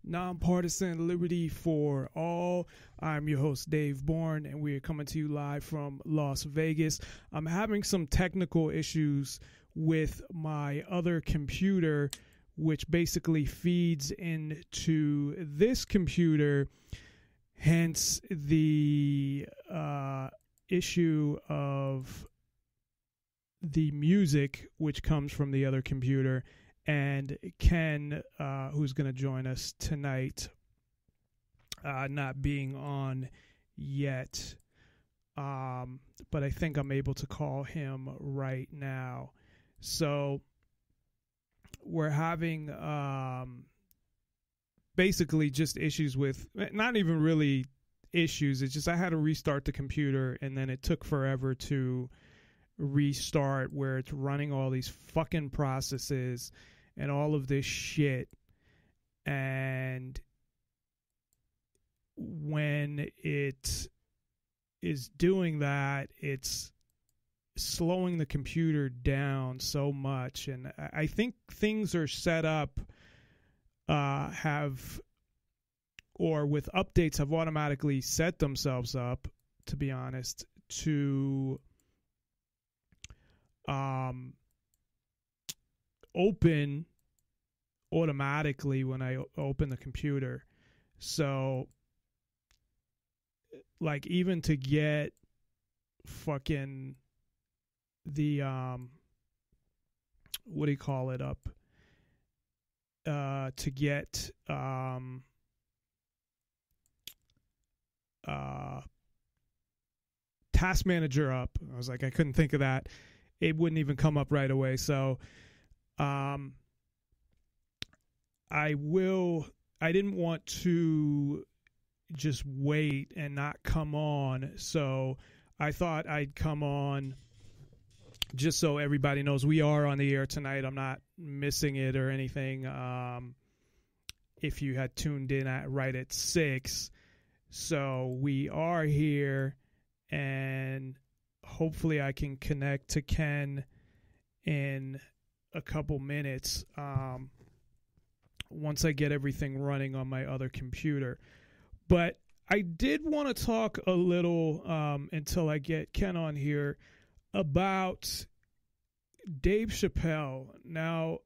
Nonpartisan Liberty for All. I'm your host, Dave Bourne, and we are coming to you live from Las Vegas. I'm having some technical issues with my other computer, which basically feeds into this computer, hence the issue of the music, which comes from the other computer. And Ken, who's going to join us tonight, not being on yet. But I think I'm able to call him right now. So we're having basically just issues with, not even really issues. It's just I had to restart the computer, and then it took forever to restart, where it's running all these fucking processes and all of this shit. And when it is doing that, it's slowing the computer down so much. And I think things are set up, with updates, have automatically set themselves up, to be honest, to open automatically when I open the computer. So, like, even to get fucking the what do you call it up, to get Task Manager up, I was like, I couldn't think of that. It wouldn't even come up right away. So I didn't want to just wait and not come on. So I thought I'd come on just so everybody knows we are on the air tonight. I'm not missing it or anything. If you had tuned in right at 6. So we are here, and hopefully I can connect to Ken in a couple minutes once I get everything running on my other computer. But I did want to talk a little, until I get Ken on here, about Dave Chappelle. Now,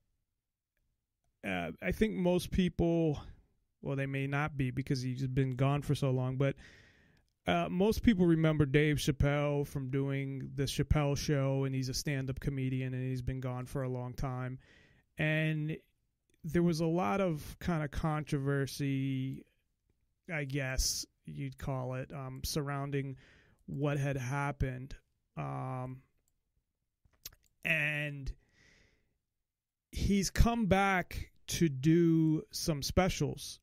I think most people, well, they may not be because he's been gone for so long, but most people remember Dave Chappelle from doing the Chappelle Show, and he's a stand-up comedian, and he's been gone for a long time. And there was a lot of kind of controversy, I guess you'd call it, surrounding what had happened. And he's come back to do some specials.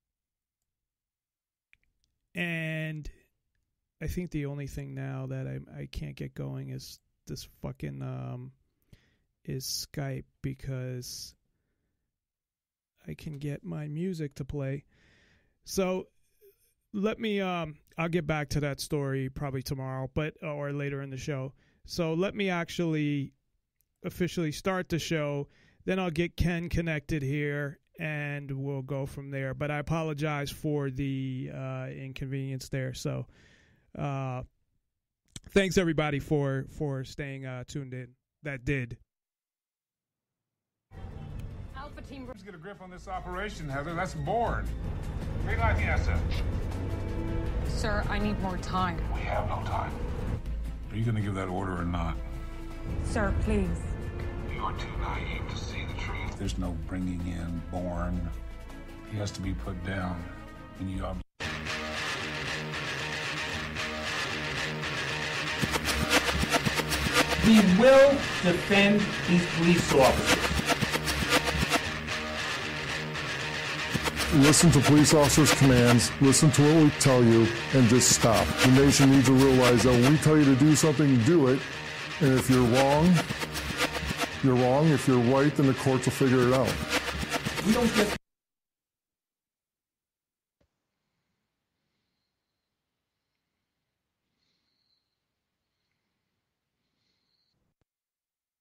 And I think the only thing now that I can't get going is this fucking is Skype, because I can get my music to play. So let me I'll get back to that story probably tomorrow, or later in the show. So let me actually officially start the show, then I'll get Ken connected here, and we'll go from there. But I apologize for the inconvenience there. So thanks everybody for staying tuned in. That did. Alpha team, let's get a grip on this operation, Heather. That's Bourne. Green light, yes, sir. Sir, I need more time. We have no time. Are you going to give that order or not? Sir, please. You are too naive to see the truth. There's no bringing in Bourne. He has to be put down. And you We will defend these police officers. Listen to police officers' commands, listen to what we tell you, and just stop. The nation needs to realize that when we tell you to do something, do it. And if you're wrong, you're wrong. If you're right, then the courts will figure it out. We don't get...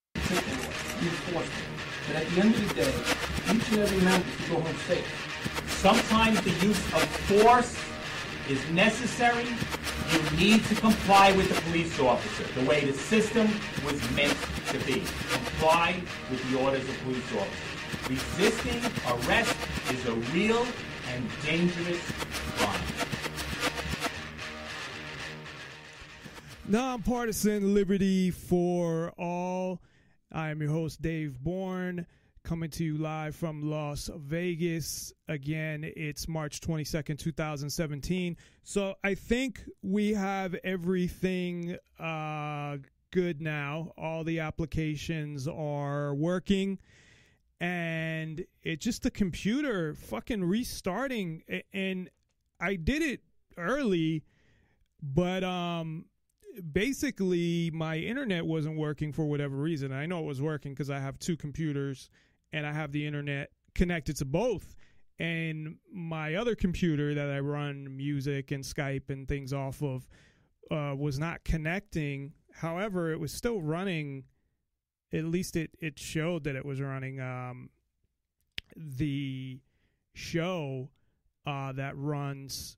But at the end of the day, each and every member should go home safe. sometimes the use of force is necessary. You need to comply with the police officer, the way the system was meant to be. Comply with the orders of police officers. Resisting arrest is a real and dangerous crime. Nonpartisan Liberty for All. I am your host, Dave Bourne, coming to you live from Las Vegas. Again, it's March 22nd, 2017. So I think we have everything good now. All the applications are working. And it's just the computer fucking restarting. And I did it early, but basically my internet wasn't working for whatever reason. I know it was working because I have two computers and I have the internet connected to both. And my other computer that I run music and Skype and things off of was not connecting. However, it was still running. At least it showed that it was running the show that runs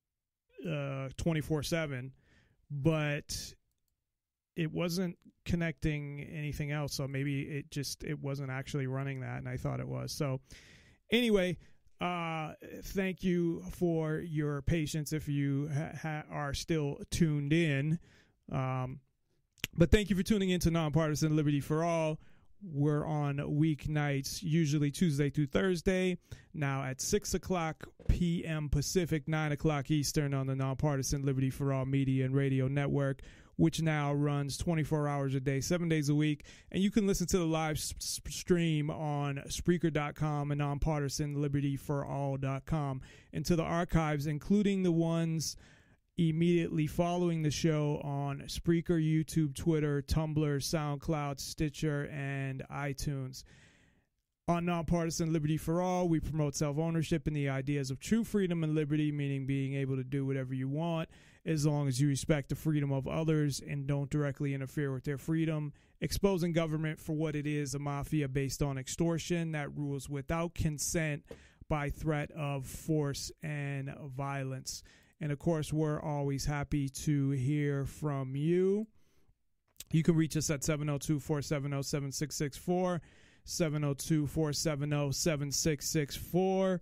24/7. But it wasn't connecting anything else, so maybe it wasn't actually running that, and I thought it was. So anyway, thank you for your patience if you are still tuned in. But thank you for tuning in to Nonpartisan Liberty for All. We're on weeknights, usually Tuesday through Thursday, now at 6 o'clock p.m. Pacific, 9 o'clock Eastern on the Nonpartisan Liberty for All Media and Radio Network, which now runs 24 hours a day, 7 days a week. And you can listen to the live stream on Spreaker.com and NonPartisanLibertyForall.com, and to the archives, including the ones immediately following the show on Spreaker, YouTube, Twitter, Tumblr, SoundCloud, Stitcher, and iTunes. On Nonpartisan Liberty for All, we promote self-ownership and the ideas of true freedom and liberty, meaning being able to do whatever you want as long as you respect the freedom of others and don't directly interfere with their freedom. Exposing government for what it is, a mafia based on extortion that rules without consent by threat of force and violence. And, of course, we're always happy to hear from you. You can reach us at 702-470-7664, 702-470-7664,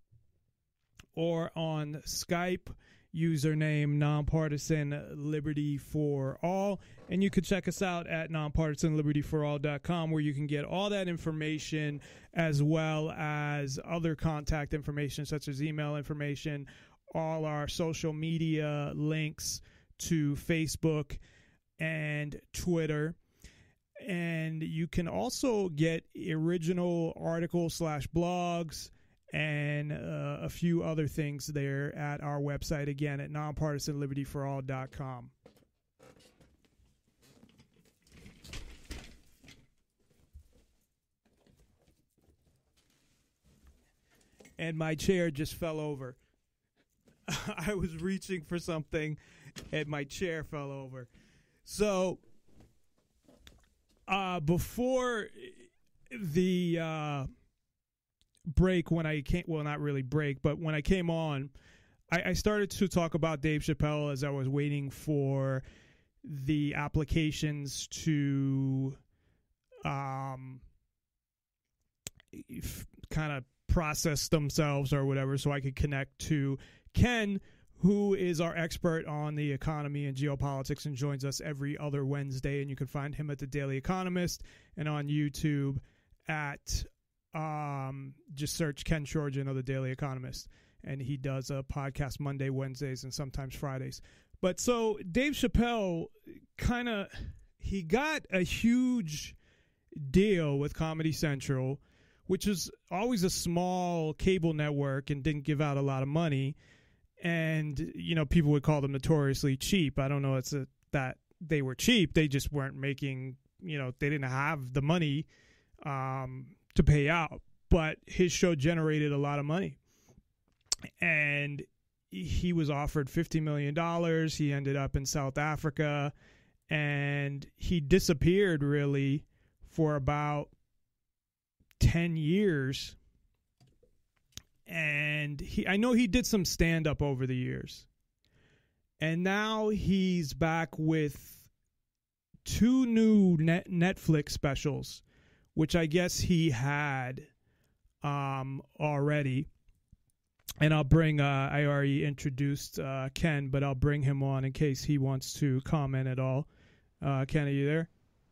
or on Skype, username Nonpartisan Liberty for All. And you can check us out at NonPartisanLibertyForall.com, where you can get all that information as well as other contact information such as email information, all our social media links to Facebook and Twitter. And you can also get original articles / blogs and a few other things there at our website, again, at NonPartisanLibertyForall.com. And my chair just fell over. I was reaching for something and my chair fell over. So before the break, when I came, well, not really break, but when I came on, I started to talk about Dave Chappelle as I was waiting for the applications to kind of process themselves or whatever, so I could connect to Ken, who is our expert on the economy and geopolitics and joins us every other Wednesday. And you can find him at The Daily Economist and on YouTube at just search Ken Schortgen of The Daily Economist. And he does a podcast Monday, Wednesdays, and sometimes Fridays. But so Dave Chappelle he got a huge deal with Comedy Central, which is always a small cable network and didn't give out a lot of money. And, you know, people would call them notoriously cheap. I don't know that they were cheap. They just weren't making, they didn't have the money to pay out. But his show generated a lot of money. And he was offered $50 million. He ended up in South Africa. And he disappeared, really, for about 10 years. And and I know he did some stand-up over the years. And now he's back with 2 new Netflix specials, which I guess he had already. And I'll bring, I already introduced Ken, but I'll bring him on in case he wants to comment at all. Ken, are you there?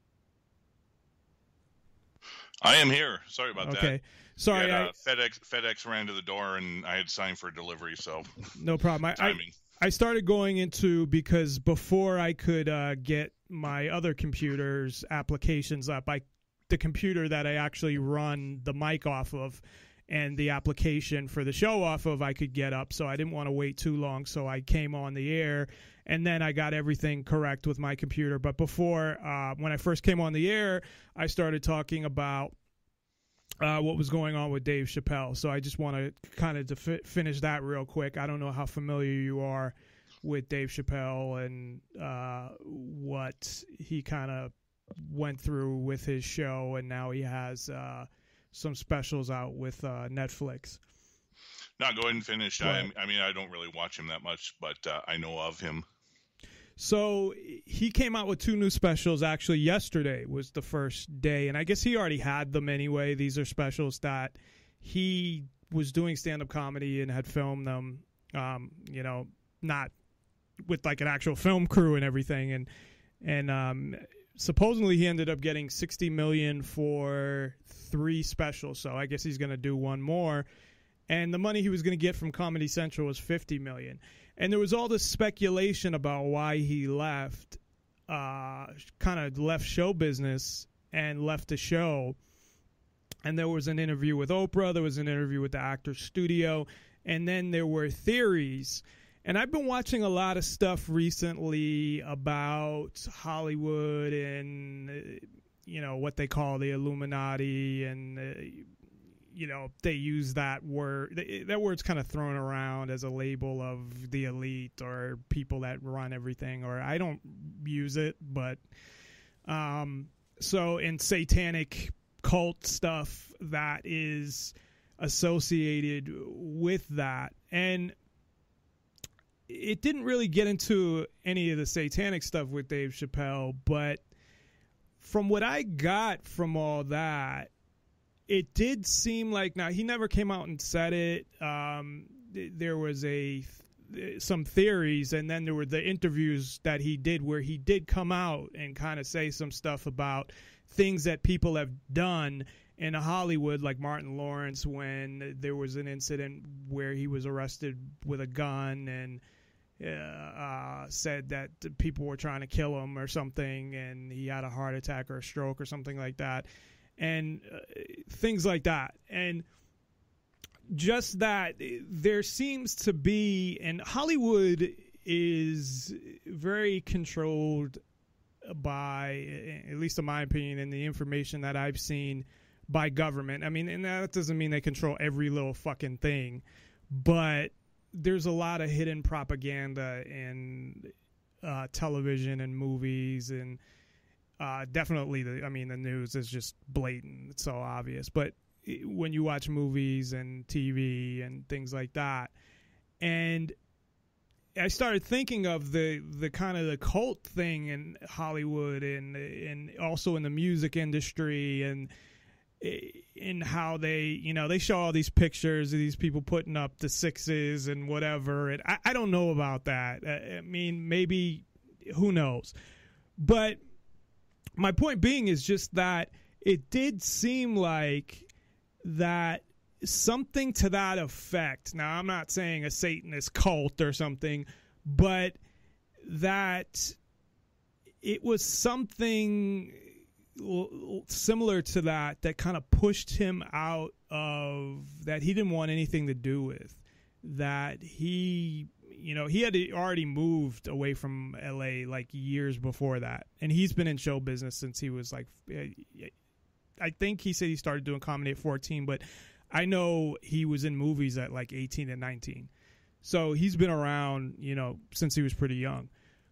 I am here. Sorry about that. Okay. Sorry. FedEx ran to the door and I had signed for delivery, so. No problem. Timing. I started going into, because before I could get my other computer's applications up, the computer that I actually run the mic off of and the application for the show off of, I could get up, so I didn't want to wait too long, so I came on the air, and then I got everything correct with my computer. But before, when I first came on the air, I started talking about what was going on with Dave Chappelle. So I just want to kind of finish that real quick. I don't know how familiar you are with Dave Chappelle and what he kind of went through with his show, and now he has some specials out with Netflix. No, go ahead and finish. I mean, I don't really watch him that much, but I know of him. So he came out with 2 new specials. Actually, yesterday was the first day, and I guess he already had them anyway. These are specials that he was doing stand-up comedy and had filmed them, not with like an actual film crew and everything. And supposedly he ended up getting $60 million for 3 specials. So I guess he's going to do one more. And the money he was going to get from Comedy Central was $50 million. And there was all this speculation about why he left, kind of left show business and left the show. And there was an interview with Oprah. There was an interview with the Actors Studio. And then there were theories. And I've been watching a lot of stuff recently about Hollywood and, what they call the Illuminati, and, they use that word. That word's kind of thrown around as a label of the elite or people that run everything, or I don't use it, but so in satanic cult stuff that is associated with that. And it didn't really get into any of the satanic stuff with Dave Chappelle, but from what I got from all that, it did seem like, now he never came out and said it. There was some theories, and then there were the interviews that he did where he did come out and kind of say some stuff about things that people have done in Hollywood, like Martin Lawrence, when there was an incident where he was arrested with a gun and said that people were trying to kill him or something, and he had a heart attack or a stroke or something like that, and things like that. And just that there seems to be, and Hollywood is very controlled by, at least in my opinion, and the information that I've seen, by government. I mean, and that doesn't mean they control every little fucking thing, but there's a lot of hidden propaganda in television and movies, and definitely the news is just blatant. It's so obvious. But when you watch movies and TV and things like that, and I started thinking of the kind of the cult thing in Hollywood and also in the music industry, and in how they show all these pictures of these people putting up the 6s and whatever. And I don't know about that. I mean, maybe, who knows? But my point being is just that it did seem like that something to that effect. Now, I'm not saying a Satanist cult or something, but that it was something similar to that kind of pushed him out of, that he didn't want anything to do with, that he had already moved away from LA like years before that, and he's been in show business since he was like, I think he said he started doing comedy at 14, but I know he was in movies at like 18 and 19, so he's been around since he was pretty young.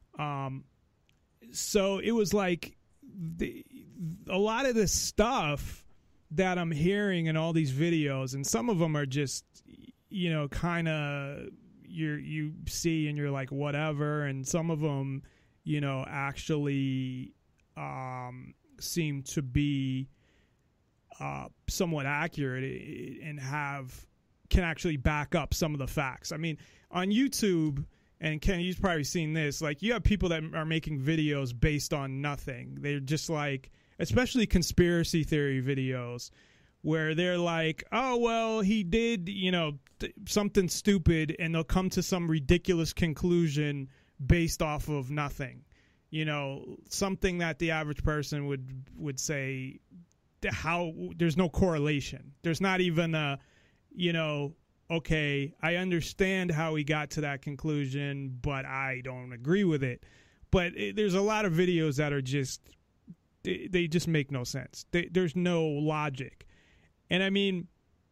So it was like a lot of this stuff that I'm hearing in all these videos, and some of them are just, kind of you see and you're like, whatever. And some of them, actually seem to be somewhat accurate and can actually back up some of the facts. I mean, on YouTube, and Ken, you've probably seen this, like you have people that are making videos based on nothing. They're just like, especially conspiracy theory videos, where they're like, oh, well, he did, something stupid, and they'll come to some ridiculous conclusion based off of nothing. Something that the average person would say, how there's no correlation. There's not even a, okay, I understand how he got to that conclusion, but I don't agree with it. But there's a lot of videos that are just, they just make no sense. There's no logic. And I mean,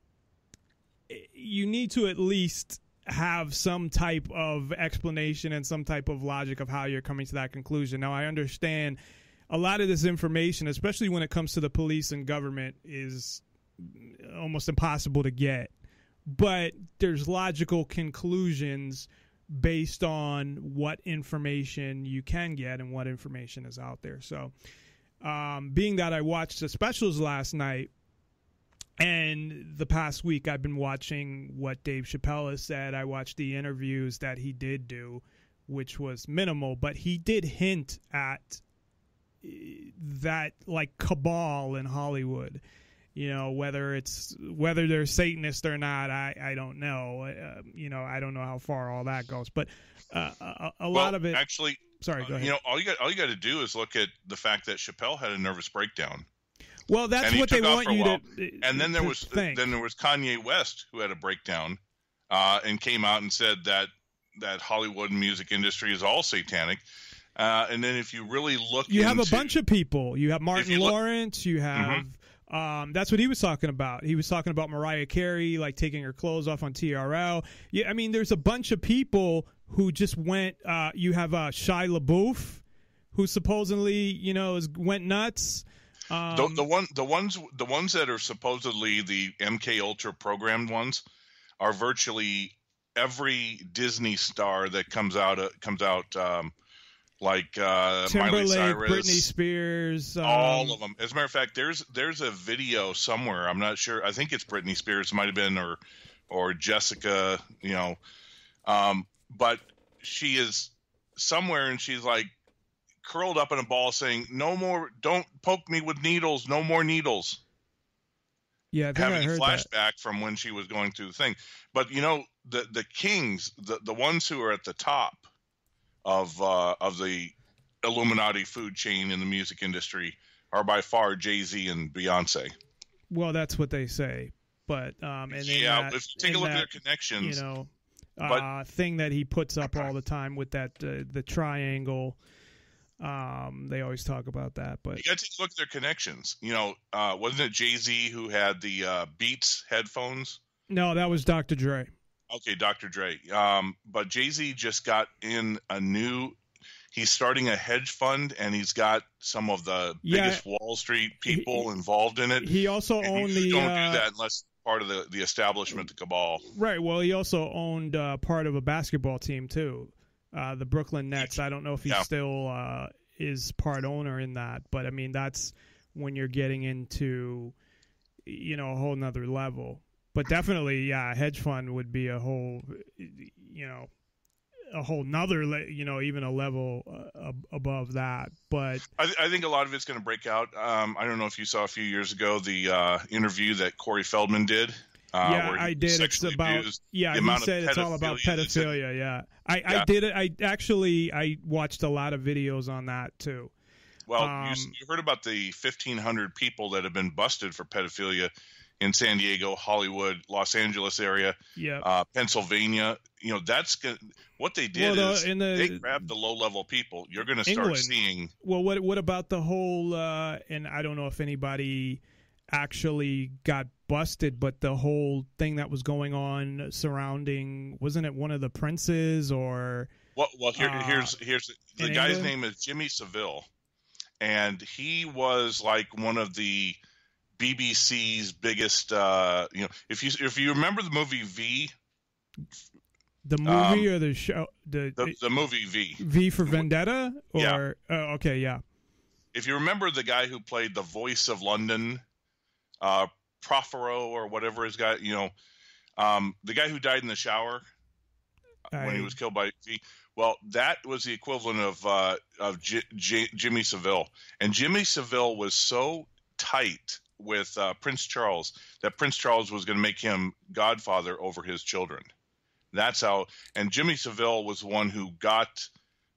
you need to at least have some type of explanation and some type of logic of how you're coming to that conclusion. Now, I understand a lot of this information, especially when it comes to the police and government, is almost impossible to get. But there's logical conclusions based on what information you can get and what information is out there. So, being that I watched the specials last night, and the past week I've been watching what Dave Chappelle has said. I watched the interviews that he did do, which was minimal, but he did hint at that, like, cabal in Hollywood. Whether they're Satanist or not, I don't know. I don't know how far all that goes, but a lot of it. Actually, sorry, go ahead. All you got to do is look at the fact that Chappelle had a nervous breakdown. Well, that's what they want you to. And then there was Kanye West, who had a breakdown, and came out and said that Hollywood music industry is all satanic. And then if you really look, you have a bunch of people. You have Martin Lawrence. You have. That's what he was talking about. He was talking about Mariah Carey, like taking her clothes off on TRL. Yeah, I mean, there's a bunch of people who just went. You have Shia LaBeouf, who supposedly, went nuts. The ones that are supposedly the MK Ultra programmed ones are virtually every Disney star that comes out. Like Timberlake, Miley Cyrus, Britney Spears, all of them. As a matter of fact, there's a video somewhere. I'm not sure. I think it's Britney Spears. It might have been or Jessica. But she is somewhere, and she's like curled up in a ball, saying, "No more. Don't poke me with needles. No more needles." Yeah, I think having I heard a flashback from when she was going through the thing. But the kings, the ones who are at the top of the Illuminati food chain in the music industry are by far Jay-Z and Beyonce. Well, that's what they say, but if you take a look at their connections, thing that he puts up all the time with that the triangle. They always talk about that, but you got to take a look at their connections. Wasn't it Jay-Z who had the Beats headphones? No, that was Dr. Dre. Okay, Dr. Dre. But Jay-Z just got in he's starting a hedge fund, and he's got some of the biggest Wall Street people involved in it. He also owned you don't do that unless part of the establishment, the cabal. Right. Well, he also owned part of a basketball team too, the Brooklyn Nets. I don't know if he still is part owner in that, but I mean that's when you're getting into a whole nother level. But definitely, a hedge fund would be a whole, a whole nother, even a level above that. But I think a lot of it's going to break out. I don't know if you saw a few years ago the interview that Corey Feldman did. I did. It's about he said it's all about pedophilia. Yeah, I did it. I watched a lot of videos on that too. Well, you heard about the 1,500 people that have been busted for pedophilia in San Diego, Hollywood, Los Angeles area, Pennsylvania. That's what they did they grabbed the low-level people. You're going to start seeing. Well, what about the whole? And I don't know if anybody actually got busted, but the whole thing that was going on surrounding, wasn't it one of the princes or? Well, here's the guy's name is Jimmy Savile, and he was like one of the BBC's biggest, if you remember the movie V, The movie or the show? The movie V. V for Vendetta? Or, yeah. Okay, yeah. If you remember the guy who played the voice of London, Prothero or whatever his guy, the guy who died in the shower when he was killed by V. Well, that was the equivalent of Jimmy Savile. And Jimmy Savile was so tight with Prince Charles that Prince Charles was going to make him godfather over his children. That's how. And Jimmy Savile was the one who get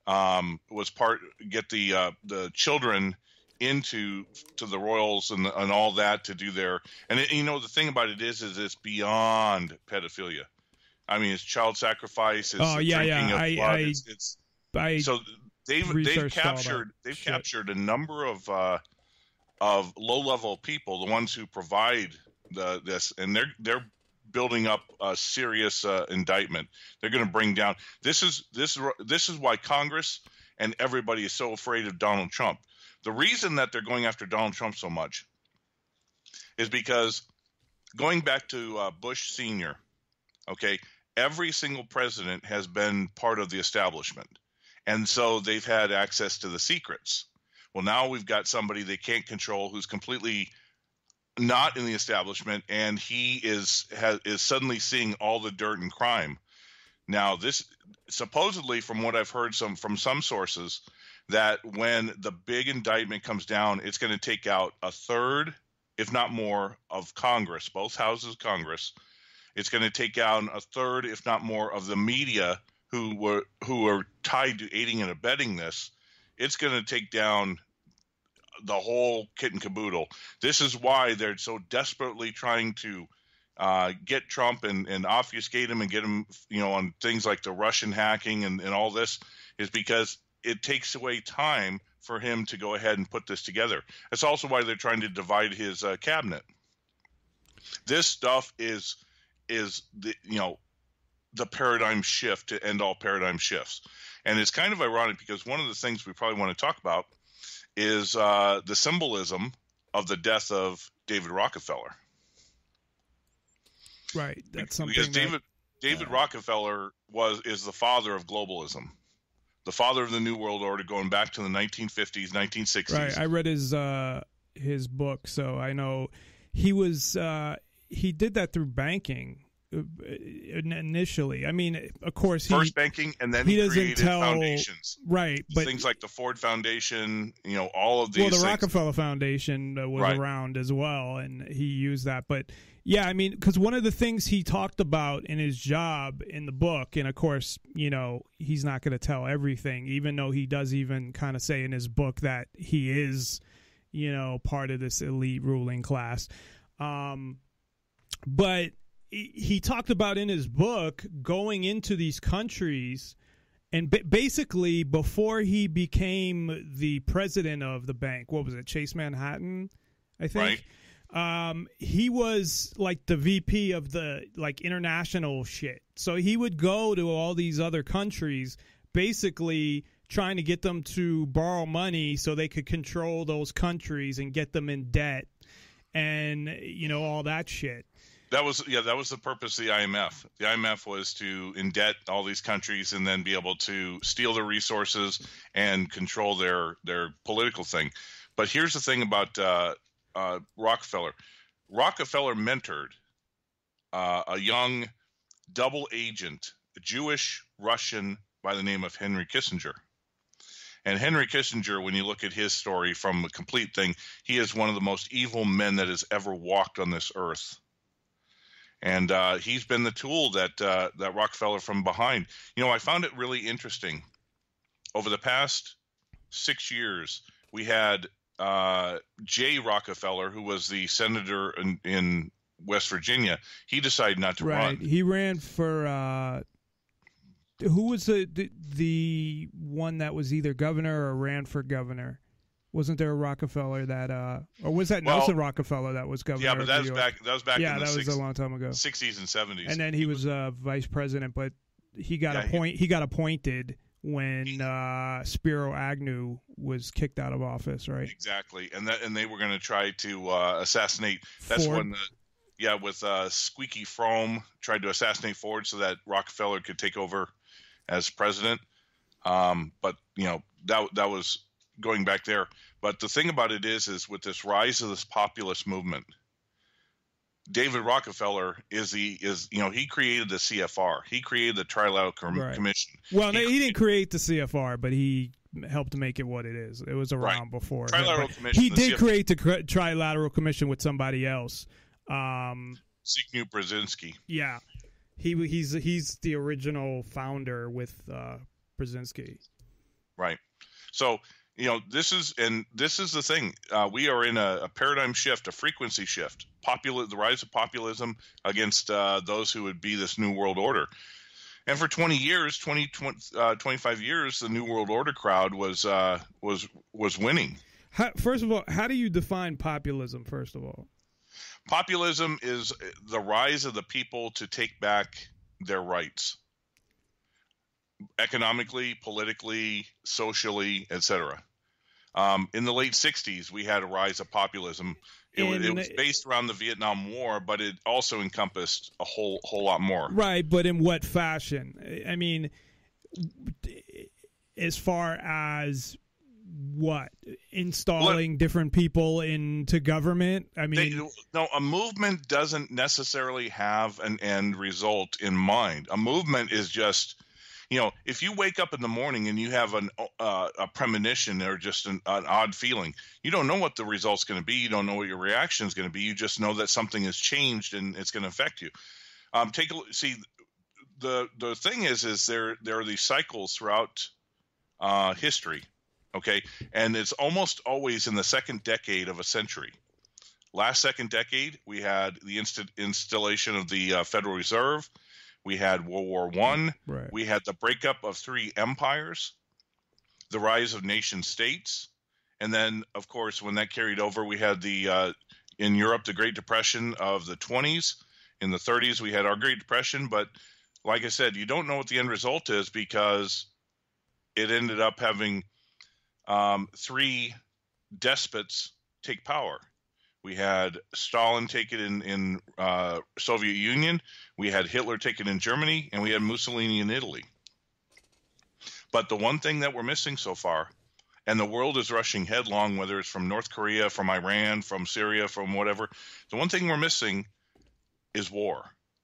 the children into the royals and all that to do their. And the thing about it is it's beyond pedophilia. I mean, it's child sacrifice. It's drinking of blood. So they've captured a number of low-level people, the ones who provide this, and they're building up a serious indictment. They're going to bring down. This is why Congress and everybody is so afraid of Donald Trump. The reason that they're going after Donald Trump so much is because going back to Bush Sr., okay, every single president has been part of the establishment. And so they've had access to the secrets. Well, now we've got somebody they can't control who's completely not in the establishment, and he is suddenly seeing all the dirt and crime. Now, this supposedly, from what I've heard from some sources, that when the big indictment comes down, it's going to take out a third, if not more, of Congress, both houses of Congress. It's going to take down a third, if not more, of the media who are tied to aiding and abetting this. It's going to take down the whole kit and caboodle. This is why they're so desperately trying to get Trump and obfuscate him and get him, on things like the Russian hacking and all this, is because it takes away time for him to go ahead and put this together. That's also why they're trying to divide his cabinet. This stuff is the paradigm shift to end all paradigm shifts. And it's kind of ironic because one of the things we probably want to talk about is the symbolism of the death of David Rockefeller. Right. That's something because David Rockefeller is the father of globalism, the father of the New World Order going back to the 1950s, 1960s. Right. I read his book, so I know he was he did that through banking initially. I mean, of course, first banking, and then he created foundations, right? But things like the Ford Foundation, all of these. Well, the things. Rockefeller Foundation was around as well, and he used that. But yeah, I mean, because one of the things he talked about in his job in the book, and of course, he's not going to tell everything, even though he does even kind of say in his book that he is, part of this elite ruling class. But he talked about in his book going into these countries, and basically before he became the president of the bank, what was it, Chase Manhattan, I think? Right. He was like the VP of the international shit. So he would go to all these other countries, basically trying to get them to borrow money so they could control those countries and get them in debt and, all that shit. That was the purpose of the IMF. The IMF was to indebt all these countries and then be able to steal their resources and control their political thing. But here's the thing about Rockefeller. Rockefeller mentored a young double agent, a Jewish Russian by the name of Henry Kissinger. And Henry Kissinger, when you look at his story from a complete thing, he is one of the most evil men that has ever walked on this earth. And he's been the tool that Rockefeller from behind. I found it really interesting. Over the past 6 years, we had Jay Rockefeller, who was the senator in West Virginia. He decided not to run. He ran for who was the one that was either governor or ran for governor? Wasn't there a Rockefeller that, or was that Nelson Rockefeller that was governor? Yeah, but that was back. Yeah, in the that was a long time ago. 60s and 70s. And then he was vice president, but he got appointed when Spiro Agnew was kicked out of office, right? Exactly, and they were going to try to assassinate. That's Ford. when Yeah, with Squeaky Fromme tried to assassinate Ford so that Rockefeller could take over as president. But that was going back there. But the thing about it is with this rise of this populist movement, David Rockefeller he created the CFR. He created the Trilateral Commission. Well, he didn't create the CFR, but he helped make it what it is. It was around before. Trilateral Commission. He did create the Trilateral Commission with somebody else. Zbigniew Brzezinski. Yeah, he's the original founder with Brzezinski. Right. So this is the thing. We are in a paradigm shift, a frequency shift. The rise of populism against those who would be this new world order. And for 25 years, the new world order crowd was winning. First of all, how do you define populism? First of all, populism is the rise of the people to take back their rights, economically, politically, socially, etc. In the late 60s, we had a rise of populism. It was based around the Vietnam War, but it also encompassed a whole lot more. Right, but in what fashion? I mean, as far as what? Installing different people into government? I mean, a movement doesn't necessarily have an end result in mind. A movement is just, if you wake up in the morning and you have a premonition or just an odd feeling, you don't know what the result's going to be. You don't know what your reaction is going to be. You just know that something has changed and it's going to affect you. Take a look. See, the thing is there are these cycles throughout history, okay? And it's almost always in the second decade of a century. Last second decade, we had the installation of the Federal Reserve. We had World War I. Right. We had the breakup of three empires, the rise of nation states, and then, of course, when that carried over, we had in Europe the Great Depression of the 20s. In the 30s, we had our Great Depression. But like I said, you don't know what the end result is because it ended up having three despots take power. We had Stalin take it in Soviet Union. We had Hitler take it in Germany, and we had Mussolini in Italy. But the one thing that we're missing so far, and the world is rushing headlong, whether it's from North Korea, from Iran, from Syria, from whatever, the one thing we're missing is war.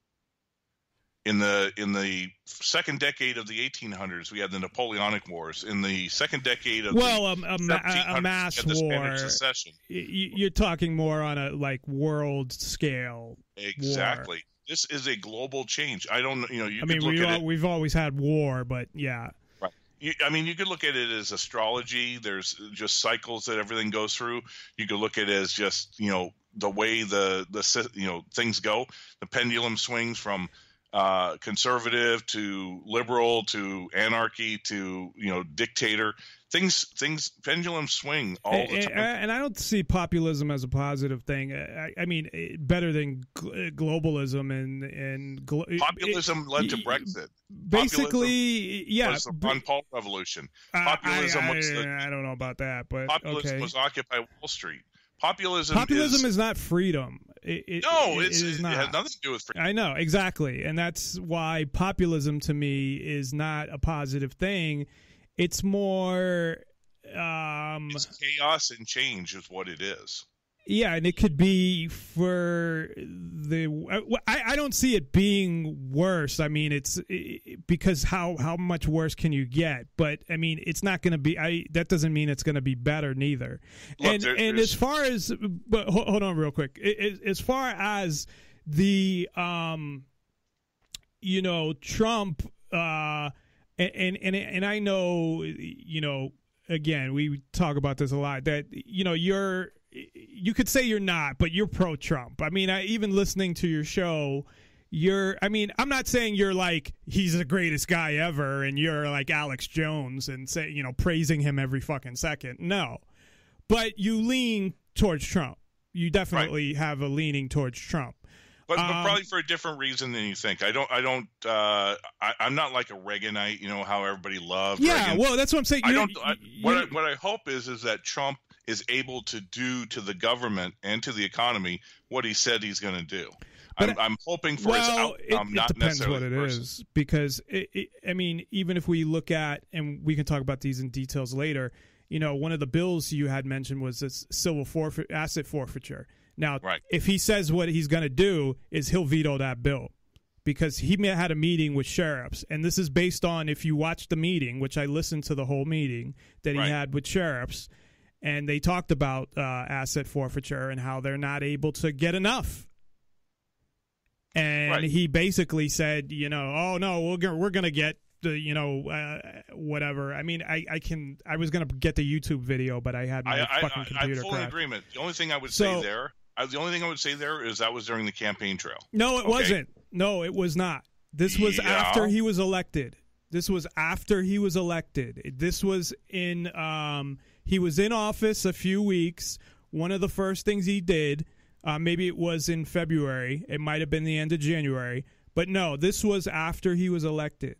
In the second decade of the 1800s, we had the Napoleonic Wars. In the second decade of a mass war. You're talking more on a world scale. Exactly. War. This is a global change. I don't. We've always had war, but yeah. Right. You could look at it as astrology. There's just cycles that everything goes through. You could look at it as just the way the things go. The pendulum swings from conservative to liberal to anarchy to dictator. Things pendulum swing all the time. And I don't see populism as a positive thing. I mean, better than globalism and populism led to Brexit. Basically, populism was the Ron Paul revolution. Populism I don't know about that, but populism was Occupy Wall Street. Populism is not freedom. It has nothing to do with freedom. I know, exactly. And that's why populism to me is not a positive thing. It's more it's chaos and change is what it is. Yeah, and it could be for I don't see it being worse. I mean, because how much worse can you get? But I mean, it's not going to be. That doesn't mean it's going to be better neither. Look, and as far as, but hold on real quick. As far as the Trump and I know again we talk about this a lot that you could say you're not, but you're pro-Trump. I mean, even listening to your show, I'm not saying you're like, he's the greatest guy ever and you're like Alex Jones and praising him every fucking second. No. But you lean towards Trump. You definitely have a leaning towards Trump. But probably for a different reason than you think. I'm not like a Reaganite, how everybody loved Reagan. Well, that's what I'm saying. What I hope is that Trump is able to do to the government and to the economy what he said he's going to do. I'm hoping for his outcome, it not depends necessarily what it is, because I mean, even if we look at, and we can talk about these in details later, you know, one of the bills you had mentioned was this civil asset forfeiture. Now, if he says what he's going to do is he'll veto that bill, because he had a meeting with sheriffs, and this is based on, if you watch the meeting, which I listened to the whole meeting that he had with sheriffs, and they talked about asset forfeiture and how they're not able to get enough. And he basically said, you know, oh no, we're gonna get the, you know, whatever. I mean, I was gonna get the YouTube video, but I had my fucking computer. I'm fully in agreement. The only thing I would say there, is that was during the campaign trail. No, it wasn't. No, it was not. This was after he was elected. This was in he was in office a few weeks. One of the first things he did, maybe it was in February. It might have been the end of January. But no, this was after he was elected.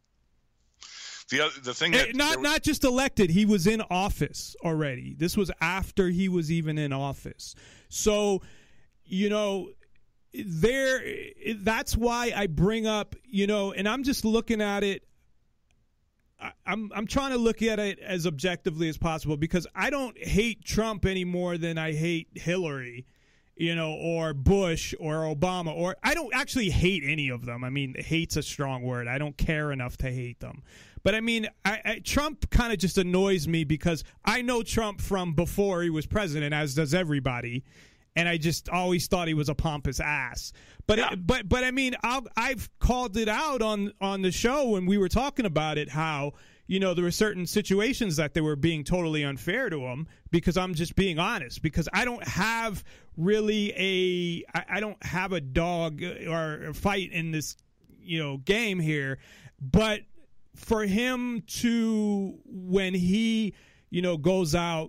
The thing that not just elected, he was in office already. This was after he was even in office. So, you know, that's why I bring up, you know, and I'm just looking at it. I'm trying to look at it as objectively as possible, because I don't hate Trump any more than I hate Hillary, you know, or Bush or Obama, or I don't actually hate any of them. I mean, hate's a strong word. I don't care enough to hate them. But I mean, Trump kind of just annoys me because I know Trump from before he was president, as does everybody. And I just always thought he was a pompous ass. But but I mean, I've called it out on the show when we were talking about it, how, you know, there were certain situations that they were being totally unfair to him, because I'm just being honest, because I don't have really I don't have a dog or a fight in this, you know, game here. But for him to, when he, you know, goes out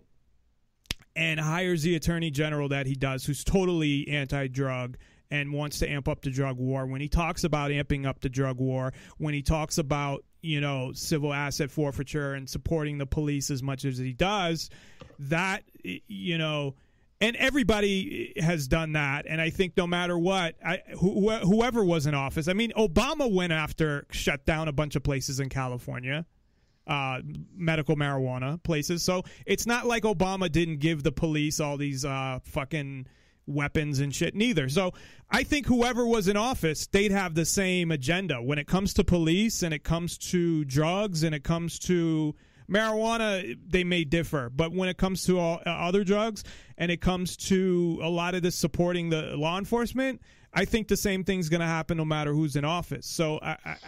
and hires the attorney general that he does, who's totally anti-drug and wants to amp up the drug war, when he talks about amping up the drug war, when he talks about, you know, civil asset forfeiture and supporting the police as much as he does, that, you know, and everybody has done that. And I think no matter what, whoever was in office, I mean, Obama went after, shut down a bunch of places in California, medical marijuana places. So it's not like Obama didn't give the police all these fucking weapons and shit neither. So I think whoever was in office, they'd have the same agenda when it comes to police, and it comes to drugs, and it comes to marijuana. They may differ, but when it comes to all other drugs, and it comes to a lot of this supporting the law enforcement, I think the same thing's going to happen no matter who's in office. So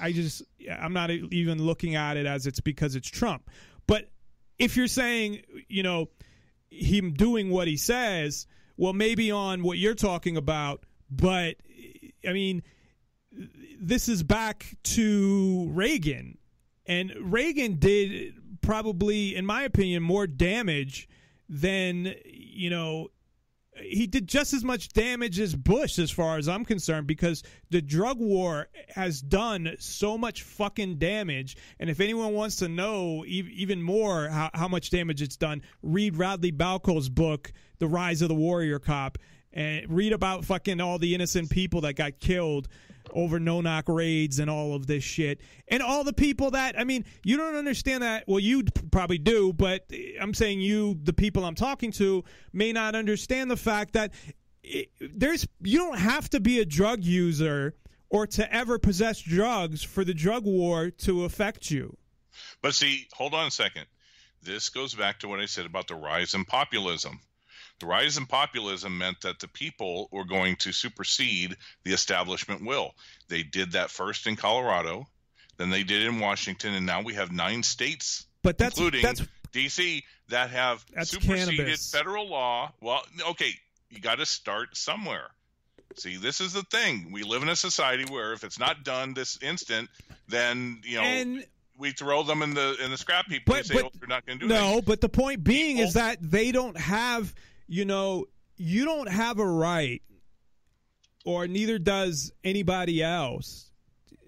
I'm not even looking at it as it's because it's Trump. But if you're saying, you know, him doing what he says, well, maybe on what you're talking about, but I mean, this is back to Reagan, and Reagan did probably, in my opinion, more damage than, you know, he did just as much damage as Bush, as far as I'm concerned, because the drug war has done so much fucking damage. And if anyone wants to know even more how much damage it's done, read Radley Balco's book, The Rise of the Warrior Cop, and read about fucking all the innocent people that got killed over no-knock raids and all of this shit. And all the people that, I mean, you don't understand that. Well, you probably do, but I'm saying the people I'm talking to, may not understand the fact that you don't have to be a drug user or to ever possess drugs for the drug war to affect you. But see, hold on a second. This goes back to what I said about the rise in populism. The rise in populism meant that the people were going to supersede the establishment will. They did that first in Colorado, then they did it in Washington, and now we have 9 states, including D.C., that have superseded cannabis. Federal law. Well, okay, you got to start somewhere. See, this is the thing. We live in a society where if it's not done this instant, then, you know, we throw them in the scrap heap and say, oh, they're not going to do that. No, but the point being is that they don't have... You know, you don't have a right, or neither does anybody else,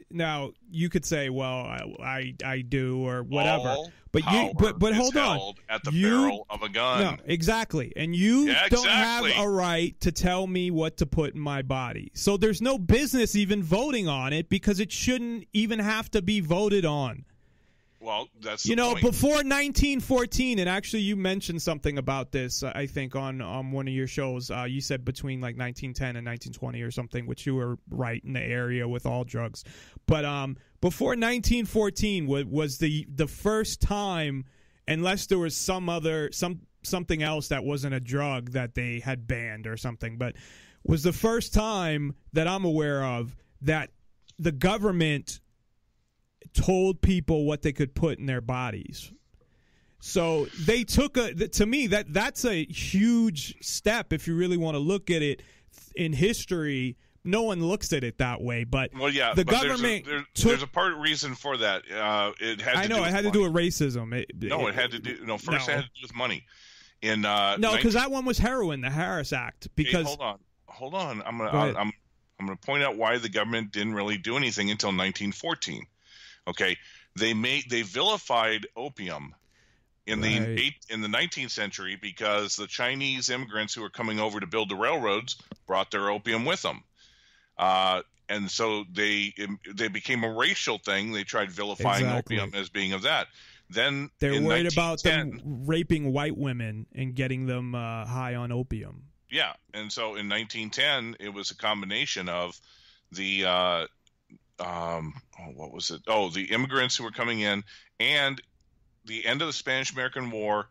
now you could say, well, I do or whatever. All but power but is hold on. held at the barrel of a gun. No, exactly. And you don't have a right to tell me what to put in my body. So there's no business even voting on it because it shouldn't even have to be voted on. Well, that's before 1914, and actually you mentioned something about this, I think, on one of your shows. You said between like 1910 and 1920 or something, which you were right in the area with all drugs. But before 1914 was the first time, unless there was something else that wasn't a drug that they had banned or something, but was the first time that I'm aware of that the government told people what they could put in their bodies. So they took to me that's a huge step if you really want to look at it in history. No one looks at it that way, but the government there's a part reason for that. It had to do with racism. It had to do it had to do with money. Because that one was heroin, the Harris Act. Because hold on, I'm gonna point out why the government didn't really do anything until 1914. Okay, they vilified opium in the 19th century because the Chinese immigrants who were coming over to build the railroads brought their opium with them, and so they became a racial thing. They tried vilifying opium as being of that. Then they're worried about them raping white women and getting them high on opium. Yeah, and so in 1910, it was a combination of the what was it? Oh, the immigrants who were coming in, and the end of the Spanish-American War,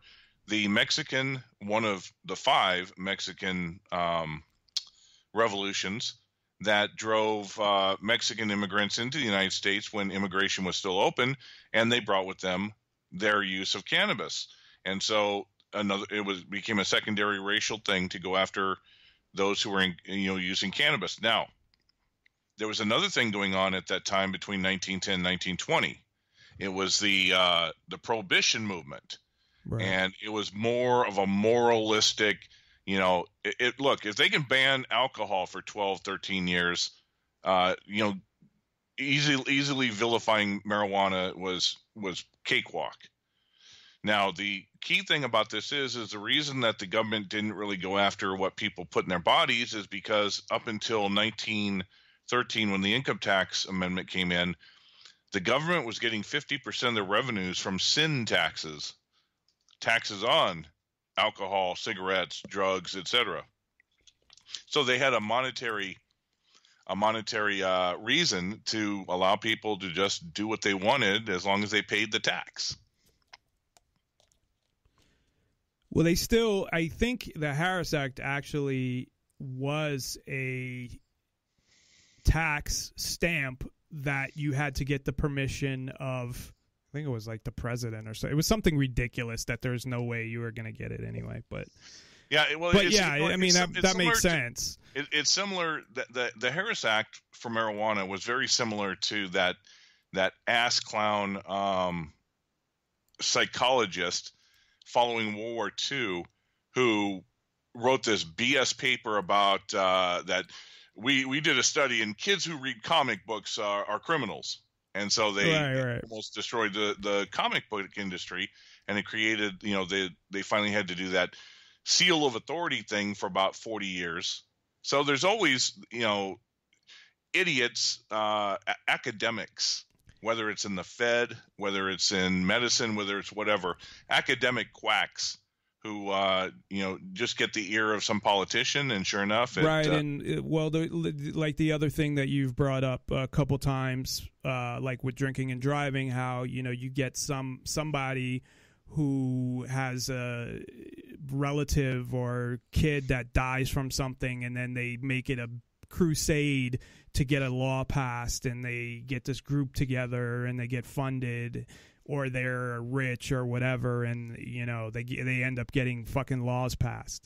one of the 5 Mexican revolutions that drove Mexican immigrants into the United States when immigration was still open, and they brought with them their use of cannabis. And so became a secondary racial thing to go after those who were using cannabis. Now, there was another thing going on at that time between 1910 and 1920. It was the Prohibition movement, and it was more of a moralistic. Look, if they can ban alcohol for 12, 13 years, easily vilifying marijuana was cakewalk. Now, the key thing about this is the reason that the government didn't really go after what people put in their bodies is because up until 1913, when the income tax amendment came in, the government was getting 50% of their revenues from sin taxes on alcohol, cigarettes, drugs, etc. So they had a monetary reason to allow people to just do what they wanted as long as they paid the tax. Well, I think the Harris Act actually was a tax stamp that you had to get the permission of, I think it was like the president or so. It was something ridiculous that there's no way you were going to get it anyway. But that makes sense. It's similar. The Harris Act for marijuana was very similar to that ass clown psychologist following World War II who wrote this BS paper about that. We did a study, and kids who read comic books are criminals, and so they almost destroyed the comic book industry, and it created, they finally had to do that seal of authority thing for about 40 years. So there's always, idiots, academics, whether it's in the Fed, whether it's in medicine, whether it's whatever, academic quacks who, just get the ear of some politician, and sure enough, like the other thing that you've brought up a couple times, like with drinking and driving, how you get somebody who has a relative or kid that dies from something, and then they make it a crusade to get a law passed, and they get this group together and they get funded, or they're rich or whatever, and they end up getting fucking laws passed.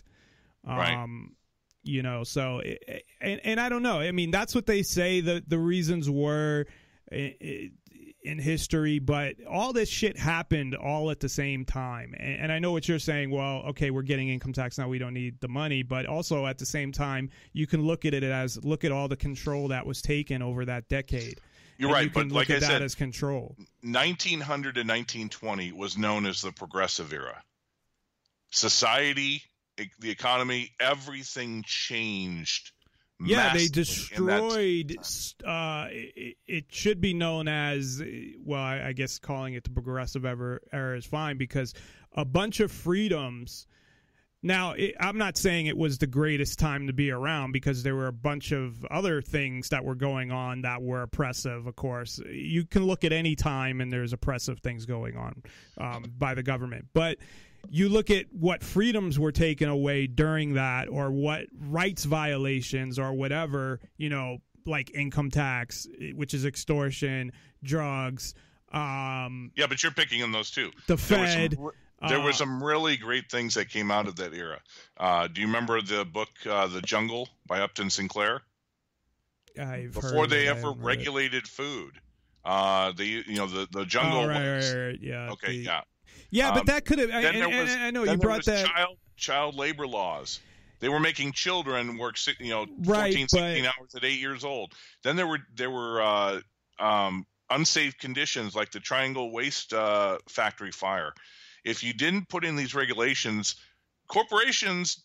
So and I don't know. I mean, that's what they say the reasons were in history, but all this shit happened all at the same time. And I know what you're saying. Well, okay, we're getting income tax now, we don't need the money, but also at the same time, you can look at it as look at all the control that was taken over that decade. You're right, but like I said, as control. 1900 to 1920 was known as the progressive era. Society, the economy, everything changed. Yeah, they destroyed. It should be known as, well, I guess calling it the progressive era is fine, because a bunch of freedoms. Now, I'm not saying it was the greatest time to be around, because there were a bunch of other things that were going on that were oppressive, of course. You can look at any time and there's oppressive things going on by the government. But you look at what freedoms were taken away during that, or what rights violations or whatever, like income tax, which is extortion, drugs. Yeah, but you're picking on those too. The Fed. There were some really great things that came out of that era. Do you remember the book The Jungle by Upton Sinclair? Before they ever regulated food, the jungle. Oh, right, yeah. Okay, yeah. Yeah, but that could have. I know you brought that. Child labor laws. They were making children work, 14, 16 hours at 8 years old. Then there were unsafe conditions like the Triangle Waste Factory fire. If you didn't put in these regulations, corporations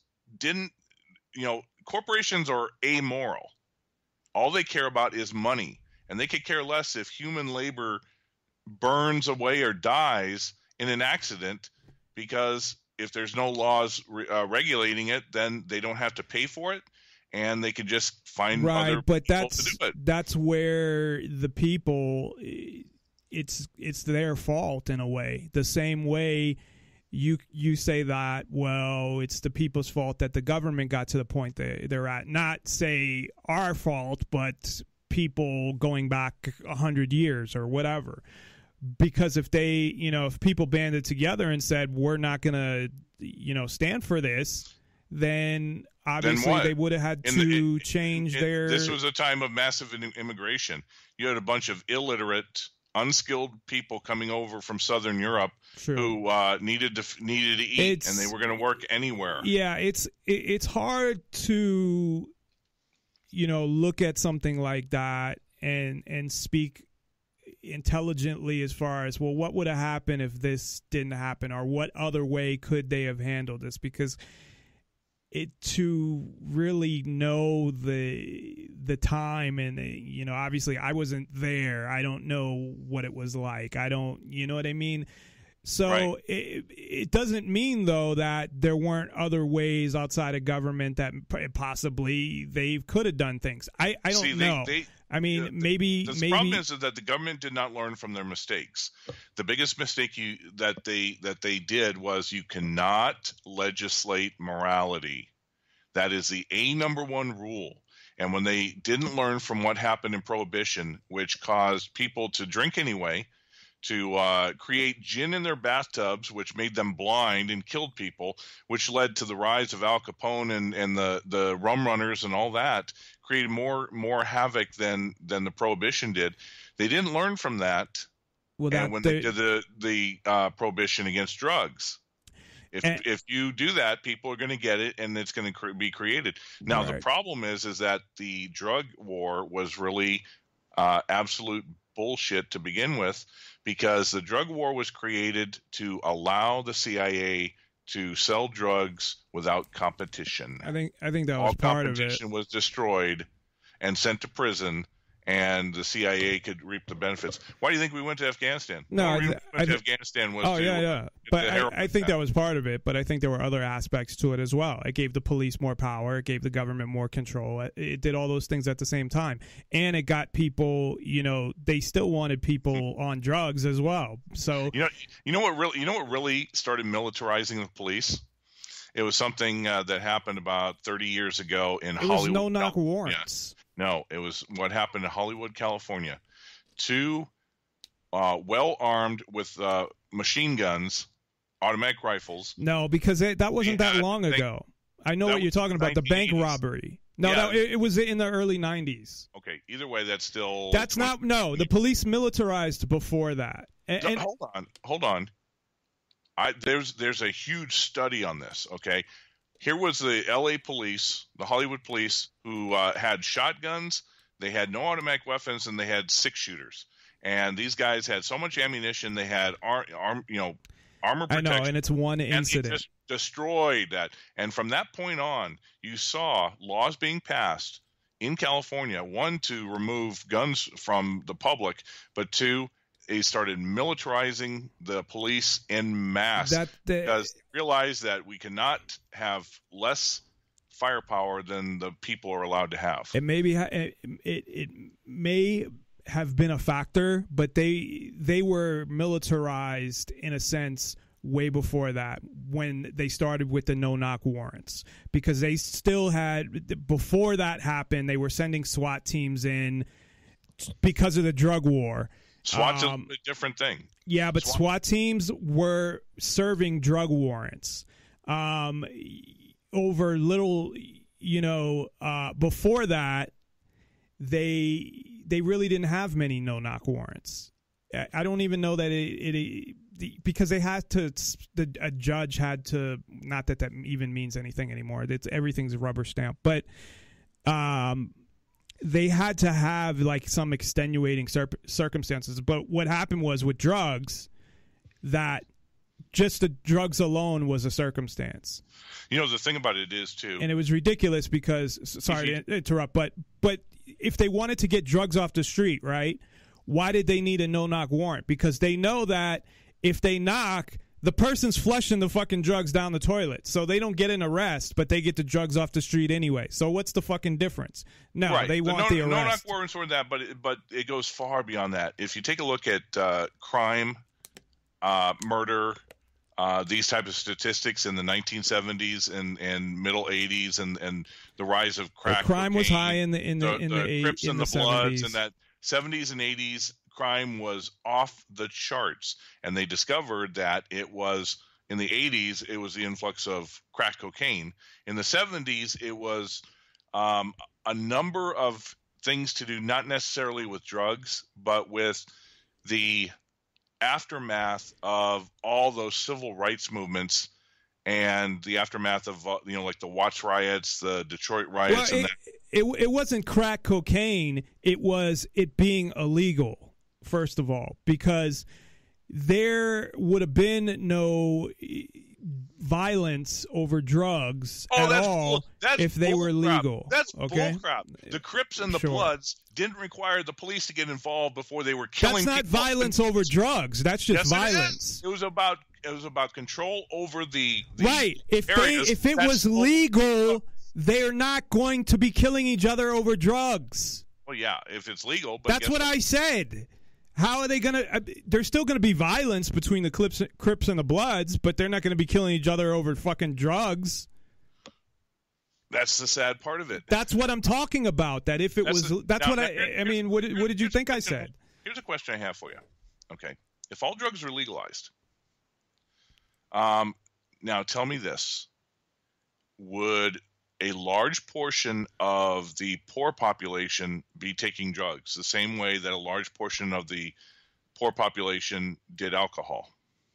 are amoral. All they care about is money, and they could care less if human labor burns away or dies in an accident, because if there's no laws regulating it, then they don't have to pay for it, and they can just find other people to do it. That's where the people. It's their fault in a way. The same way you say that, well, it's the people's fault that the government got to the point they're at. Not say our fault, but people going back 100 years or whatever. Because if if people banded together and said, we're not going to, stand for this, then obviously they would have had to change their... This was a time of massive immigration. You had a bunch of illiterate, unskilled people coming over from Southern Europe who needed to eat, and they were going to work anywhere. Yeah, it's hard to look at something like that and speak intelligently as far as, well, what would have happened if this didn't happen, or what other way could they have handled this? Because to really know the time, and obviously I wasn't there, I don't know what it was like, I don't, you know what I mean? So right. It doesn't mean though that there weren't other ways outside of government that possibly they could have done things. I don't know. Maybe the problem is that the government did not learn from their mistakes. The biggest mistake that they did was, you cannot legislate morality. That is the number one rule. And when they didn't learn from what happened in Prohibition, which caused people to drink anyway, to create gin in their bathtubs, which made them blind and killed people, which led to the rise of Al Capone and the rum runners and all that, created more havoc than the Prohibition did. They didn't learn from that. Well, when they did the Prohibition against drugs. If you do that, people are going to get it, and it's going to be created. Now, right. The problem is that the drug war was really absolute bullshit to begin with, because the drug war was created to allow the CIA to sell drugs without competition. I think that was part of it. All competition was destroyed and sent to prison, and the CIA could reap the benefits. Why do you think we went to Afghanistan? Afghanistan was But I think that was part of it, but I think there were other aspects to it as well. It gave the police more power. It gave the government more control. It did all those things at the same time. And it got people, they still wanted people on drugs as well. So you know what really started militarizing the police? It was something that happened about 30 years ago in Hollywood. It was no-knock warrants. Yeah. No, it was what happened in Hollywood, California. Two well-armed with machine guns, automatic rifles. No, because that wasn't that long ago. I know what you're talking about, the bank robbery. No, it was in the early 90s. Okay, either way, that's still... That's not... No, the police militarized before that. And hold on. There's a huge study on this, okay? Here was the L.A. police, the Hollywood police, who had shotguns they had no automatic weapons, and they had 6-shooters. And these guys had so much ammunition, they had armor protection. I know, and it's one incident. And they just destroyed that. And from that point on, you saw laws being passed in California, one, to remove guns from the public, but two, they started militarizing the police en masse because they realized that we cannot have less firepower than the people are allowed to have. It may have been a factor, but they were militarized in a sense way before that, when they started with the no-knock warrants, because they still had, before that happened, they were sending SWAT teams in because of the drug war. SWAT's a different thing. Yeah, but SWAT teams were serving drug warrants over little, before that, they really didn't have many no-knock warrants. I don't even know that because they had to, a judge had to, not that even means anything anymore. Everything's a rubber stamp, but they had to have like some extenuating circumstances. But what happened was with drugs, that just the drugs alone was a circumstance. The thing about it is too, and it was ridiculous because, sorry to interrupt, but if they wanted to get drugs off the street, right? Why did they need a no-knock warrant? Because they know that if they knock, the person's flushing the fucking drugs down the toilet. So they don't get an arrest, but they get the drugs off the street anyway. So what's the fucking difference? No, right. They want the arrest. No-knock warrants for that, but it goes far beyond that. If you take a look at crime, murder, these type of statistics in the 1970s and middle 80s and the rise of crack crime cocaine, was high in the Crips and the 70s. Bloods, and that 70s and 80s crime was off the charts, and they discovered that it was in the 80s it was the influx of crack cocaine. In the 70s it was a number of things to do, not necessarily with drugs, but with the aftermath of all those civil rights movements and the aftermath of like the Watts riots, the Detroit riots. Well, it wasn't crack cocaine. It was it being illegal, first of all, because there would have been no violence over drugs at all if they were legal. That's bullcrap. The Crips and the Bloods didn't require the police to get involved before they were killing people. That's not violence over drugs. That's just violence. It was about control over the right. If it was legal, they're not going to be killing each other over drugs. Well, yeah, if it's legal. But that's what I said. How are they going to – there's still going to be violence between the Crips and the Bloods, but they're not going to be killing each other over fucking drugs. That's the sad part of it. That's what I'm talking about, that if it was – that's what I mean, what did you think I said? Here's a question I have for you. Okay. If all drugs are legalized, now tell me this. Would a large portion of the poor population be taking drugs the same way that a large portion of the poor population did alcohol?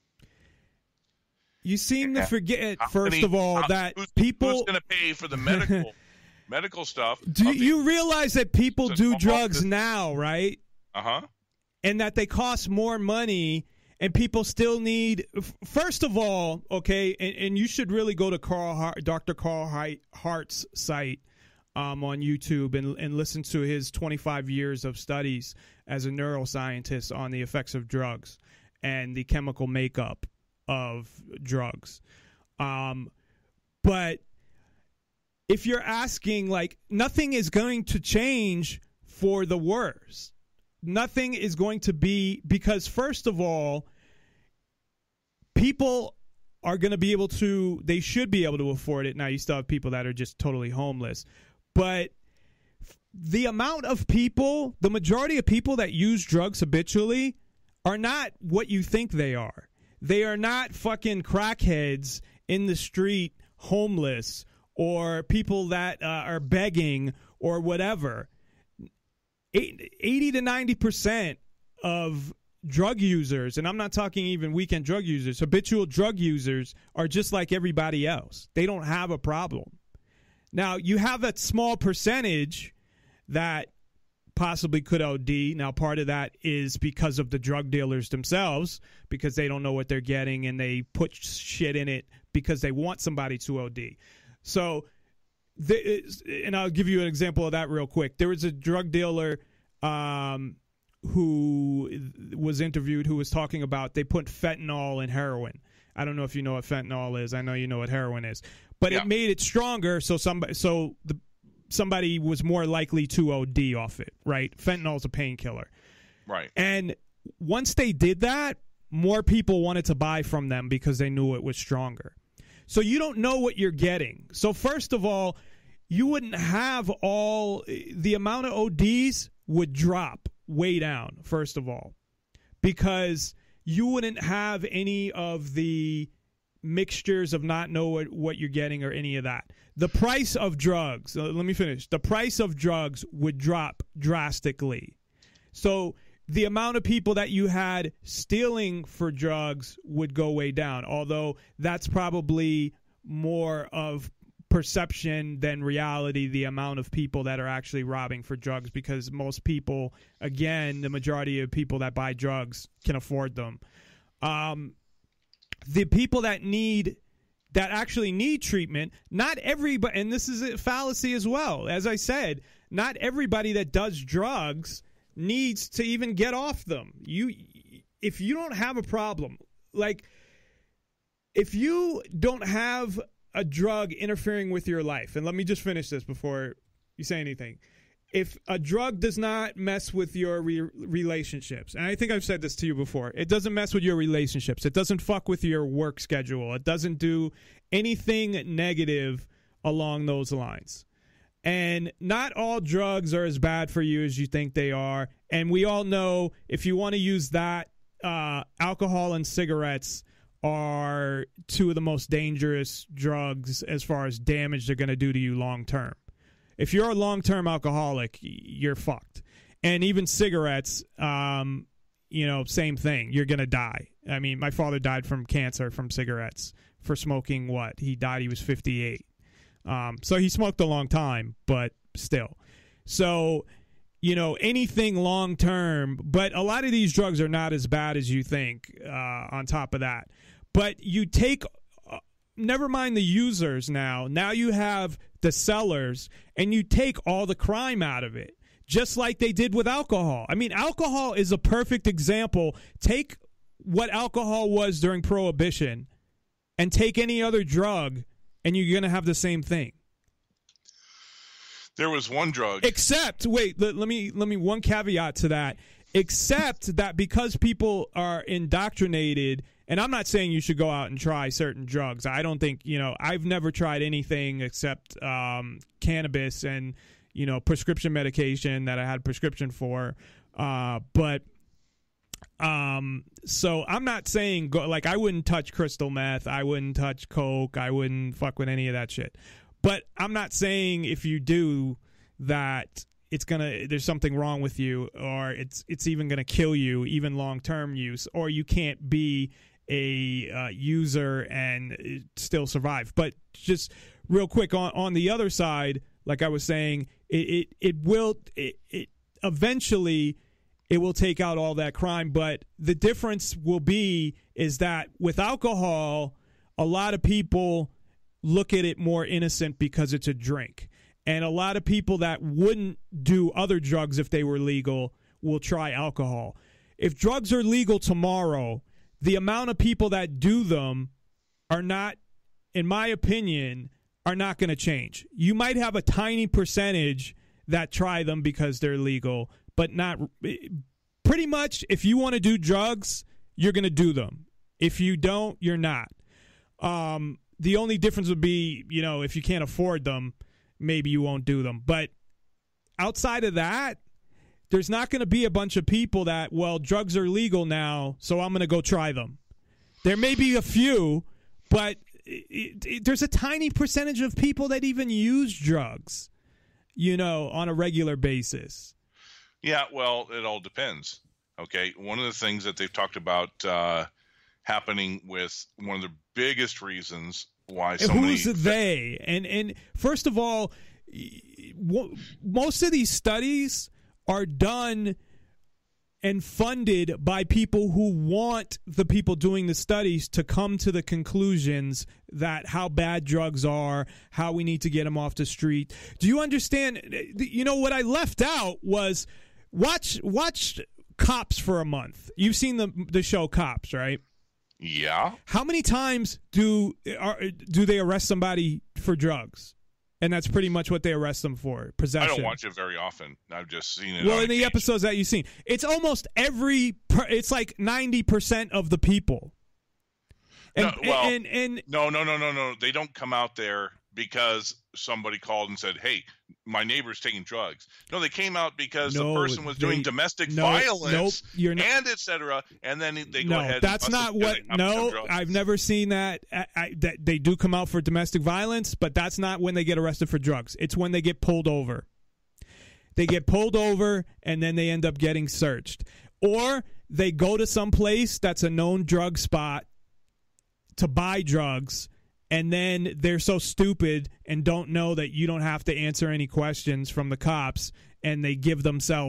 You seem to forget, first of all, that people... Who's going to pay for the medical stuff? Do you realize that people do drugs now, right? Uh-huh. And that they cost more money, and people still need... First of all, okay, and you should really go to Dr. Carl Hart's site on YouTube and listen to his 25 years of studies as a neuroscientist on the effects of drugs and the chemical makeup of drugs. But if you're asking, like, nothing is going to change for the worse. Nothing is going to be, because first of all, people are going to be able to, they should be able to afford it. Now you still have people that are just totally homeless, but the amount of people, the majority of people that use drugs habitually are not what you think they are. They are not fucking crackheads in the street, homeless, or people that are begging or whatever. 80 to 90% of drug users, and I'm not talking even weekend drug users, habitual drug users are just like everybody else. They don't have a problem. Now, you have that small percentage that possibly could OD. Now, part of that is because of the drug dealers themselves, because they don't know what they're getting and they put shit in it because they want somebody to OD. So, and I'll give you an example of that real quick. There was a drug dealer who was interviewed who was talking about they put fentanyl in heroin. I don't know if you know what fentanyl is. I know you know what heroin is. But it made it stronger, so somebody was more likely to OD off it, right? Fentanyl is a painkiller. Right. And once they did that, more people wanted to buy from them because they knew it was stronger. So you don't know what you're getting. So first of all, you wouldn't have the amount of ODs would drop way down, first of all, because you wouldn't have any of the mixtures of not know what you're getting or any of that. The price of drugs, let me finish. The price of drugs would drop drastically. So the amount of people that you had stealing for drugs would go way down, although that's probably more of perception than reality, the amount of people that are actually robbing for drugs, because most people, again, the majority of people that buy drugs can afford them. The people that actually need treatment, not everybody, and this is a fallacy as well. As I said, not everybody that does drugs needs to even get off them. If you don't have a problem, like if you don't have a drug interfering with your life, and let me just finish this before you say anything. If a drug does not mess with your relationships, and I think I've said this to you before, it doesn't mess with your relationships. It doesn't fuck with your work schedule. It doesn't do anything negative along those lines. And not all drugs are as bad for you as you think they are. And we all know if you want to use that, alcohol and cigarettes are two of the most dangerous drugs as far as damage they're going to do to you long term. If you're a long-term alcoholic, you're fucked. And even cigarettes, same thing. You're going to die. I mean, my father died from cancer from cigarettes for smoking what? He died, he was 58. So he smoked a long time, but still. So, anything long-term, but a lot of these drugs are not as bad as you think on top of that. But you take, never mind the users now. Now you have the sellers, and you take all the crime out of it, just like they did with alcohol. I mean, alcohol is a perfect example. Take what alcohol was during Prohibition and take any other drug, and you're going to have the same thing. There was one drug. Except, wait, let me one caveat to that. Except that because people are indoctrinated, and I'm not saying you should go out and try certain drugs. I don't think, I've never tried anything except cannabis and, prescription medication that I had prescription for. So I'm not saying, I wouldn't touch crystal meth. I wouldn't touch coke. I wouldn't fuck with any of that shit. But I'm not saying if you do that, there's something wrong with you, or it's even gonna kill you, even long-term use, or you can't be a user and still survive. But just real quick on the other side, like I was saying, it will eventually it will take out all that crime. But the difference is that with alcohol, a lot of people look at it more innocent because it's a drink. And a lot of people that wouldn't do other drugs if they were legal will try alcohol. If drugs are legal tomorrow, the amount of people that do them are not, in my opinion, are not going to change. You might have a tiny percentage that try them because they're legal, but not pretty much. If you want to do drugs, you're going to do them. If you don't, you're not. The only difference would be, if you can't afford them, maybe you won't do them. But outside of that, there's not going to be a bunch of people that, drugs are legal now, so I'm going to go try them. There may be a few, but there's a tiny percentage of people that even use drugs, on a regular basis. Yeah, well, it all depends. Okay, one of the things that they've talked about happening with one of the biggest reasons why who's they? And first of all, most of these studies are done and funded by people who want the people doing the studies to come to the conclusions that how bad drugs are, how we need to get them off the street. Do you understand? You know, what I left out was watch Cops for a month. You've seen the show Cops, right? Yeah. How many times do they arrest somebody for drugs? And that's pretty much what they arrest them for, possession. I don't watch it very often. I've just seen it. Well, in the episodes that you've seen, it's almost it's like 90% of the people. No. They don't come out there because somebody called and said, "Hey, my neighbor's taking drugs." No, they came out because the person was doing domestic violence and etc. And then they go ahead. That's not what. No, I've never seen that. That they do come out for domestic violence, but that's not when they get arrested for drugs. It's when they get pulled over. They get pulled over and then they end up getting searched, or they go to some place that's a known drug spot to buy drugs. And then they're so stupid and don't know that you don't have to answer any questions from the cops, and they give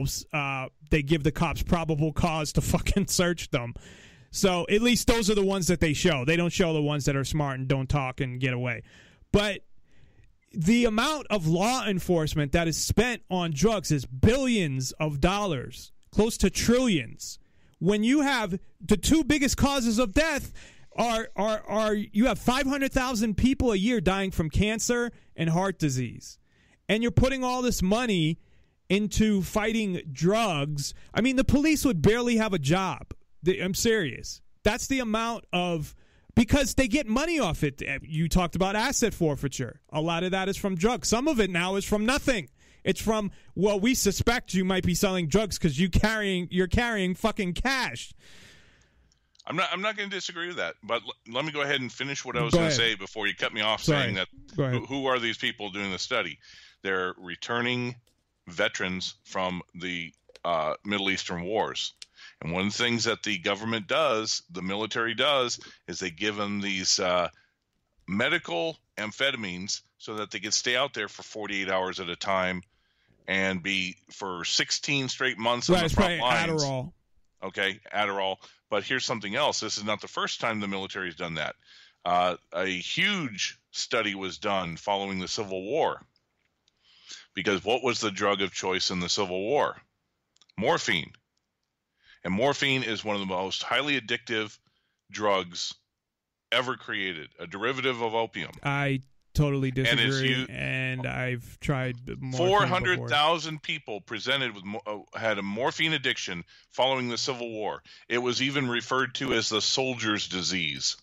the cops probable cause to fucking search them. So at least those are the ones that they show. They don't show the ones that are smart and don't talk and get away. But the amount of law enforcement that is spent on drugs is billions of dollars, close to trillions. When you have the two biggest causes of death are you have 500,000 people a year dying from cancer and heart disease, and you're putting all this money into fighting drugs. I mean, the police would barely have a job. I'm serious. That's the amount of, because they get money off it. You talked about asset forfeiture. A lot of that is from drugs. Some of it now is from nothing. It's from, well, we suspect you might be selling drugs because you're carrying fucking cash. I'm not going to disagree with that, but let me go ahead and finish what I was going to say before you cut me off. Saying that who are these people doing the study? They're returning veterans from the Middle Eastern wars. And one of the things that the government does, the military does, is they give them these medical amphetamines so that they can stay out there for 48 hours at a time and be for 16 straight months on the front lines. Adderall. Okay, Adderall. But here's something else. This is not the first time the military has done that. A huge study was done following the Civil War. Because what was the drug of choice in the Civil War? Morphine. And morphine is one of the most highly addictive drugs ever created, a derivative of opium. I totally disagree, and I've tried morphine 400,000 people presented with had a morphine addiction following the Civil War. It was even referred to as the soldier's disease.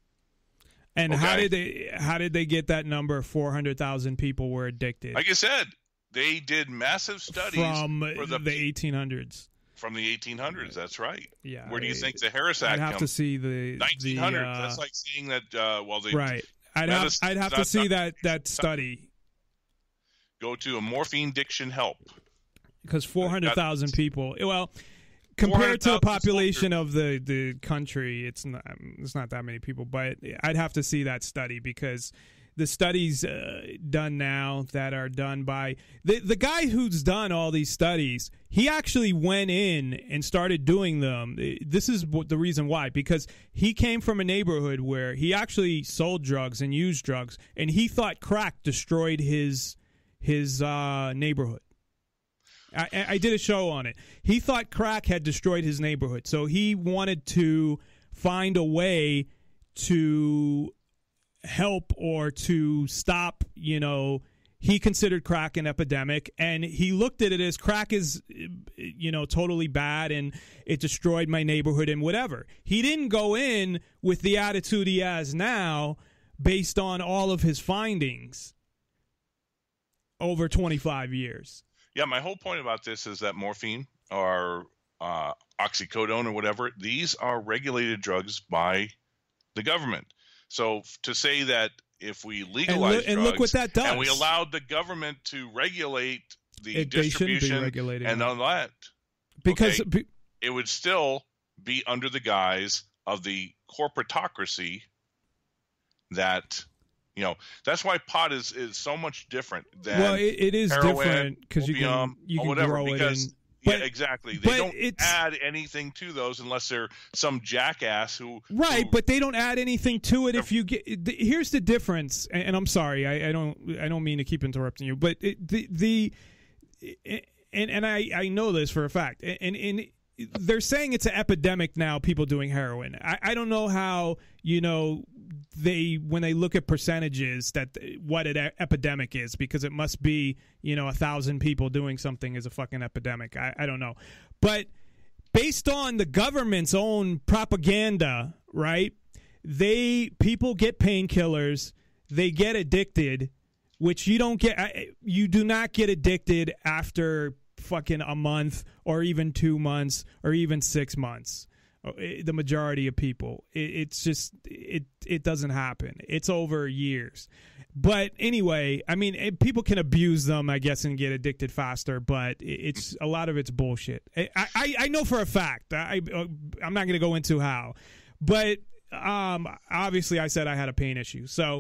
And how did they get that number? 400,000 people were addicted. Like I said, they did massive studies from the 1800s. From the 1800s, that's right. Yeah. Where do you think the Harris Act comes? I'd have to see the 1900s. That's like seeing that. Right. I'd have to see that study. Go to a morphine addiction help. Because 400,000 people. Well, compared to the population of the country, it's not that many people. But I'd have to see that study, because the studies done now that are done by the guy who's done all these studies, he actually went in and started doing them. This is the reason why, because he came from a neighborhood where he actually sold drugs and used drugs, and he thought crack destroyed his neighborhood. I did a show on it. He thought crack had destroyed his neighborhood, so he wanted to find a way to help or to stop, he considered crack an epidemic, and he looked at it as crack is, totally bad and it destroyed my neighborhood and whatever. He didn't go in with the attitude he has now based on all of his findings over 25 years. Yeah, my whole point about this is that morphine or oxycodone or whatever, these are regulated drugs by the government. So to say that if we legalize drugs look what that does, and we allowed the government to regulate the distribution and all that, because it would still be under the guise of the corporatocracy that, that's why pot is so much different than it is heroin, different because you can whatever, grow it in Yeah, exactly. They don't add anything to those unless they're some jackass who. Right, but they don't add anything to it. If you get, here's the difference, and I'm sorry, I don't mean to keep interrupting you, but I know this for a fact, and they're saying it's an epidemic now. People doing heroin. I don't know how when they look at percentages that what an epidemic is, because it must be 1,000 people doing something is a fucking epidemic. I don't know, but based on the government's own propaganda, right? People get painkillers, they get addicted, which you don't get. You do not get addicted after fucking a month or even 2 months or even 6 months. The majority of people, it's just it doesn't happen. It's over years. But anyway, I mean, people can abuse them, I guess, and get addicted faster. But it's a lot of it's bullshit. I know for a fact. I'm not going to go into how, but obviously, I said I had a pain issue. So,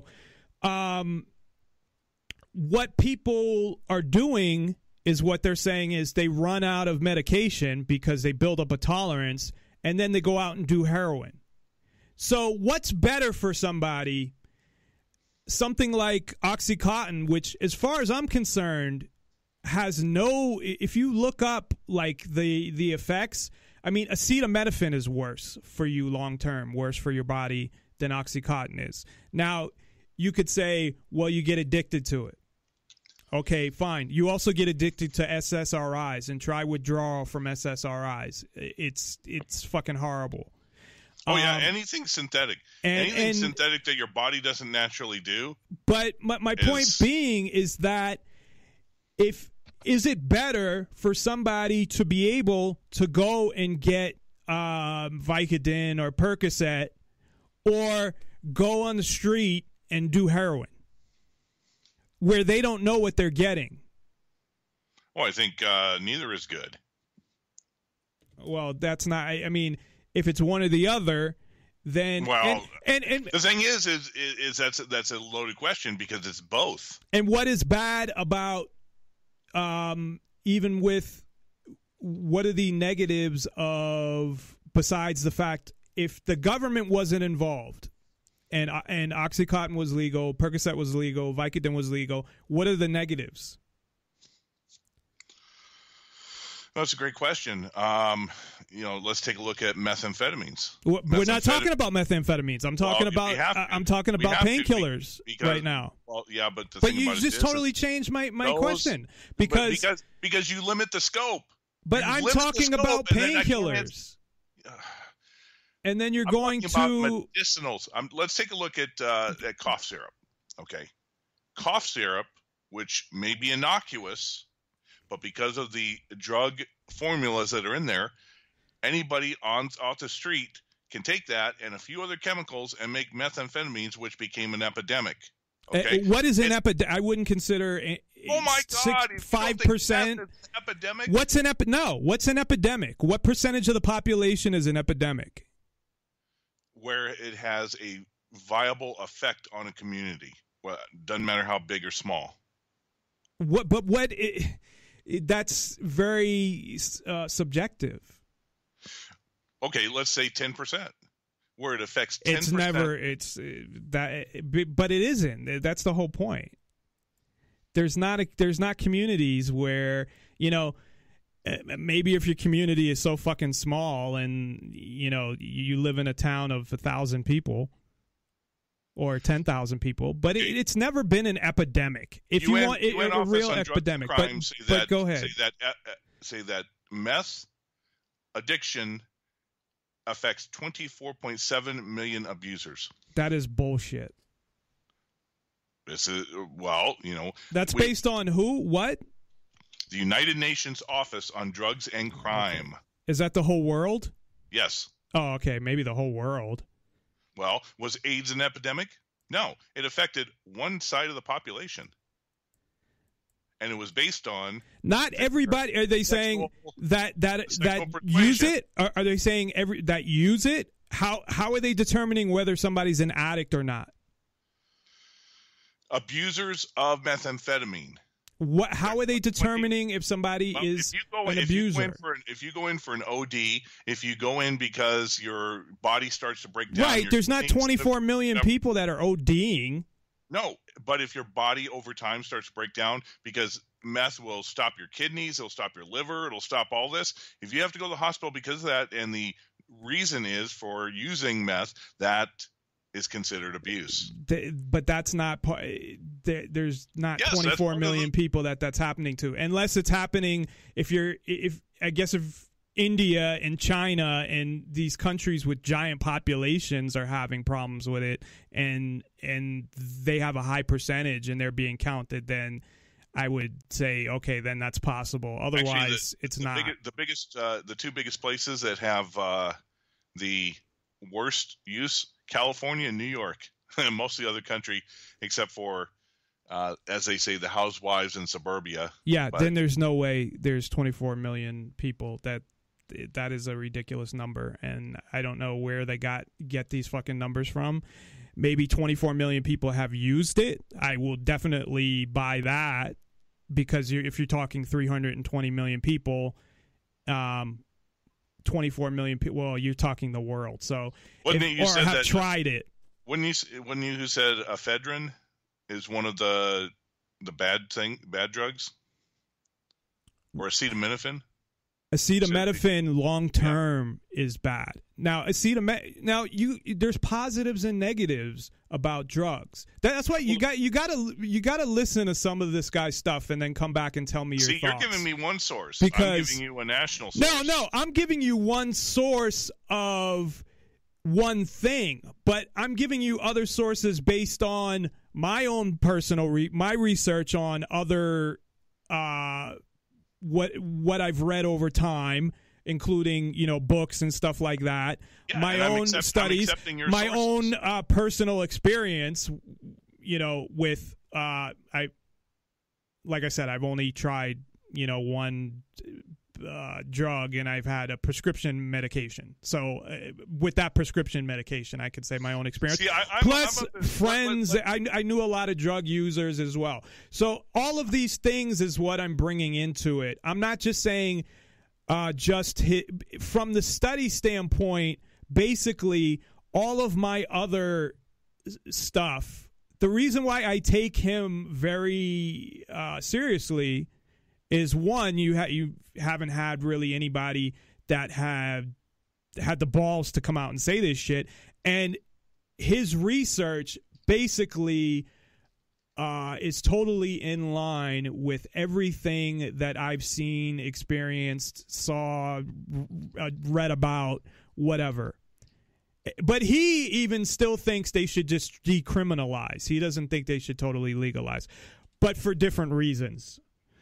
what people are doing is what they're saying is they run out of medication because they build up a tolerance. And then they go out and do heroin. So what's better for somebody? Something like Oxycontin, which, as far as I'm concerned, has no. If you look up like the effects, I mean, acetaminophen is worse for you long term, worse for your body than Oxycontin is. Now, you could say, well, you get addicted to it. Okay, fine. You also get addicted to SSRIs and try withdrawal from SSRIs. It's fucking horrible. Oh, yeah, anything synthetic. Anything synthetic that your body doesn't naturally do. But my point being is that is it better for somebody to be able to go and get Vicodin or Percocet or go on the street and do heroin, where they don't know what they're getting? Well, I think neither is good. Well, that's not. I mean, if it's one or the other, then and the thing is that's a loaded question because it's both. And what is bad about even with what are the negatives of, besides the fact if the government wasn't involved? And Oxycontin was legal, Percocet was legal, Vicodin was legal. What are the negatives? That's a great question. Let's take a look at methamphetamines. We're not talking about methamphetamines. I'm talking about painkillers right now. Well, yeah, but you just totally changed my question because you limit the scope. But I'm talking about painkillers. And then you're going to medicinals. Let's take a look at cough syrup. Okay, cough syrup, which may be innocuous, but because of the drug formulas that are in there, anybody off the street can take that and a few other chemicals and make methamphetamines, which became an epidemic. Okay, what is an epidemic? I wouldn't consider. Oh my God! 5%. Epidemic. What's an epidemic? What percentage of the population is an epidemic? Where it has a viable effect on a community. Well, doesn't matter how big or small. That's very subjective. Okay, let's say 10%. Where it affects 10%. It's never. But it isn't. That's the whole point. There's not communities where maybe if your community is so fucking small and you live in a town of 1,000 people or 10,000 people, but it's never been an epidemic. If you want a real epidemic, but go ahead. Say that meth addiction affects 24.7 million abusers. That is bullshit. That's based on who? What? The United Nations Office on Drugs and Crime. Is that the whole world? Yes. Oh, okay. Maybe the whole world. Well, was AIDS an epidemic? No. It affected one side of the population. And it was based on... Not everybody... Are they saying that use it? Are they saying that use it? How are they determining whether somebody's an addict or not? Abusers of methamphetamine. What? How are they determining if somebody is an abuser? If you go in for an OD, if you go in because your body starts to break down, right? There's not 24 million people that are ODing. No, but if your body over time starts to break down, because meth will stop your kidneys, it'll stop your liver, it'll stop all this. If you have to go to the hospital because of that, and the reason is for using meth, that is considered abuse. But that's not there's not 24 million people that's happening to, unless it's happening if India and China and these countries with giant populations are having problems with it, and they have a high percentage and they're being counted, then I would say, okay, then that's possible. Otherwise, it's not. The two biggest places that have the worst use, California and New York, and most of the other country, except for, as they say, the housewives in suburbia. Yeah, then there's no way there's 24 million people. That is a ridiculous number, and I don't know where they get these fucking numbers from. Maybe 24 million people have used it. I will definitely buy that, because if you're talking 320 million people, 24 million people, well, you're talking the world. So, tried it. When you said ephedrine is one of the bad drugs, or acetaminophen. Acetaminophen long term is bad. Now, there's positives and negatives about drugs. That's why you gotta listen to some of this guy's stuff and then come back and tell me your thoughts. You're giving me one source. Because I'm giving you a national source. No, I'm giving you one source of one thing, but I'm giving you other sources based on my own personal my research on other what I've read over time, including books and stuff like that. Yeah, my own studies, my own personal experience. With like I said, I've only tried one drug, and I've had a prescription medication. So with that prescription medication, I could say my own experience. See, Plus friends, I knew a lot of drug users as well. So all of these things is what I'm bringing into it. I'm not just saying from the study standpoint, basically all of my other stuff, the reason why I take him very seriously is, one, you haven't had really anybody that had the balls to come out and say this shit, and his research basically is totally in line with everything that I've seen, experienced, saw, read about, whatever. But he even still thinks they should just decriminalize. He doesn't think they should totally legalize, but for different reasons.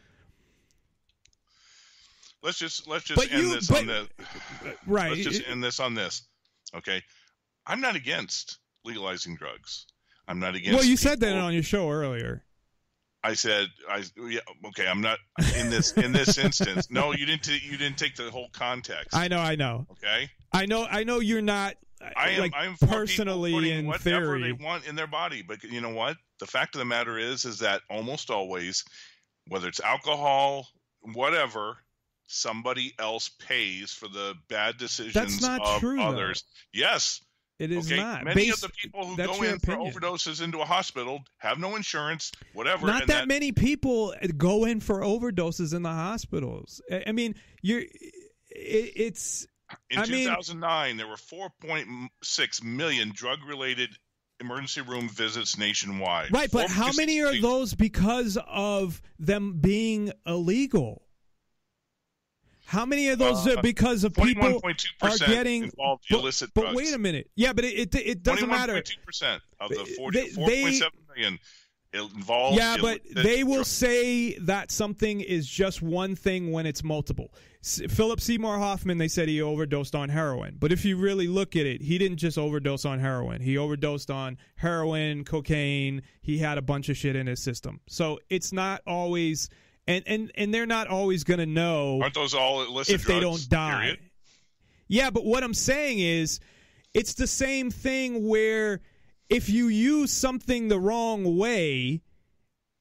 Let's just end this on this. Right. Let's just end this on this. Okay. I'm not against legalizing drugs. I'm not against. Well, you said that on your show earlier. I said, yeah, okay. I'm not in this instance. No, you didn't take the whole context. I know. Okay. I know you're not. I'm personally in whatever theory they want in their body, but you know what? The fact of the matter is that almost always, whether it's alcohol, whatever, somebody else pays for the bad decisions of true, others. Though. Yes. It is not. Many of the people who go in for overdoses into a hospital have no insurance, whatever. Not that many people go in for overdoses in the hospitals. I mean, it's... In 2009, there were 4.6 million drug-related emergency room visits nationwide. Right, but how many are those because of them being illegal? How many of those are because of people are getting involved in illicit drugs? But wait a minute. Yeah, but it doesn't matter. 21.2% of the 4.7 million involved. Yeah, but they will say that something is just one thing when it's multiple. Philip Seymour Hoffman, they said he overdosed on heroin. But if you really look at it, he didn't just overdose on heroin. He overdosed on heroin, cocaine. He had a bunch of shit in his system. So it's not always... And they're not always going to know. Aren't those all illicit if drugs, they don't die? Period? Yeah, but what I'm saying is, it's the same thing where if you use something the wrong way,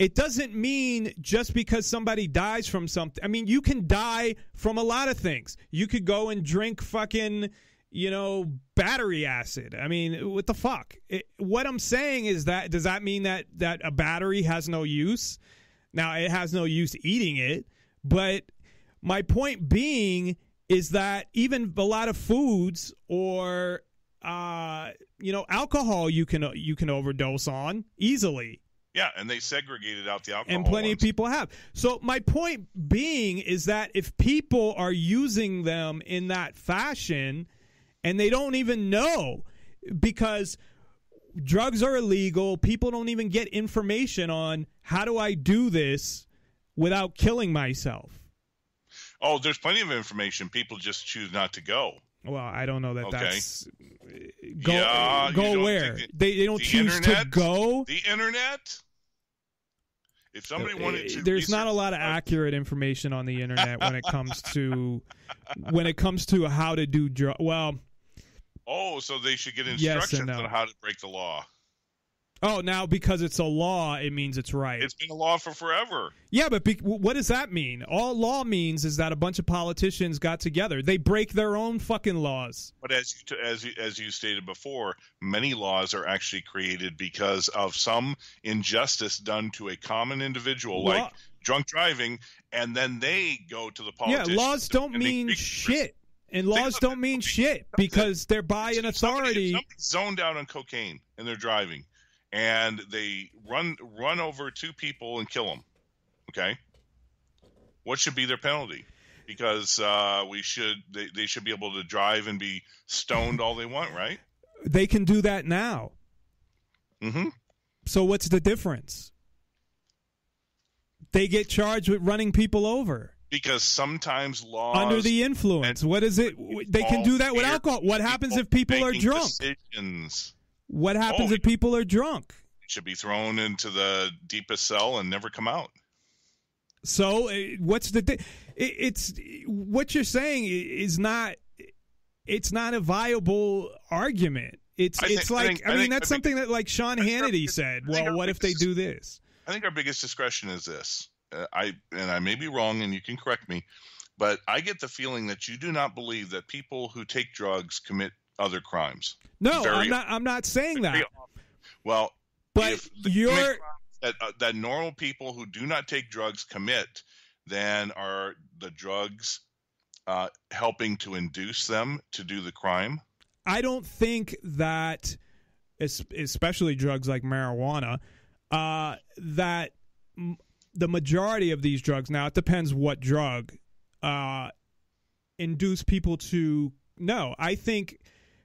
it doesn't mean just because somebody dies from something. I mean, you can die from a lot of things. You could go and drink fucking, battery acid. I mean, what the fuck? What I'm saying is that, does that mean that a battery has no use? Now, it has no use eating it, but my point being is that even a lot of foods or, alcohol you can overdose on easily. Yeah, and they segregated out the alcohol. And plenty of people have. So my point being is that if people are using them in that fashion and they don't even know, because drugs are illegal, people don't even get information on how do I do this without killing myself. Oh, there's plenty of information. People just choose not to go. Well, I don't know that that's... Go where? They don't choose to go? The internet? If somebody wanted to... There's not a lot of accurate information on the internet when it comes to how to do drugs. Well... Oh, so they should get instructions on how to break the law. Oh, now because it's a law, it means it's right. It's been a law for forever. Yeah, but what does that mean? All law means is that a bunch of politicians got together. They break their own fucking laws. But as you stated before, many laws are actually created because of some injustice done to a common individual, like drunk driving, and then they go to the politicians. Yeah, laws don't mean shit. And laws don't mean shit because they're by an authority. Somebody's zoned out on cocaine and they're driving, and they run over two people and kill them. Okay, what should be their penalty? Because they should be able to drive and be stoned all they want, right? They can do that now. Mm-hmm. So what's the difference? They get charged with running people over. Because sometimes laws... Under the influence. What is it? They can do that with alcohol. What happens if people are drunk? Decisions. What happens if people are drunk? Should be thrown into the deepest cell and never come out. So what's the... It's what you're saying is not... It's not a viable argument. It's that's something that like Sean Hannity said. Well, what if they do this? I think our biggest discretion is this. I may be wrong, and you can correct me, but I get the feeling that you do not believe that people who take drugs commit other crimes. No, I'm not saying that. Well, but that normal people who do not take drugs commit, then are the drugs helping to induce them to do the crime? I don't think that, especially drugs like marijuana, that the majority of these drugs, now it depends what drug, induce people to... No, I think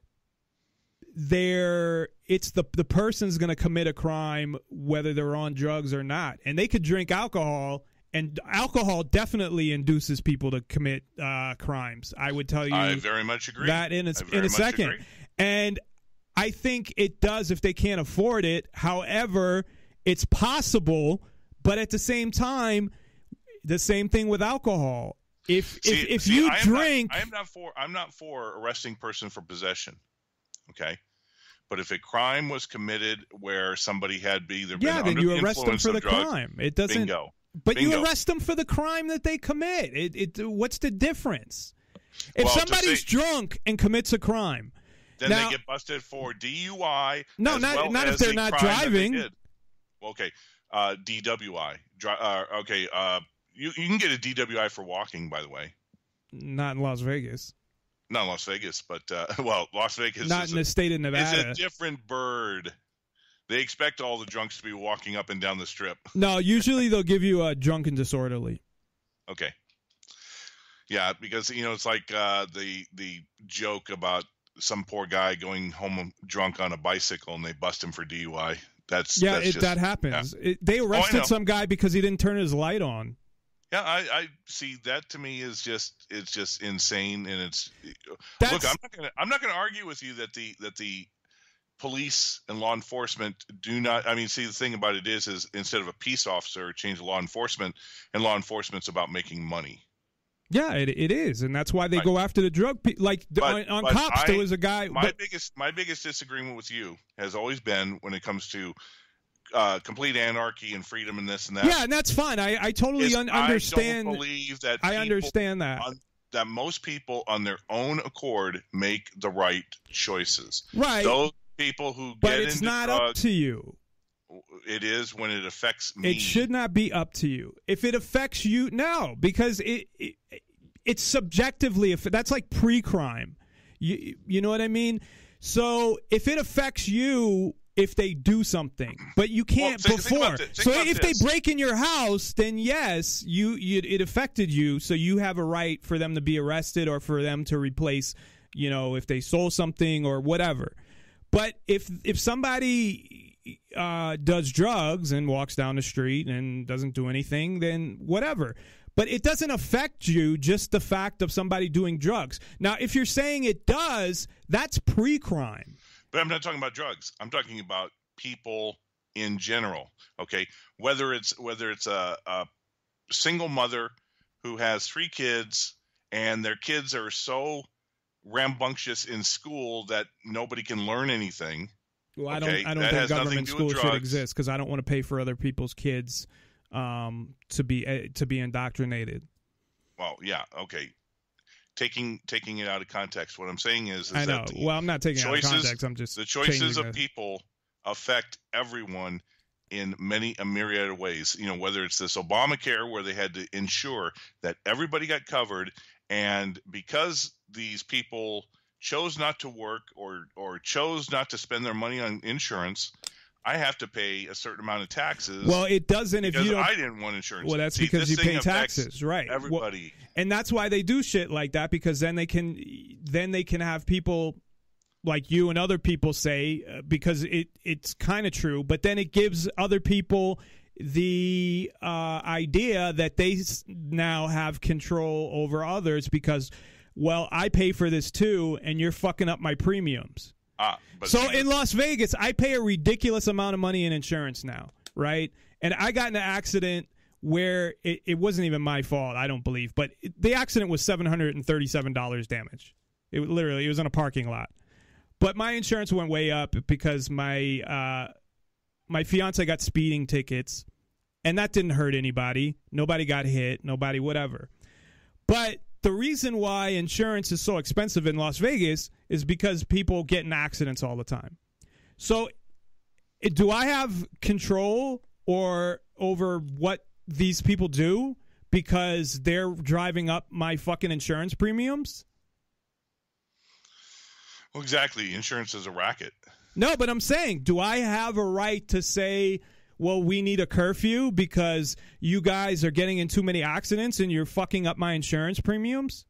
it's the person's going to commit a crime whether they're on drugs or not. And they could drink alcohol, and alcohol definitely induces people to commit crimes. I would tell you... I very much agree. That in a second. Agree. And I think it does if they can't afford it. However, it's possible... But at the same time, the same thing with alcohol. If you drink, I'm not for arresting person for possession. Okay, but if a crime was committed where somebody had either been under then you the arrest them for the drugs, crime. It doesn't. Bingo. But you arrest them for the crime that they commit. What's the difference? If somebody's drunk and commits a crime, then they get busted for DUI. No, not if they're not driving. Okay. DWI. You can get a DWI for walking, by the way. Not in Las Vegas. Not in Las Vegas, but Las Vegas. Not in the state of Nevada. It's a different bird. They expect all the drunks to be walking up and down the strip. No, usually they'll give you a drunk and disorderly. Okay. Yeah, because it's like the joke about some poor guy going home drunk on a bicycle and they bust him for DUI. That happens. Yeah. They arrested some guy because he didn't turn his light on. Yeah, I see. That to me is just insane, and look. I'm not gonna argue with you that the police and law enforcement do not. I mean, see, the thing about it is instead of a peace officer, change law enforcement, and law enforcement's about making money. Yeah, it is, and that's why they go after the drug on cops. There was a guy. My biggest disagreement with you has always been when it comes to complete anarchy and freedom and this and that. Yeah, and that's fine. I totally understand. I don't believe that. I understand that. That most people on their own accord make the right choices. Right. Those people who but get it's into not drugs, up to you. It is when it affects me. It should not be up to you. If it affects you, no, because it's subjectively. That's like pre-crime. You know what I mean? So if it affects you, if they do something, but you can't before. So if they break in your house, then yes, it affected you. So you have a right for them to be arrested or for them to replace, if they stole something or whatever. But if somebody does drugs and walks down the street and doesn't do anything, then whatever. But it doesn't affect you, just the fact of somebody doing drugs. Now, if you're saying it does, that's pre-crime. But I'm not talking about drugs. I'm talking about people in general. Okay, whether it's a single mother who has 3 kids and their kids are so rambunctious in school that nobody can learn anything. Well, I don't think government school should exist because I don't want to pay for other people's kids to be indoctrinated. Well, yeah, okay. Taking it out of context, what I'm saying is I know. that I'm not taking it out of context. I'm just the choices of people affect everyone in a myriad of ways. Whether it's this Obamacare where they had to ensure that everybody got covered, and because these people chose not to work or chose not to spend their money on insurance, I have to pay a certain amount of taxes. Well, it doesn't if you don't. I didn't want insurance. Well, that's because you pay taxes, right? Everybody, and that's why they do shit like that, because then they can have people like you and other people say because it's kind of true, but then it gives other people the idea that they now have control over others because, well, I pay for this too, and you're fucking up my premiums. So in Las Vegas, I pay a ridiculous amount of money in insurance now, right? And I got in an accident where it wasn't even my fault, I don't believe, but the accident was $737 damage. It was in a parking lot. But my insurance went way up because my fiance got speeding tickets, and that didn't hurt anybody. Nobody got hit, nobody whatever. But the reason why insurance is so expensive in Las Vegas is because people get in accidents all the time. So do I have control over what these people do because they're driving up my fucking insurance premiums? Well, exactly. Insurance is a racket. No, but I'm saying, do I have a right to say, well, we need a curfew because you guys are getting in too many accidents and you're fucking up my insurance premiums?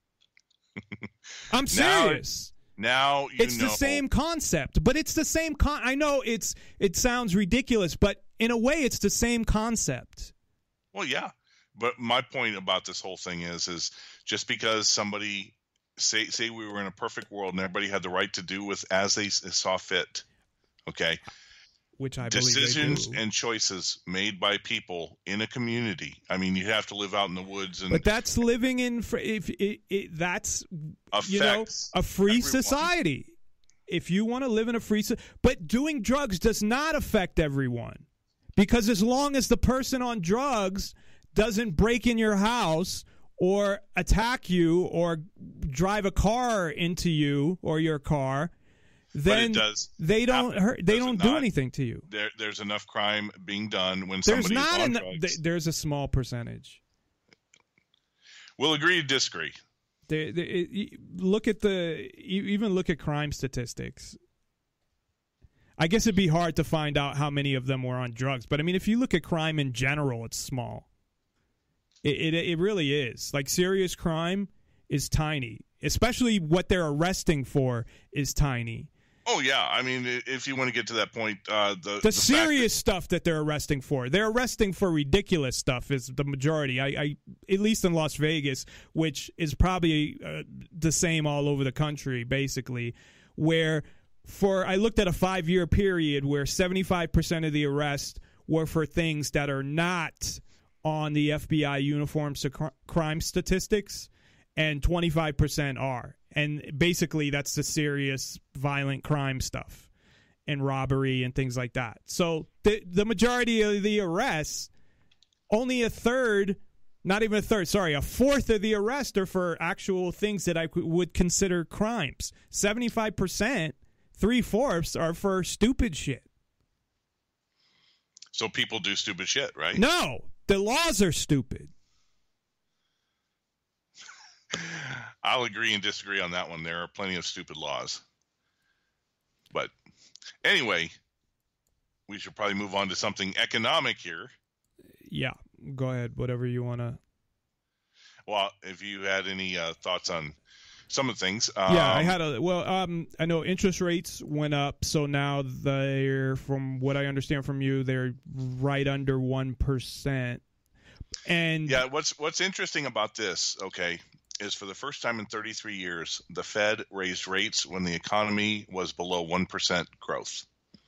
I'm serious. Now it's the same concept, but it's the same I know it sounds ridiculous, but in a way it's the same concept. Well, yeah. But my point about this whole thing is just because somebody say we were in a perfect world and everybody had the right to do with as they saw fit. Okay. Which I decisions believe they do. And choices made by people in a community. I mean, you have to live out in the woods, but that's living in that's a free society. If you want to live in a free, but doing drugs does not affect everyone, because as long as the person on drugs doesn't break in your house or attack you or drive a car into you or your car, then they don't hurt. They don't do anything to you. There's enough crime being done when somebody is on drugs. There's a small percentage. We'll agree to disagree. Look at crime statistics. I guess it'd be hard to find out how many of them were on drugs, but I mean, if you look at crime in general, it's small. It really is. Like, serious crime is tiny, especially what they're arresting for is tiny. Oh, yeah. I mean, if you want to get to that point, the serious stuff that they're arresting for ridiculous stuff is the majority. I at least in Las Vegas, which is probably the same all over the country, basically, where I looked at a 5-year period where 75% of the arrests were for things that are not on the FBI uniform crime statistics, and 25% are. And basically, that's the serious, violent crime stuff. and robbery and things like that. So the majority of the arrests, only a fourth of the arrests are for actual things that I would consider crimes. 75%, 3/4 are for stupid shit. So people do stupid shit, right? No, the laws are stupid. I'll agree and disagree on that one. There are plenty of stupid laws. But anyway, we should probably move on to something economic here. Yeah, go ahead. Whatever you want to. Well, if you had any thoughts on some of the things. I had I know interest rates went up, so now they're, from what I understand from you, they're right under 1%. And yeah, what's interesting about this, okay, is for the first time in 33 years, the Fed raised rates when the economy was below 1% growth.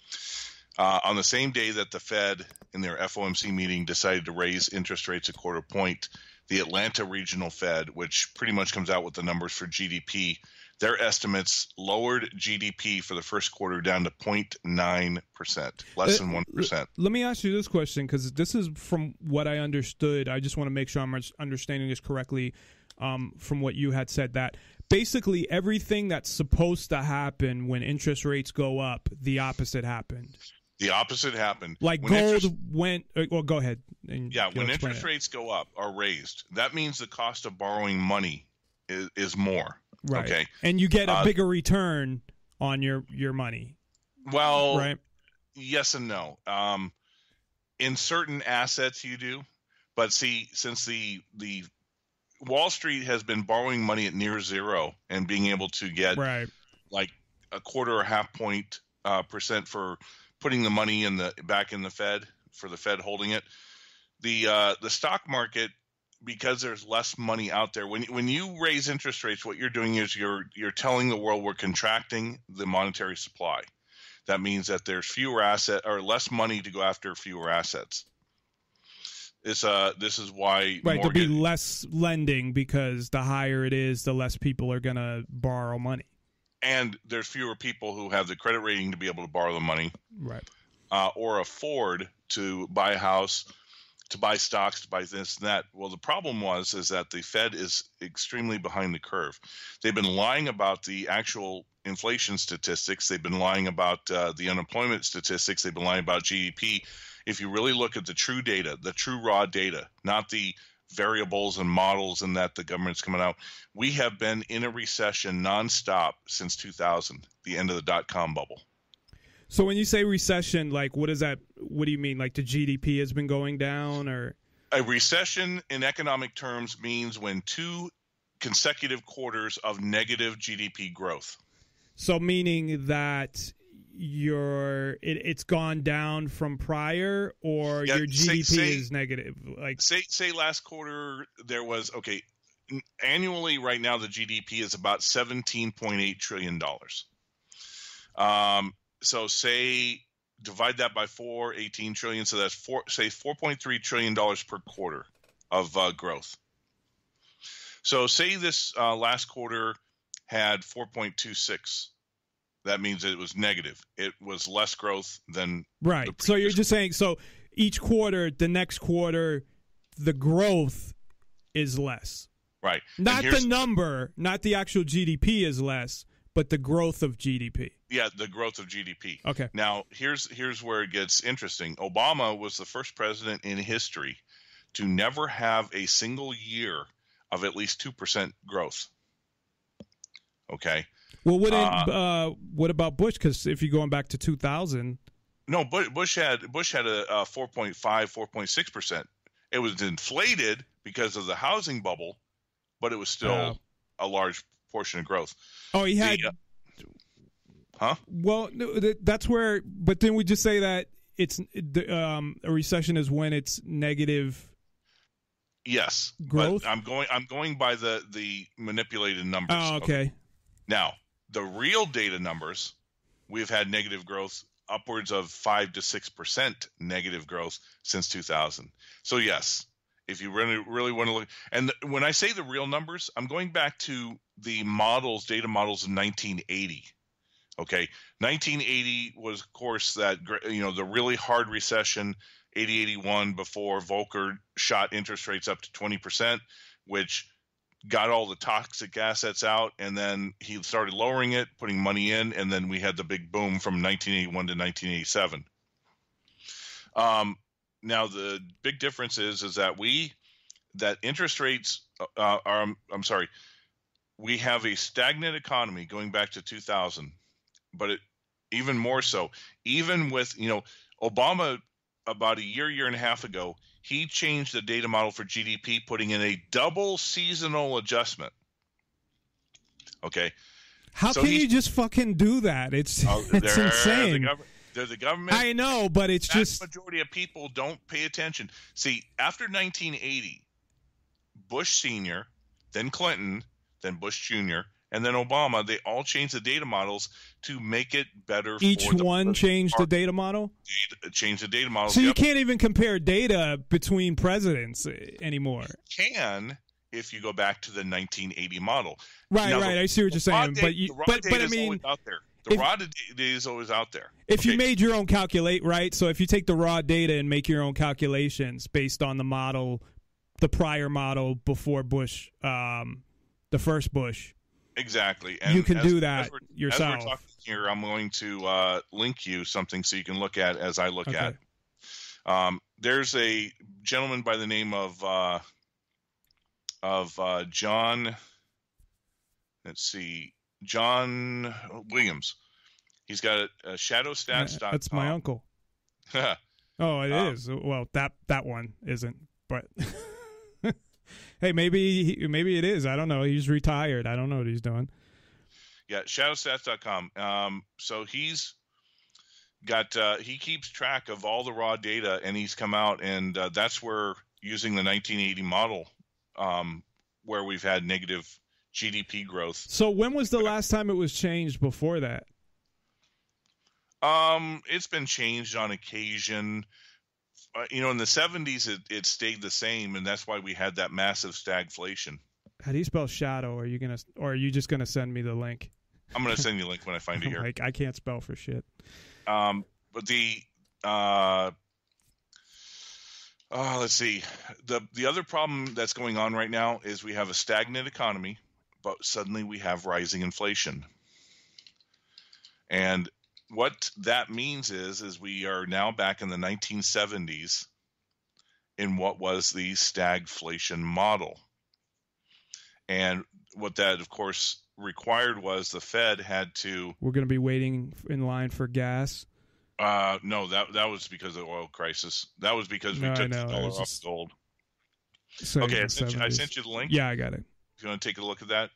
On the same day that the Fed, in their FOMC meeting, decided to raise interest rates a quarter point, the Atlanta Regional Fed, which pretty much comes out with the numbers for GDP, their estimates lowered GDP for the first quarter down to 0.9%, less than 1%. Let me ask you this question, because this is from what I understood. I just want to make sure I'm understanding this correctly. From what you had said, that basically everything that's supposed to happen when interest rates go up, the opposite happened. The opposite happened. Like when gold went. Well, go ahead. Yeah, when interest rates go up or raised, that means the cost of borrowing money is more. Right. Okay. And you get a bigger return on your money. Well, right. Yes and no. In certain assets, you do, but see, since the Wall Street has been borrowing money at near zero and being able to get like a quarter or half point percent for putting the money back in the Fed, for the Fed holding it. The stock market, because there's less money out there, when you raise interest rates, what you're doing is you're telling the world we're contracting the monetary supply. That means that there's fewer asset or less money to go after fewer assets. This is why there'll be less lending, because the higher it is, the less people are going to borrow money. And there's fewer people who have the credit rating to be able to borrow the money, right? Or afford to buy a house, to buy stocks, to buy this and that. Well, the problem is that the Fed is extremely behind the curve. They've been lying about the actual inflation statistics. They've been lying about the unemployment statistics. They've been lying about GDP. If you really look at the true data, the true raw data, not the variables and models and that the government's coming out, we have been in a recession nonstop since 2000, the end of the dot-com bubble. So when you say recession, like what is that? What do you mean? Like the GDP has been going down, or? A recession in economic terms means when 2 consecutive quarters of negative GDP growth. So meaning that it's gone down from prior, or your GDP is negative. Like say last quarter there was annually right now the GDP is about $17.8 trillion. So say divide that by 4, 18 trillion. So that's $4.3 trillion per quarter of growth. So say this last quarter had 4.26. That means it was negative. It was less growth than right. So you're just saying, so each quarter, the next quarter, the growth is less. Right. Not the number, not the actual GDP is less, but the growth of GDP. Yeah, the growth of GDP. Okay. Now, here's where it gets interesting. Obama was the first president in history to never have a single year of at least 2% growth. Okay. Well, what about Bush? Because if you're going back to 2000, no, Bush had a 4.5, 4.6%. It was inflated because of the housing bubble, but it was still a large portion of growth. Oh, he had. Huh? Well, that's where. But then we just say that it's a recession is when it's negative. Yes, growth. But I'm going by the manipulated numbers. Oh, okay. Now, the real data numbers, we've had negative growth, upwards of 5 to 6% negative growth since 2000. So yes, if you really want to look, and when I say the real numbers, I'm going back to the models, data models of 1980. Okay, 1980 was, of course, that the really hard recession, 80-81, before Volcker shot interest rates up to 20%, which got all the toxic assets out, and then he started lowering it, putting money in, and then we had the big boom from 1981 to 1987. Now the big difference is that interest rates we have a stagnant economy going back to 2000, but even more so, even with Obama about a year and a half ago, he changed the data model for GDP, putting in a double seasonal adjustment. Okay, how can you just fucking do that? It's insane. They're the government. I know, but it's just majority of people don't pay attention. See, after 1980, Bush Sr., then Clinton, then Bush Jr., and then Obama, they all changed the data models to make it better. Each one changed the data model? Changed the data model. So you can't even compare data between presidents anymore. You can if you go back to the 1980 model. Right, I see what you're saying. But I mean, out there. The raw data is always out there. If you made your own right? So if you take the raw data and make your own calculations based on the model, the prior model before Bush, the first Bush. Exactly. And you can do that yourself. As we're talking here, I'm going to link you something so you can look at as I look at. There's a gentleman by the name of John. Let's see, John Williams. He's got a shadowstats.com. That's my uncle. Oh, it is. Well, that one isn't, but. Hey, maybe it is. I don't know. He's retired. I don't know what he's doing. Yeah, shadowstats.com. So he's got he keeps track of all the raw data, and he's come out, and that's where using the 1980 model, where we've had negative GDP growth. So when was the last time it was changed before that? It's been changed on occasion. In the 70s, it stayed the same, and that's why we had that massive stagflation. How do you spell shadow? Are you just gonna send me the link? I'm gonna send you a link when I find it here. I can't spell for shit. But let's see. The other problem that's going on right now is we have a stagnant economy, but suddenly we have rising inflation, and what that means is we are now back in the 1970s in what was the stagflation model. And what that, of course, required was the Fed had to... We're going to be waiting in line for gas? No, that was because of the oil crisis. That was because we took the dollar off gold. Okay, I sent you the link. Yeah, I got it. You want to take a look at that?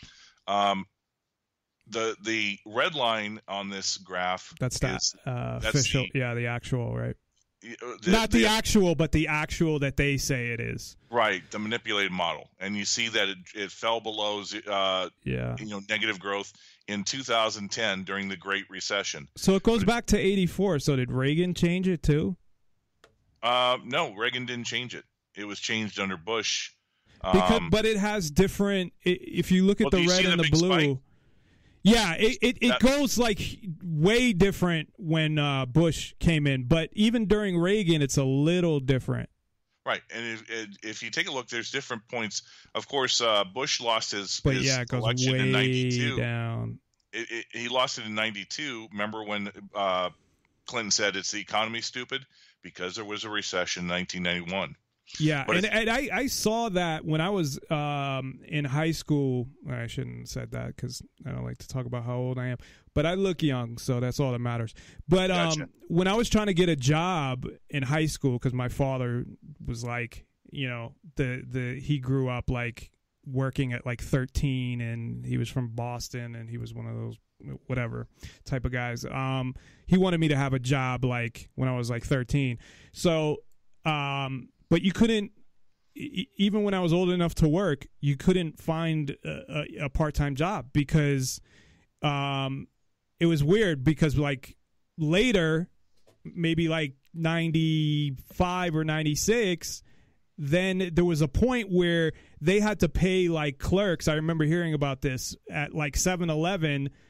The red line on this graph. That's official. The actual, right? Not the actual, but the actual that they say it is. Right, the manipulated model, and you see that it fell below negative growth in 2010 during the Great Recession. So it goes back to 84. So did Reagan change it too? No, Reagan didn't change it. It was changed under Bush. But it has different. If you look at the red and the blue. Spike? Yeah, it goes like way different when Bush came in, but even during Reagan, it's a little different. Right, and if you take a look, there's different points. Of course, Bush lost his it goes election way in 92. Down. He lost it in 92. Remember when Clinton said it's the economy, stupid? Because there was a recession in 1991. Yeah, and I saw that when I was in high school. I shouldn't have said that because I don't like to talk about how old I am. But I look young, so that's all that matters. But gotcha. When I was trying to get a job in high school, because my father was like, he grew up like working at like 13, and he was from Boston, and he was one of those whatever type of guys. He wanted me to have a job like when I was like 13. So. But you couldn't, even when I was old enough to work, you couldn't find a part-time job because it was weird because like later, maybe like 95 or 96, then there was a point where they had to pay like clerks. I remember hearing about this at like 7-Eleven.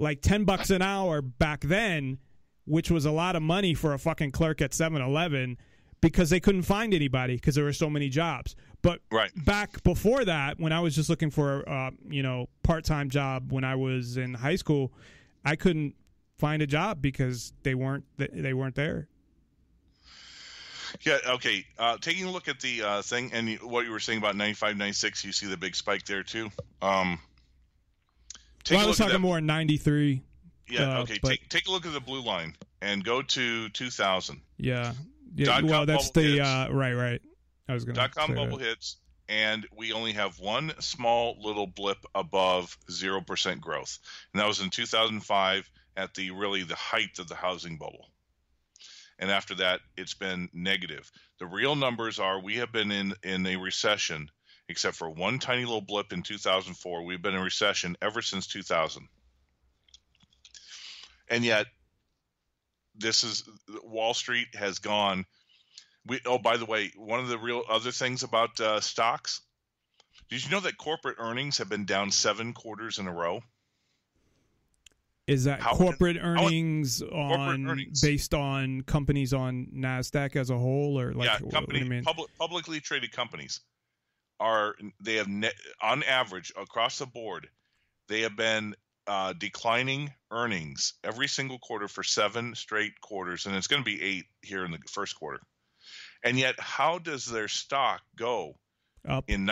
like $10 an hour back then, which was a lot of money for a fucking clerk at 7-Eleven, because they couldn't find anybody because there were so many jobs. But back before that, when I was just looking for part-time job when I was in high school, I couldn't find a job because they weren't there. Yeah, okay. Taking a look at the thing and what you were saying about 95, 96, you see the big spike there too. I was talking more in 93. Yeah, okay. Take a look at the blue line and go to 2000. Yeah. Well, that's the right. I was going to .com bubble hits, and we only have one small little blip above 0% growth, and that was in 2005 at the height of the housing bubble. And after that, it's been negative. The real numbers are we have been in a recession, except for one tiny little blip in 2004. We've been in recession ever since 2000. And yet, Wall Street has gone. By the way, one of the real other things about stocks, did you know that corporate earnings have been down 7 quarters in a row? Is that corporate earnings based on companies on NASDAQ as a whole, or like what do you mean? Publicly traded companies on average across the board, they have been declining earnings every single quarter for 7 straight quarters, and it's going to be 8 here in the first quarter. And yet, how does their stock go up in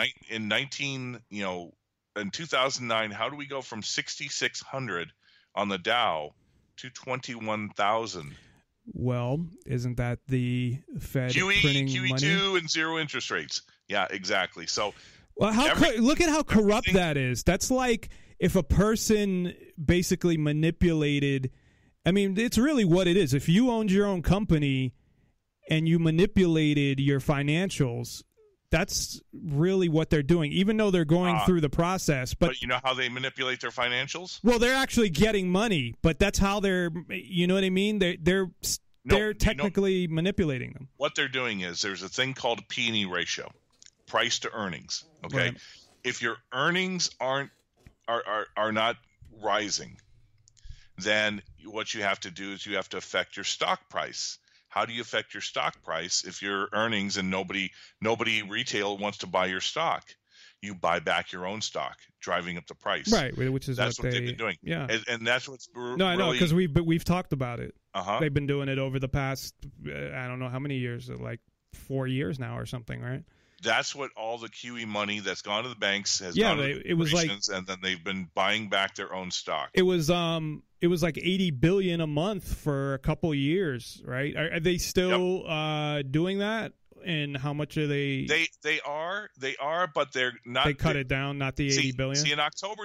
2009? How do we go from 6,600 on the Dow to 21,000? Well, isn't that the Fed printing QE2 money? and zero interest rates? Yeah, exactly. So, well, look at how corrupt that is. That's like if a person basically manipulated. I mean, it's really what it is. If you owned your own company and you manipulated your financials, that's really what they're doing, even though they're going through the process. But you know how they manipulate their financials? Well, they're actually getting money, but that's how they're, you know what I mean? They're technically manipulating them. What they're doing is there's a thing called P&E ratio, price to earnings. Okay, right. If your earnings are not rising, then what you have to do is you have to affect your stock price. How do you affect your stock price if your earnings and nobody retail wants to buy your stock? You buy back your own stock, driving up the price. Right, which is what they've been doing. Yeah, and that's what's no, I know, because we've talked about it. They've been doing it over the past I don't know how many years, like 4 years now or something, right? That's what all the QE money that's gone to the banks has gone to the corporations, and then they've been buying back their own stock. It was like $80 billion a month for a couple years, right? Are they still doing that? And how much are they? They are, but they're not. They cut it down, not the $80 billion. See, in October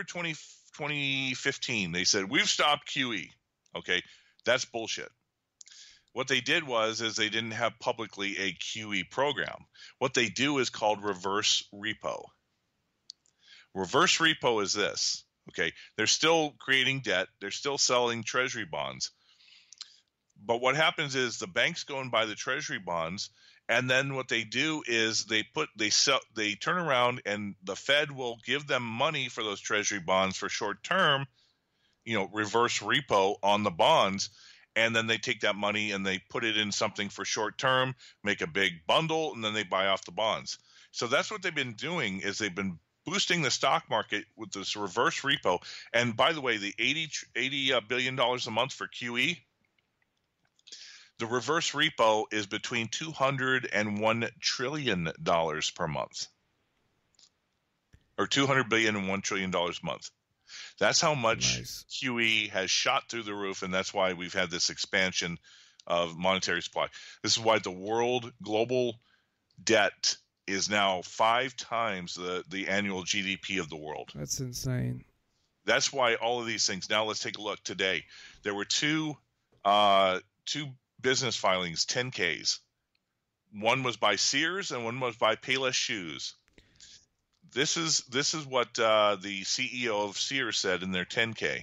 2015, they said we've stopped QE. Okay, that's bullshit. What they did is they didn't have publicly a QE program. What they do is called reverse repo. Reverse repo is this. Okay, they're still creating debt. They're still selling treasury bonds. But what happens is the banks go and buy the treasury bonds, and then what they do is they turn around and the Fed will give them money for those treasury bonds for short term, reverse repo on the bonds. And then they take that money and they put it in something for short term, make a big bundle, and then they buy off the bonds. So that's what they've been doing is they've been boosting the stock market with this reverse repo. And by the way, the $80 billion a month for QE, the reverse repo is between $200 and $1 trillion per month, or $200 billion and $1 trillion a month. That's how much QE has shot through the roof, and that's why we've had this expansion of monetary supply. This is why the world global debt is now 5 times the annual GDP of the world. That's insane. That's why all of these things. Now let's take a look. Today, there were two business filings, 10Ks. One was by Sears and one was by Payless Shoes. This is what the CEO of Sears said in their 10K.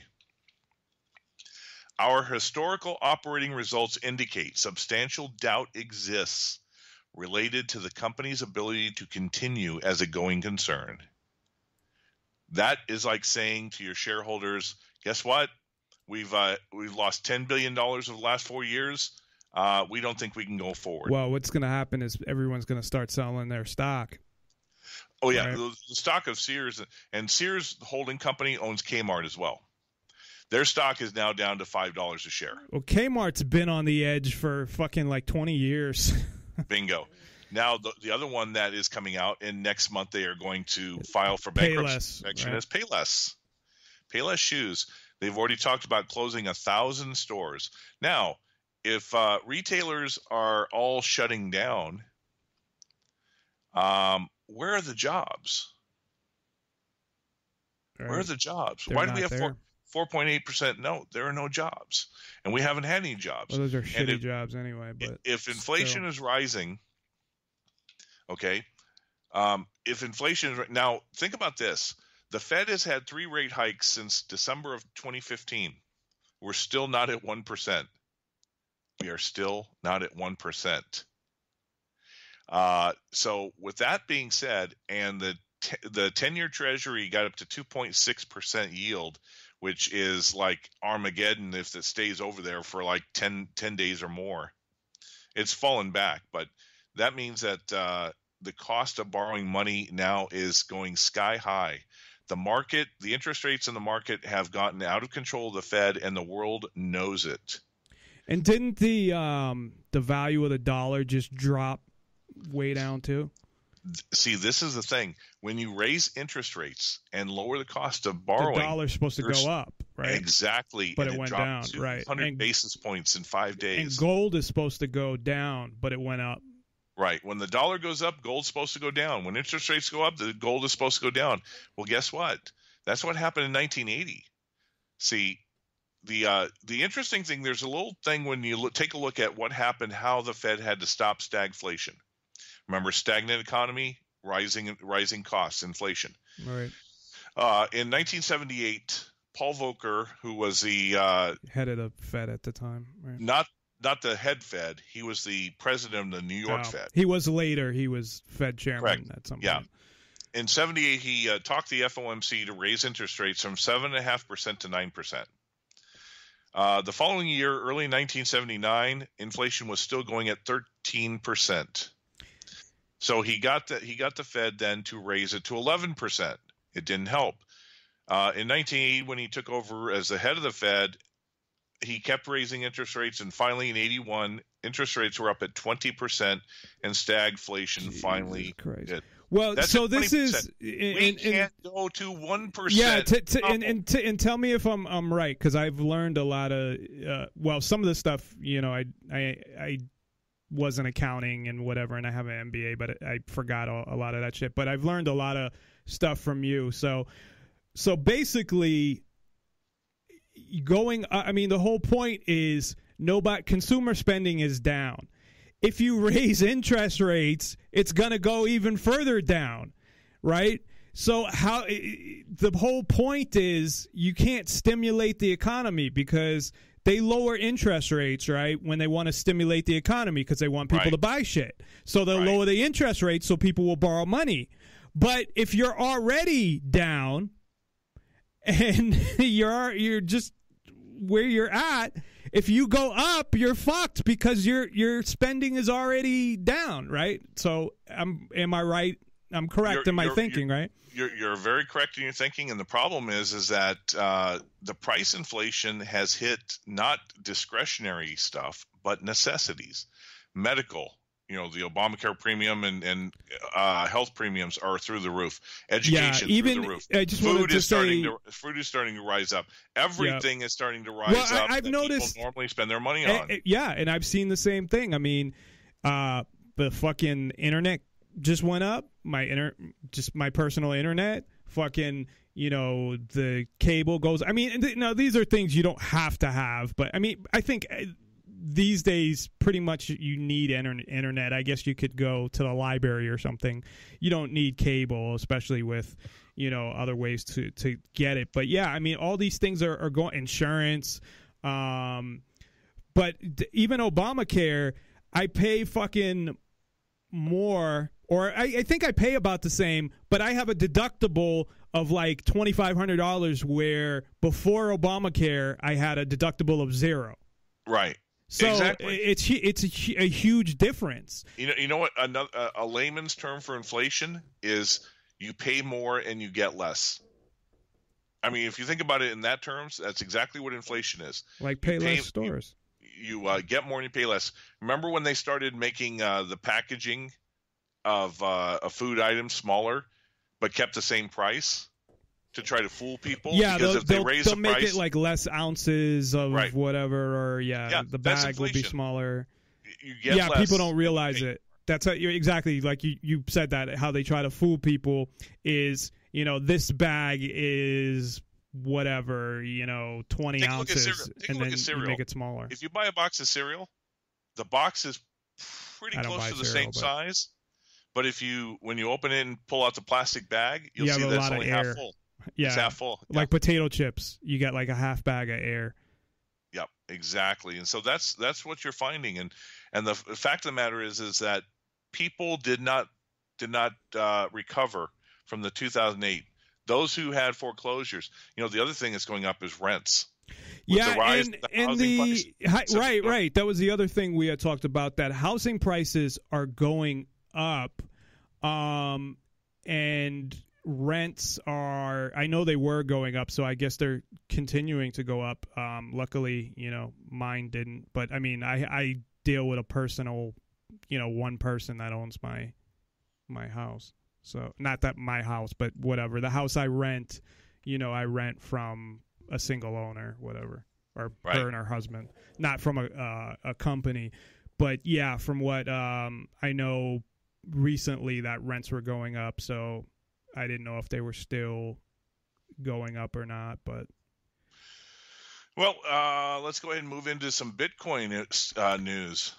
Our historical operating results indicate substantial doubt exists related to the company's ability to continue as a going concern. That is like saying to your shareholders, guess what? We've lost $10 billion over the last 4 years. We don't think we can go forward. Well, what's going to happen is everyone's going to start selling their stock. Oh, yeah. Right? The stock of Sears, and Sears Holding Company owns Kmart as well. Their stock is now down to $5 a share. Well, Kmart's been on the edge for fucking like 20 years. Bingo. Now, the other one that is coming out, and next month they are going to file for bankruptcy protection, is Payless. Payless Shoes. They've already talked about closing 1,000 stores. Now, if retailers are all shutting down, where are the jobs? Right. Where are the jobs? Why do we have 4.8%? No, there are no jobs, and we haven't had any jobs. Well, those are shitty jobs anyway. But if inflation is rising, okay, if inflation is now, think about this: the Fed has had 3 rate hikes since December of 2015. We're still not at 1%. We are still not at 1%. So with that being said, and the 10-year Treasury got up to 2.6% yield, which is like Armageddon if it stays over there for like 10 days or more. It's fallen back, but that means that the cost of borrowing money now is going sky high. The interest rates in the market have gotten out of control of the Fed, and the world knows it. And didn't the value of the dollar just drop way down too? See, this is the thing. When you raise interest rates and lower the cost of borrowing, the dollar's supposed to go up, right? Exactly. But it went down, right? 100 basis points in 5 days. And gold is supposed to go down, but it went up. Right. When the dollar goes up, gold's supposed to go down. When interest rates go up, the gold is supposed to go down. Well, guess what? That's what happened in 1980. See, the interesting thing, there's a little thing when you take a look at what happened, how the Fed had to stop stagflation. Remember, stagnant economy, rising costs, inflation. Right. In 1978, Paul Volcker, who was the head of the Fed at the time, right? Not the head Fed. He was the president of the New York Fed. He was later. He was Fed chairman. Correct. At some point. Yeah. In 78, he talked the FOMC to raise interest rates from 7.5% to 9%. The following year, early 1979, inflation was still going at 13%. So he got the Fed then to raise it to 11%. It didn't help. In 1980, when he took over as the head of the Fed, he kept raising interest rates, and finally in 81, interest rates were up at 20%, and stagflation finally hit. Well, that's so this 20%. Is we can't go to 1%. Yeah, and tell me if I'm right, because I've learned a lot of some of the stuff, I was in accounting and whatever, and I have an MBA, but I forgot a lot of that shit. But I've learned a lot of stuff from you. So basically, the whole point is consumer spending is down. If you raise interest rates, it's going to go even further down, right? So the whole point is you can't stimulate the economy because they lower interest rates, right, when they want to stimulate the economy because they want people to buy shit. So they'll lower the interest rates so people will borrow money. But if you're already down and you're just where you're at, if you go up, you're fucked because your spending is already down, right? So am I right? I'm correct in my thinking, right? You're very correct in your thinking, and the problem is that the price inflation has hit not discretionary stuff, but necessities, medical. The Obamacare premium and health premiums are through the roof. Education through the roof. Food is starting to rise up. Everything is starting to rise up. I've noticed people normally spend their money on. And I've seen the same thing. I mean, the fucking internet just went up. My personal internet. Fucking, the cable goes. I mean, these are things you don't have to have, but I mean, I think these days, pretty much you need internet. I guess you could go to the library or something. You don't need cable, especially with, other ways to get it. But yeah, I mean, all these things are going, insurance. But even Obamacare, I pay fucking more, Or I think I pay about the same, but I have a deductible of like $2,500 where before Obamacare I had a deductible of $0. Right. So exactly. it's a huge difference. You know what? A layman's term for inflation is you pay more and you get less. I mean, if you think about it in that terms, that's exactly what inflation is. Like pay less stores. You get more and you pay less. Remember when they started making the packaging of food items smaller, but kept the same price to try to fool people? Yeah, because if they raise the they'll make price, it like less ounces of whatever, or the bag will be smaller. You get less. People don't realize it. That's how you're exactly like you said that. How they try to fool people is, this bag is whatever, 20 ounces, and then you make it smaller. If you buy a box of cereal, the box is pretty close to the same size. But when you open it and pull out the plastic bag, you'll see that's only half full. Yeah, it's half full. Like potato chips, you get like a half bag of air. Yep, exactly. And so that's what you're finding. And the fact of the matter is that people did not recover from the 2008. Those who had foreclosures. The other thing that's going up is rents. With the rise of the housing prices. Right. That was the other thing we had talked about, that housing prices are going up, and rents are, I know they were going up, so I guess they're continuing to go up. Luckily, mine didn't, but I mean, I deal with a personal, one person that owns my house. So not that my house, but whatever. The house I rent, I rent from a single owner, whatever, or her and her husband, not from a company. But yeah, from what I know recently, that rents were going up. So I didn't know if they were still going up or not. But well, let's go ahead and move into some Bitcoin news.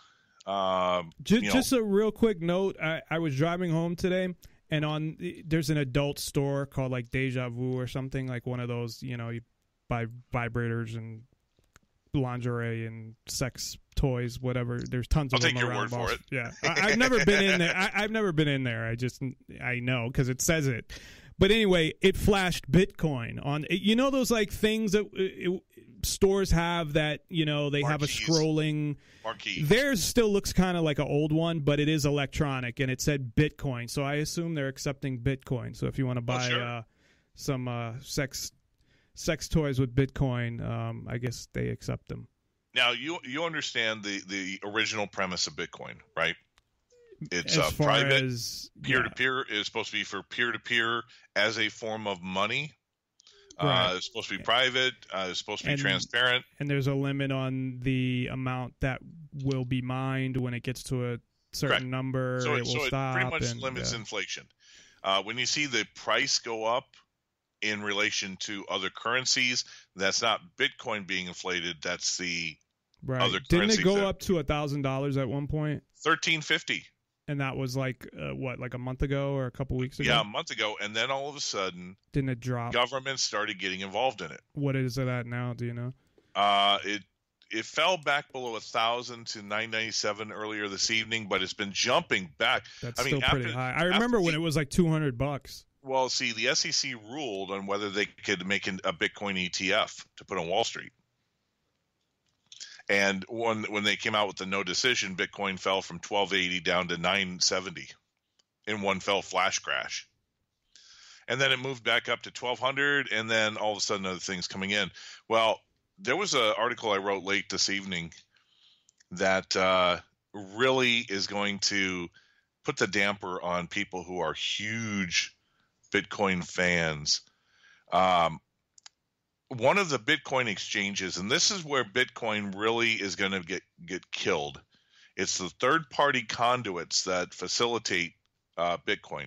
Just a real quick note. I was driving home today, and there's an adult store called like Deja Vu or something, like one of those, you buy vibrators and lingerie and sex toys, whatever. There's tons of them around. I'll take your word for it. Yeah, I've never been in there. I've never been in there. I know because it says it. But anyway, it flashed Bitcoin on. Those like things that stores have that they Marquees. have a scrolling. Marquee. Theirs still looks kind of like an old one, but it is electronic, and it said Bitcoin. So I assume they're accepting Bitcoin. So if you want to buy some sex toys with Bitcoin, I guess they accept them. Now you understand the original premise of Bitcoin, right? It's as far private, as peer-to-peer is supposed to be for peer-to-peer as a form of money. Right. It's supposed to be private. It's supposed to be transparent. And there's a limit on the amount that will be mined when it gets to a certain number. So it will stop. It pretty much limits inflation. When you see the price go up in relation to other currencies, that's not Bitcoin being inflated. That's the other currencies. Didn't it go up to $1,000 at one point? $1,350. And that was like like a month ago or a couple weeks ago? Yeah, a month ago. And then all of a sudden, didn't it drop? Government started getting involved in it. What is it at now? Do you know? It fell back below 1,000 to 997 earlier this evening, but it's been jumping back. That's still pretty high. I remember when it was like $200. Well, see, the SEC ruled on whether they could make a Bitcoin ETF to put on Wall Street. And when they came out with the no decision, Bitcoin fell from 1,280 down to 970 in one fell flash crash. And then it moved back up to 1,200, and then all of a sudden other things coming in. Well, there was an article I wrote late this evening that really is going to put the damper on people who are huge Bitcoin fans. One of the Bitcoin exchanges, and this is where Bitcoin really is going to get killed. It's the third-party conduits that facilitate Bitcoin.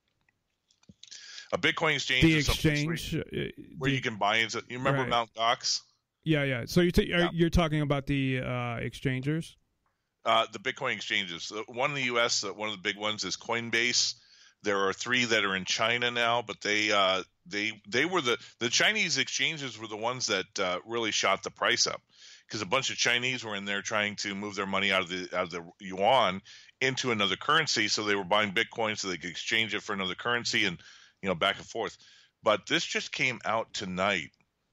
A Bitcoin exchange is where you can buy into. You remember Mt. Gox? Yeah. So you're talking about the exchangers? The Bitcoin exchanges. One in the U.S., one of the big ones is Coinbase. There are 3 that are in China now, but they were the Chinese exchanges were the ones that really shot the price up. because a bunch of Chinese were in there trying to move their money out of the yuan into another currency. So they were buying Bitcoin so they could exchange it for another currency and, back and forth. But this just came out tonight.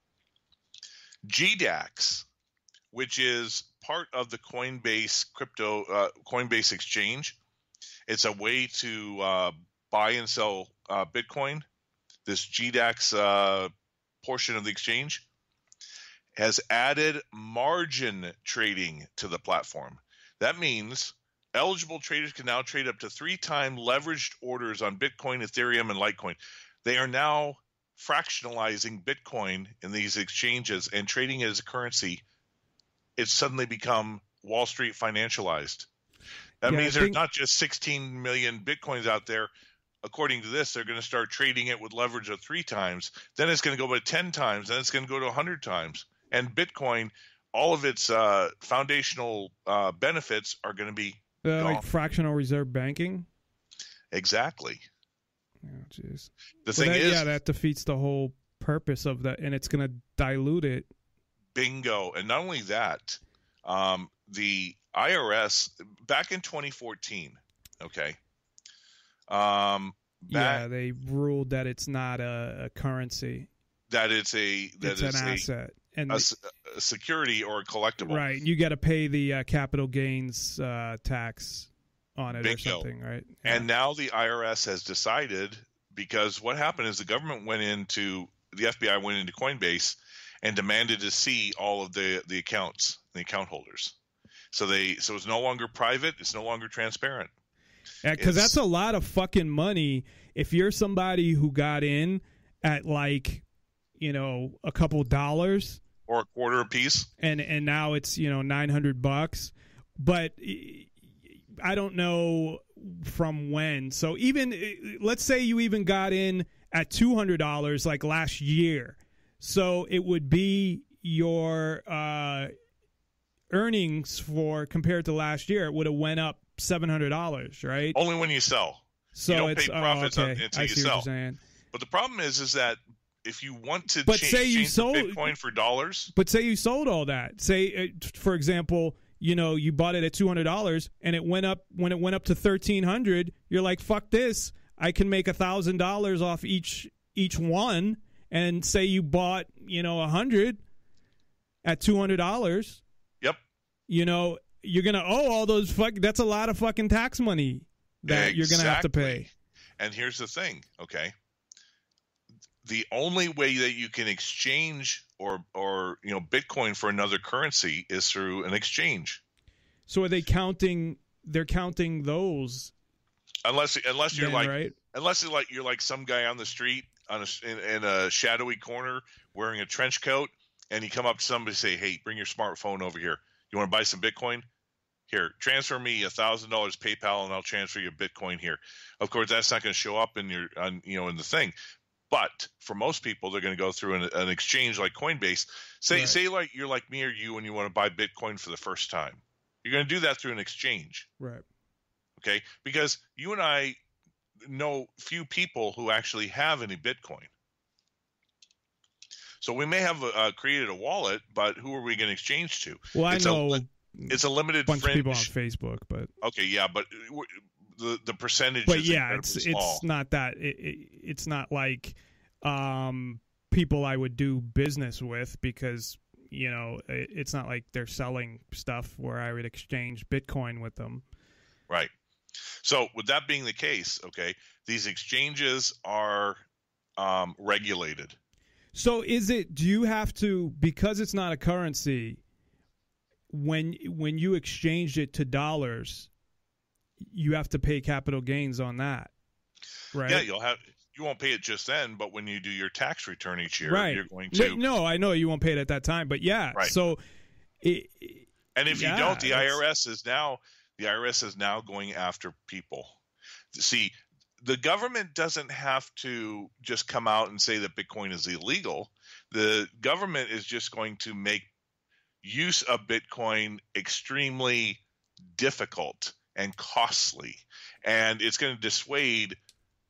GDAX, which is part of the Coinbase exchange. It's a way to buy and sell Bitcoin. This GDAX portion of the exchange has added margin trading to the platform. That means eligible traders can now trade up to 3 times leveraged orders on Bitcoin, Ethereum, and Litecoin. They are now fractionalizing Bitcoin in these exchanges and trading it as a currency. It's suddenly become Wall Street financialized. That means there's not just 16 million Bitcoins out there. According to this, they're going to start trading it with leverage of 3 times. Then it's going to go to 10 times. Then it's going to go to 100 times. And Bitcoin, all of its foundational benefits are going to be gone. Like fractional reserve banking? Exactly. Oh, jeez. The thing is... Yeah, that defeats the whole purpose of that, and it's going to dilute it. Bingo. And not only that, the IRS, back in 2014, okay, they ruled that it's not a currency. That it's an asset. And a security or a collectible. Right. You got to pay the capital gains tax on it. Bingo. Or something, right? Yeah. And now the IRS has decided, because what happened is the FBI went into Coinbase and demanded to see all of the accounts, the account holders. So it's no longer private. It's no longer transparent. Yeah, because that's a lot of fucking money. If you're somebody who got in at a couple dollars or a quarter a piece, and now it's $900, but I don't know from when. So even let's say you even got in at $200 like last year, so it would be your earnings compared to last year, it would have went up $700, right? Only when you sell. So you don't pay profits until you sell. But the problem is that if you want to change Bitcoin for dollars, but say you sold all that. Say, for example, you bought it at $200 and it went up when it went up to $1,300. You're like, fuck this! I can make $1,000 off each one. And say you bought 100 at $200. Yep. You're gonna owe all those that's a lot of fucking tax money that you're gonna have to pay. And here's the thing, okay? The only way that you can exchange or Bitcoin for another currency is through an exchange. So are they counting? They're counting those. Unless you're right? Unless you're like some guy on the street in a shadowy corner wearing a trench coat, and you come up to somebody and say, "Hey, bring your smartphone over here. You want to buy some Bitcoin? Here, transfer me $1,000 PayPal, and I'll transfer you Bitcoin here." Of course, that's not going to show up in in the thing. But for most people, they're going to go through an exchange like Coinbase. Say like you're like me or you, and you want to buy Bitcoin for the first time. You're going to do that through an exchange, right? Okay, because you and I know few people who actually have any Bitcoin. So we may have created a wallet, but who are we going to exchange to? Well, I know it's a limited bunch of people on Facebook, but okay, yeah, but the percentage. But is it's not that. It's not like people I would do business with, because it's not like they're selling stuff where I would exchange Bitcoin with them. Right. So with that being the case, okay, these exchanges are regulated. So do you have to, because it's not a currency, when you exchange it to dollars, you have to pay capital gains on that, right? Yeah, you won't pay it just then, but when you do your tax return each year, right, you're going to. No, I know you won't pay it at that time, but yeah. Right. So, and if you don't, the IRS is now going after people. See, the government doesn't have to just come out and say that Bitcoin is illegal. The government is just going to make use of Bitcoin extremely difficult and costly, and it's going to dissuade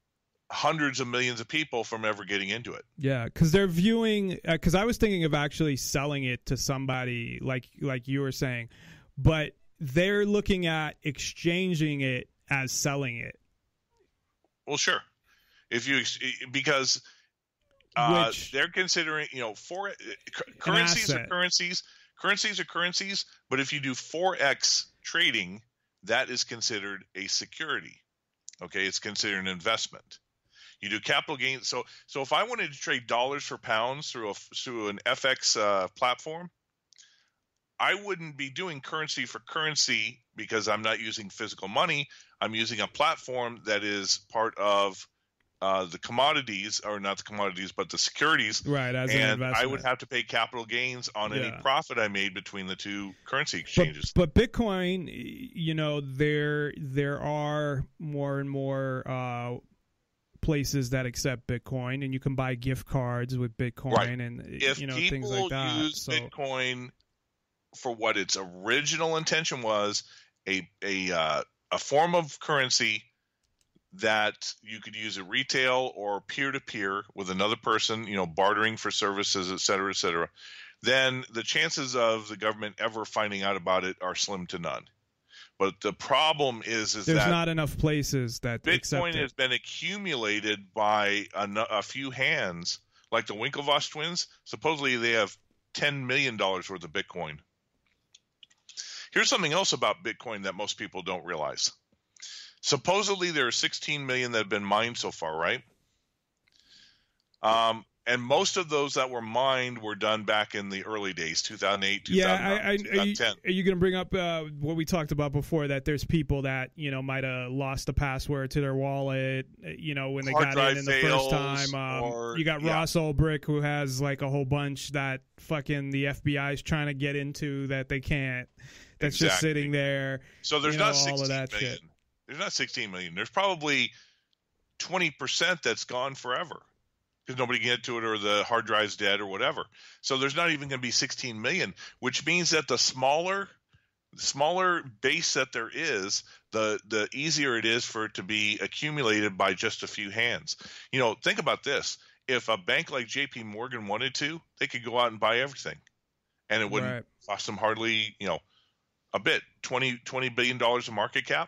hundreds of millions of people from ever getting into it. Yeah, because they're viewing. Because I was thinking of actually selling it to somebody like you were saying, but they're looking at exchanging it as selling it. Well, sure, because they're considering, currencies are currencies, but if you do Forex trading, that is considered a security. Okay, it's considered an investment. You do capital gains. So if I wanted to trade dollars for pounds through an FX platform, I wouldn't be doing currency for currency because I'm not using physical money. I'm using a platform that is part of the commodities, or not the commodities, but the securities. Right, as an investment. I would have to pay capital gains on any profit I made between the two currency exchanges. But Bitcoin, there are more and more places that accept Bitcoin, and you can buy gift cards with Bitcoin, right. And if things like that. People use Bitcoin for what its original intention was, a form of currency that you could use at retail or peer-to-peer with another person, bartering for services, et cetera, then the chances of the government ever finding out about it are slim to none. But the problem is there's that not enough places that Bitcoin has been accumulated by a few hands, like the Winklevoss twins. Supposedly they have $10 million worth of Bitcoin. Here's something else about Bitcoin that most people don't realize. Supposedly there are 16 million that have been mined so far, right? And most of those that were mined were done back in the early days, 2008, 2009, 2010. Are you going to bring up what we talked about before, that there's people that, might have lost the password to their wallet, when they got in the first time. You got Ross Ulbricht, who has like a whole bunch that fucking the FBI is trying to get into that they can't. That's just sitting there. So there's not 16 all of that million. Shit. There's not 16 million. There's probably 20% that's gone forever because nobody can get to it, or the hard drive's dead, or whatever. So there's not even going to be 16 million, which means that the smaller base that there is, the easier it is for it to be accumulated by just a few hands. Think about this. If a bank like JP Morgan wanted to, they could go out and buy everything, and it wouldn't cost them hardly, a bit, $20 billion of market cap,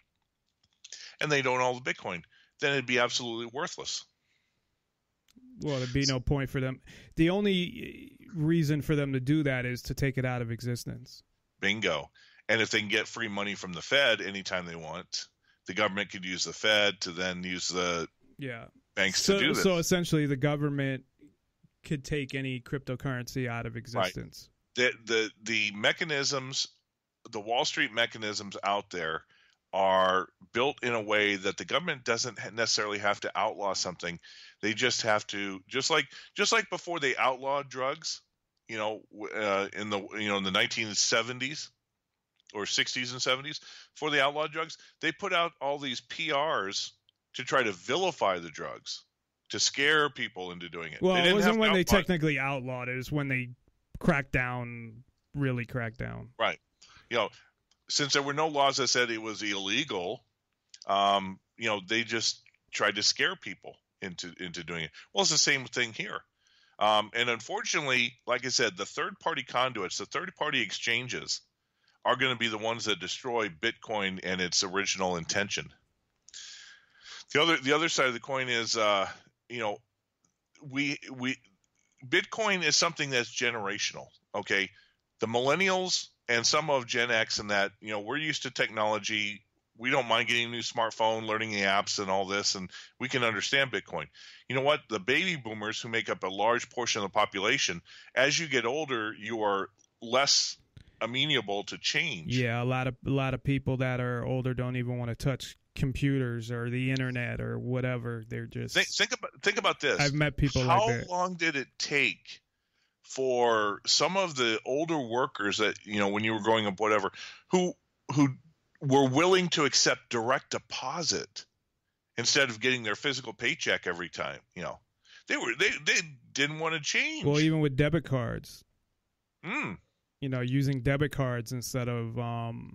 and they don't own all the Bitcoin. Then it'd be absolutely worthless. Well, there'd be no point for them. The only reason for them to do that is to take it out of existence. Bingo. And if they can get free money from the Fed anytime they want, the government could use the Fed to then use the banks to do this. So essentially the government could take any cryptocurrency out of existence. Right. The mechanisms, the Wall Street mechanisms out there are built in a way that the government doesn't necessarily have to outlaw something. They just have to, just like before they outlawed drugs, in the 1970s or 60s and 70s, before they outlawed drugs, they put out all these PRs to try to vilify the drugs, to scare people into doing it. Well, it wasn't when they technically outlawed it. It was when they really cracked down. Right. Since there were no laws that said it was illegal, they just tried to scare people into doing it. Well, it's the same thing here. And unfortunately, like I said, the third-party conduits, the third-party exchanges are going to be the ones that destroy Bitcoin and its original intention. The other side of the coin is, Bitcoin is something that's generational. Okay, the millennials and some of Gen X and that, we're used to technology. We don't mind getting a new smartphone, learning the apps and all this, and we can understand Bitcoin. You know what? The baby boomers, who make up a large portion of the population, as you get older, you are less amenable to change. Yeah, a lot of people that are older don't even want to touch computers or the internet or whatever. They're just think about this. I've met people like that. How long did it take for some of the older workers that, when you were growing up, whatever, who were willing to accept direct deposit instead of getting their physical paycheck every time? They didn't want to change. Well, even with debit cards, using debit cards instead of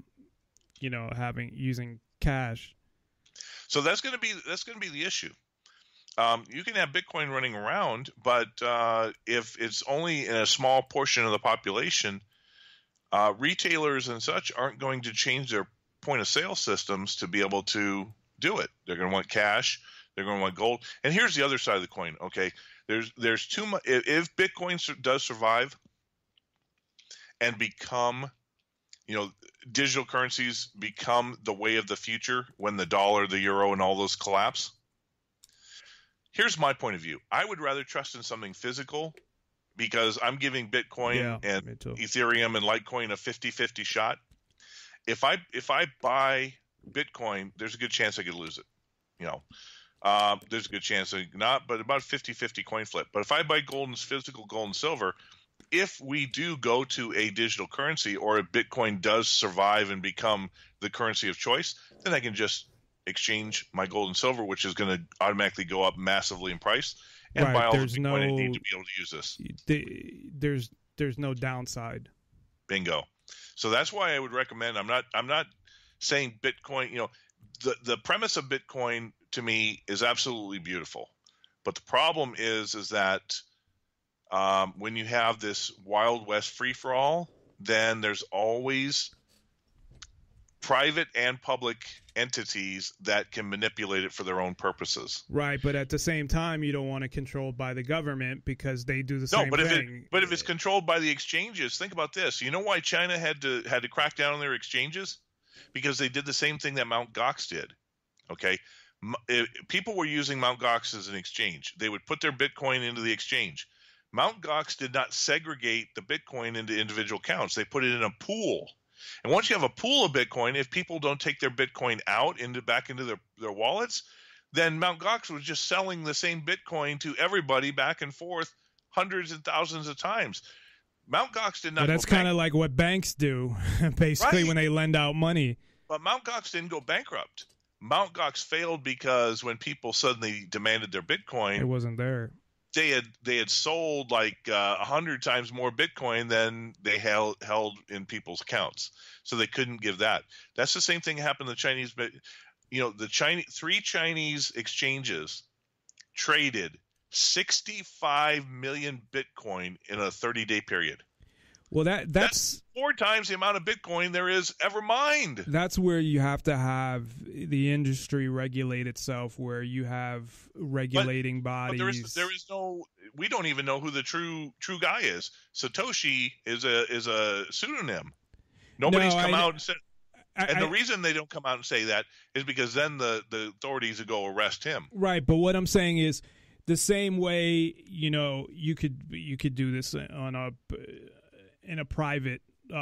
using cash. So that's going to be the issue. You can have Bitcoin running around, but if it's only in a small portion of the population, retailers and such aren't going to change their point of sale systems to be able to do it. They're going to want cash. They're going to want gold. And here's the other side of the coin. Okay, there's too much. If Bitcoin does survive and become, digital currencies become the way of the future when the dollar, the euro, and all those collapse. Here's my point of view. I would rather trust in something physical because I'm giving Bitcoin and Ethereum and Litecoin a 50-50 shot. If I buy Bitcoin, there's a good chance I could lose it. There's a good chance I not, but about 50-50 coin flip. But if I buy physical gold and silver, if we do go to a digital currency or if Bitcoin does survive and become the currency of choice, then I can just exchange my gold and silver, which is going to automatically go up massively in price, and buy all the Bitcoin I need to be able to use this. There's no downside. Bingo. So that's why I would recommend. I'm not saying Bitcoin. The premise of Bitcoin to me is absolutely beautiful, but the problem is that when you have this Wild West free for all, then there's always private and public entities that can manipulate it for their own purposes. Right, but at the same time, you don't want it controlled by the government because they do the same thing. But if it's controlled by the exchanges, think about this. You know why China had to crack down on their exchanges? Because they did the same thing that Mt. Gox did. Okay, people were using Mt. Gox as an exchange. They would put their Bitcoin into the exchange. Mt. Gox did not segregate the Bitcoin into individual accounts. They put it in a pool. And once you have a pool of Bitcoin, if people don't take their Bitcoin out back into their wallets, then Mt. Gox was just selling the same Bitcoin to everybody back and forth hundreds and thousands of times. Mt. Gox did not. But that's kind of like what banks do, basically, when they lend out money. But Mt. Gox didn't go bankrupt. Mt. Gox failed because when people suddenly demanded their Bitcoin, it wasn't there. They had sold like 100 times more Bitcoin than they held in people's accounts, so they couldn't give that. That's the same thing happened to the Chinese. But three Chinese exchanges traded 65 million Bitcoin in a 30-day period. Well, that's 4 times the amount of Bitcoin there is ever mined. That's where you have to have the industry regulate itself, where you have regulating bodies. But there is no. We don't even know who the true guy is. Satoshi is a pseudonym. Nobody's come out and said. And the reason they don't come out and say that is because then the authorities would go arrest him. Right, but what I'm saying is the same way you could do this in a private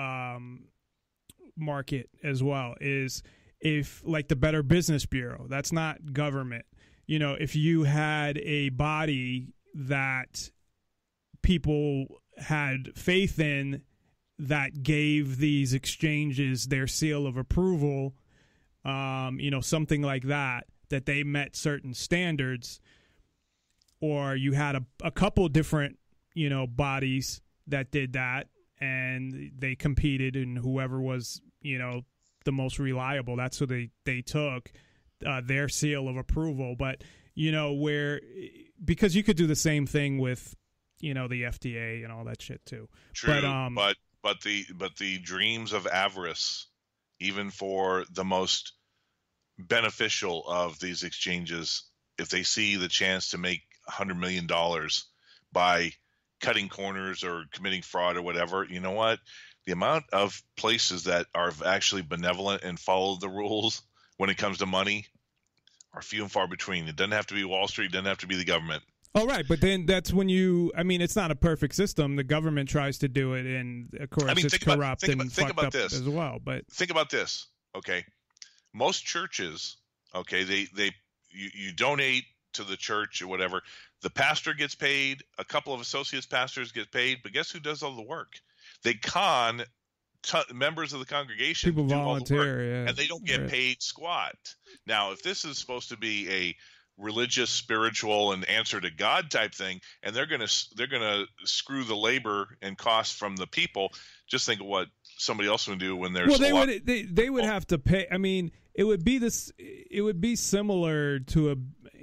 market as well, is if like the Better Business Bureau, that's not government. If you had a body that people had faith in that gave these exchanges their seal of approval, something like that they met certain standards, or you had a couple different, bodies that did that, and they competed, and whoever was, the most reliable, that's who they took their seal of approval. But, because you could do the same thing with, the FDA and all that shit too. True, but the dreams of avarice, even for the most beneficial of these exchanges, if they see the chance to make $100 million by cutting corners or committing fraud or whatever, you know what? The amount of places that are actually benevolent and follow the rules when it comes to money are few and far between. It doesn't have to be Wall Street. It doesn't have to be the government. Oh, right. But then that's when it's not a perfect system. The government tries to do it, and of course it's corrupt and fucked up as well. But think about this, okay? Most churches, okay, you donate to the church or whatever. The pastor gets paid. A couple of associate pastors get paid. But guess who does all the work? They con members of the congregation. People volunteer, and they don't get paid squat. Now, if this is supposed to be a religious, spiritual, and answer to God type thing, and they're gonna screw the labor and cost from the people, just think of what somebody else would do when there's. Well, they would have to pay. I mean, it would be similar to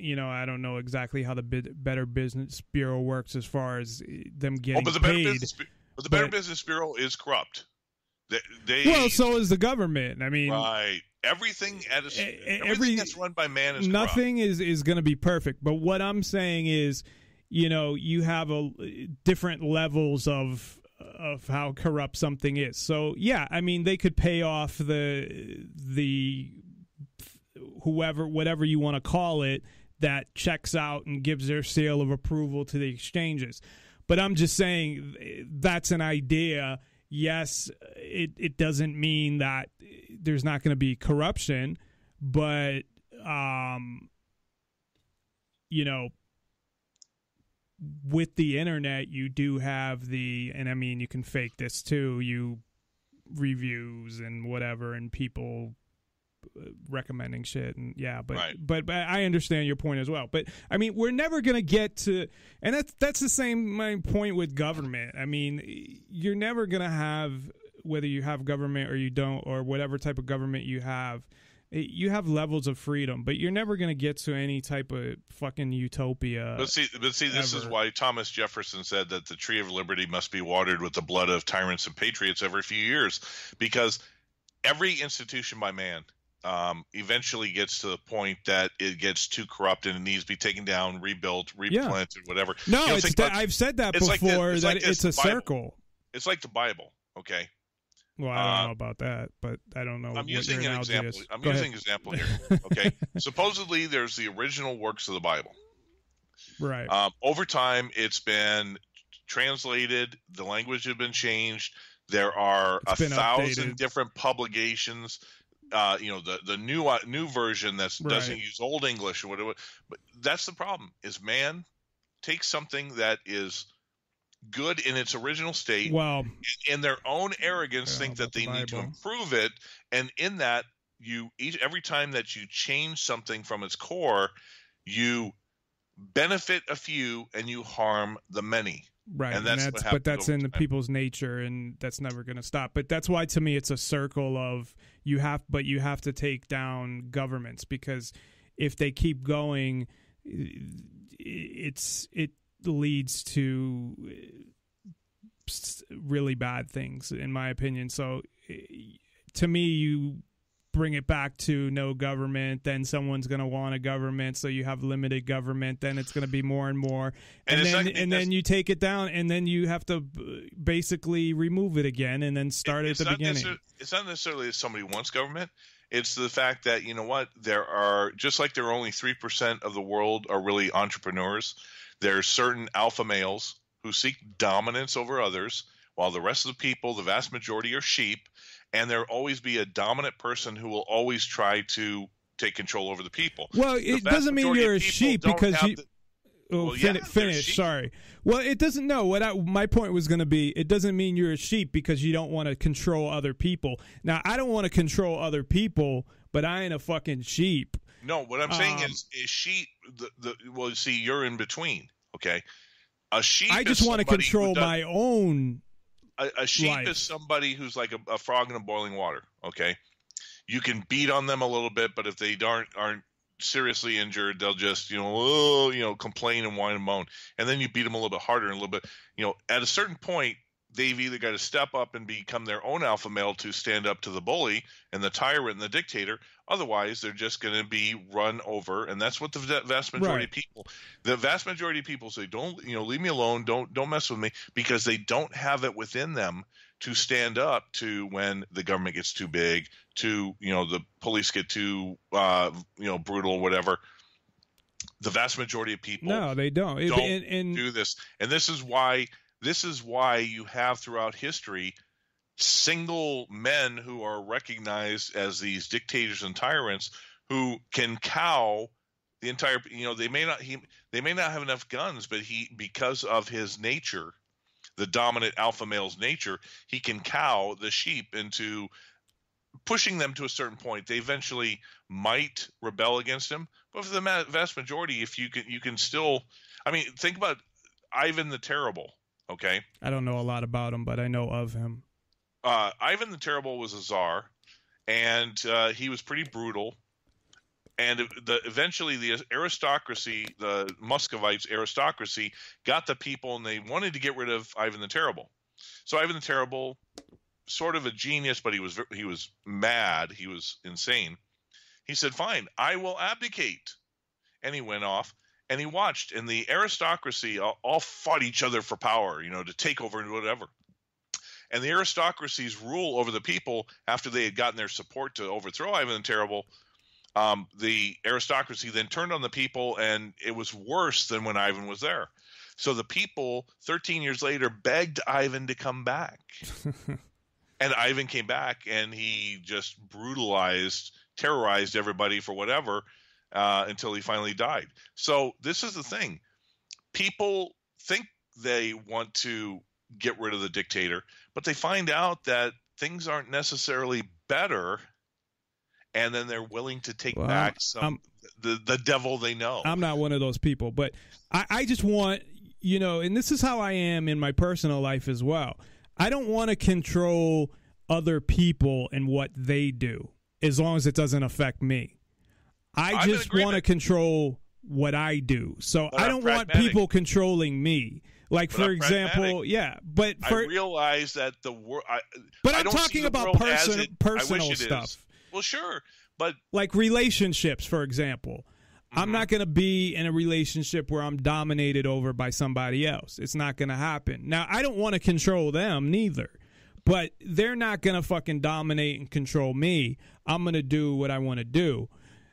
I don't know exactly how the Better Business Bureau works as far as them getting but the paid. Better Business Bureau is corrupt. Well, so is the government. I mean, right. Everything that's run by man is nothing corrupt. is going to be perfect. But what I'm saying is, you have different levels of how corrupt something is. So yeah, I mean, they could pay off the whatever you want to call it, that checks out and gives their seal of approval to the exchanges. But I'm just saying that's an idea. Yes, it doesn't mean that there's not going to be corruption, but with the internet, you do have and I mean, you can fake this too, reviews and whatever, and people recommending shit, and but I understand your point as well. But I mean, we're never going to get to, and that's the same my point with government. I mean, you're never going to have, whether you have government or you don't, or whatever type of government you have levels of freedom, but you're never going to get to any type of fucking utopia. But see, this is why Thomas Jefferson said that the tree of liberty must be watered with the blood of tyrants and patriots every few years, because every institution by man eventually gets to the point that it gets too corrupt and it needs to be taken down, rebuilt, replanted, whatever. No, I've said that before, it's a circle. It's like the Bible, okay? Well, I don't know about that, but I don't know. I'm using an example. I'm using an example here, okay? Supposedly, there's the original works of the Bible. Right. Over time, it's been translated. The language has been changed. There are 1,000 different publications. The new version that doesn't use Old English or whatever. But that's the problem: is man takes something that is good in its original state, in their own arrogance, think that they need to improve it, and in that every time that you change something from its core, you benefit a few and you harm the many. Right, and that's in the people's nature, and that's never going to stop. But that's why, to me, it's a circle of you have to take down governments, because if they keep going, it leads to really bad things, in my opinion. So, to me, you bring it back to no government, then someone's going to want a government, so you have limited government, then it's going to be more and more, and then you take it down, and then you have to basically remove it again and then start at the beginning. It's not necessarily that somebody wants government. It's the fact that, there are, just like there are only 3% of the world are really entrepreneurs, there are certain alpha males who seek dominance over others, while the rest of the people, the vast majority, are sheep. And there will always be a dominant person who will always try to take control over the people. Well, it doesn't mean you're a sheep because finish. Sorry. Well, it doesn't. No, my point was going to be, it doesn't mean you're a sheep because you don't want to control other people. Now, I don't want to control other people, but I ain't a fucking sheep. No, what I'm saying is sheep. See, you're in between. Okay, a sheep. I just want to control my own. A sheep life. Is somebody who's like a frog in a boiling water. Okay, you can beat on them a little bit, but if they aren't seriously injured, they'll just complain and whine and moan, and then you beat them a little bit harder and a little bit. At a certain point, they've either got to step up and become their own alpha male to stand up to the bully and the tyrant and the dictator. Otherwise, they're just going to be run over, and that's what the vast majority of people say. Don't leave me alone. Don't mess with me, because they don't have it within them to stand up to when the government gets too big, to the police get too brutal, whatever. The vast majority of people they don't do this, and this is why you have throughout history single men who are recognized as these dictators and tyrants who can cow the entire. They may not have enough guns, but because of his nature, the dominant alpha male's nature, he can cow the sheep into pushing them to a certain point. They eventually might rebel against him, but for the vast majority, if you can still. I mean, think about Ivan the Terrible. Okay, I don't know a lot about him, but I know of him. Ivan the Terrible was a czar, and he was pretty brutal. And eventually the aristocracy, the Muscovites aristocracy, got the people, and they wanted to get rid of Ivan the Terrible. So Ivan the Terrible, sort of a genius, but he was mad. He was insane. He said, fine, I will abdicate. And he went off and he watched. And the aristocracy all fought each other for power, to take over and whatever. And the aristocracy's rule over the people, after they had gotten their support to overthrow Ivan the Terrible, the aristocracy then turned on the people, and it was worse than when Ivan was there. So the people, 13 years later, begged Ivan to come back. And Ivan came back, and he just terrorized everybody for whatever, until he finally died. So this is the thing. People think they want to get rid of the dictator, but they find out that things aren't necessarily better, and then they're willing to take back the devil they know. I'm not one of those people, but I just want, and this is how I am in my personal life as well. I don't want to control other people and what they do, as long as it doesn't affect me. I just want to control what I do. So I don't want people controlling me. Like, for example, but I realize that the world. But I'm talking about personal stuff. Well, sure, but like relationships, for example. I'm not going to be in a relationship where I'm dominated over by somebody else. It's not going to happen. Now, I don't want to control them neither, but they're not going to fucking dominate and control me. I'm going to do what I want to do.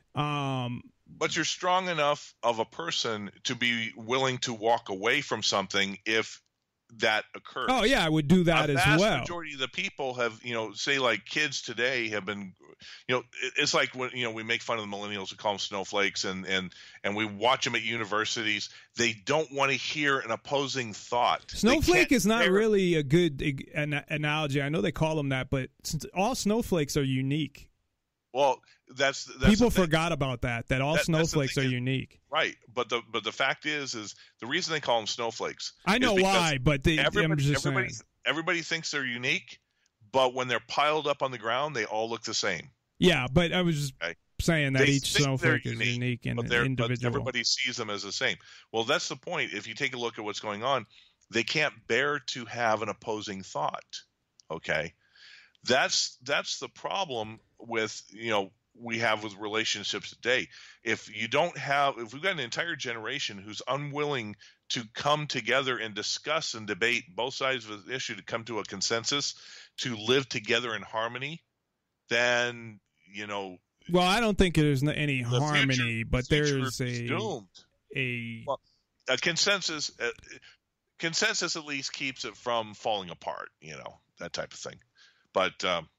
But you're strong enough of a person to be willing to walk away from something if that occurs. Oh, yeah, I would do that as well. The vast majority of the people have, say like kids today have been, it's like when, we make fun of the millennials, we call them snowflakes, and we watch them at universities. They don't want to hear an opposing thought. Snowflake is not really a good analogy. I know they call them that, but all snowflakes are unique. Well, that's people forgot about that all snowflakes are unique, right? But the fact is the reason they call them snowflakes. I know why, but everybody thinks they're unique, but when they're piled up on the ground, they all look the same. Yeah, but I was just saying that each snowflake is unique and individual. But everybody sees them as the same. Well, that's the point. If you take a look at what's going on, they can't bear to have an opposing thought. Okay, that's the problem with we have with relationships today. If we've got an entire generation who's unwilling to come together and discuss and debate both sides of the issue to come to a consensus, to live together in harmony, then well, I don't think there's any harmony, but there's a consensus. Consensus at least keeps it from falling apart, that type of thing. But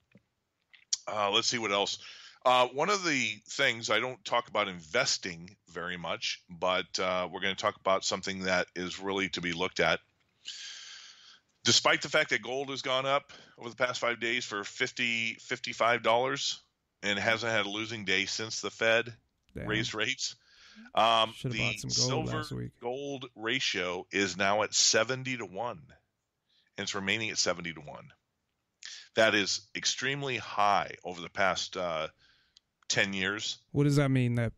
let's see what else. One of the things, I don't talk about investing very much, but we're going to talk about something that is really to be looked at. Despite the fact that gold has gone up over the past 5 days for $55 and hasn't had a losing day since the Fed raised rates, the silver gold ratio is now at 70-1, and it's remaining at 70-1. That is extremely high over the past 10 years. What does that mean? That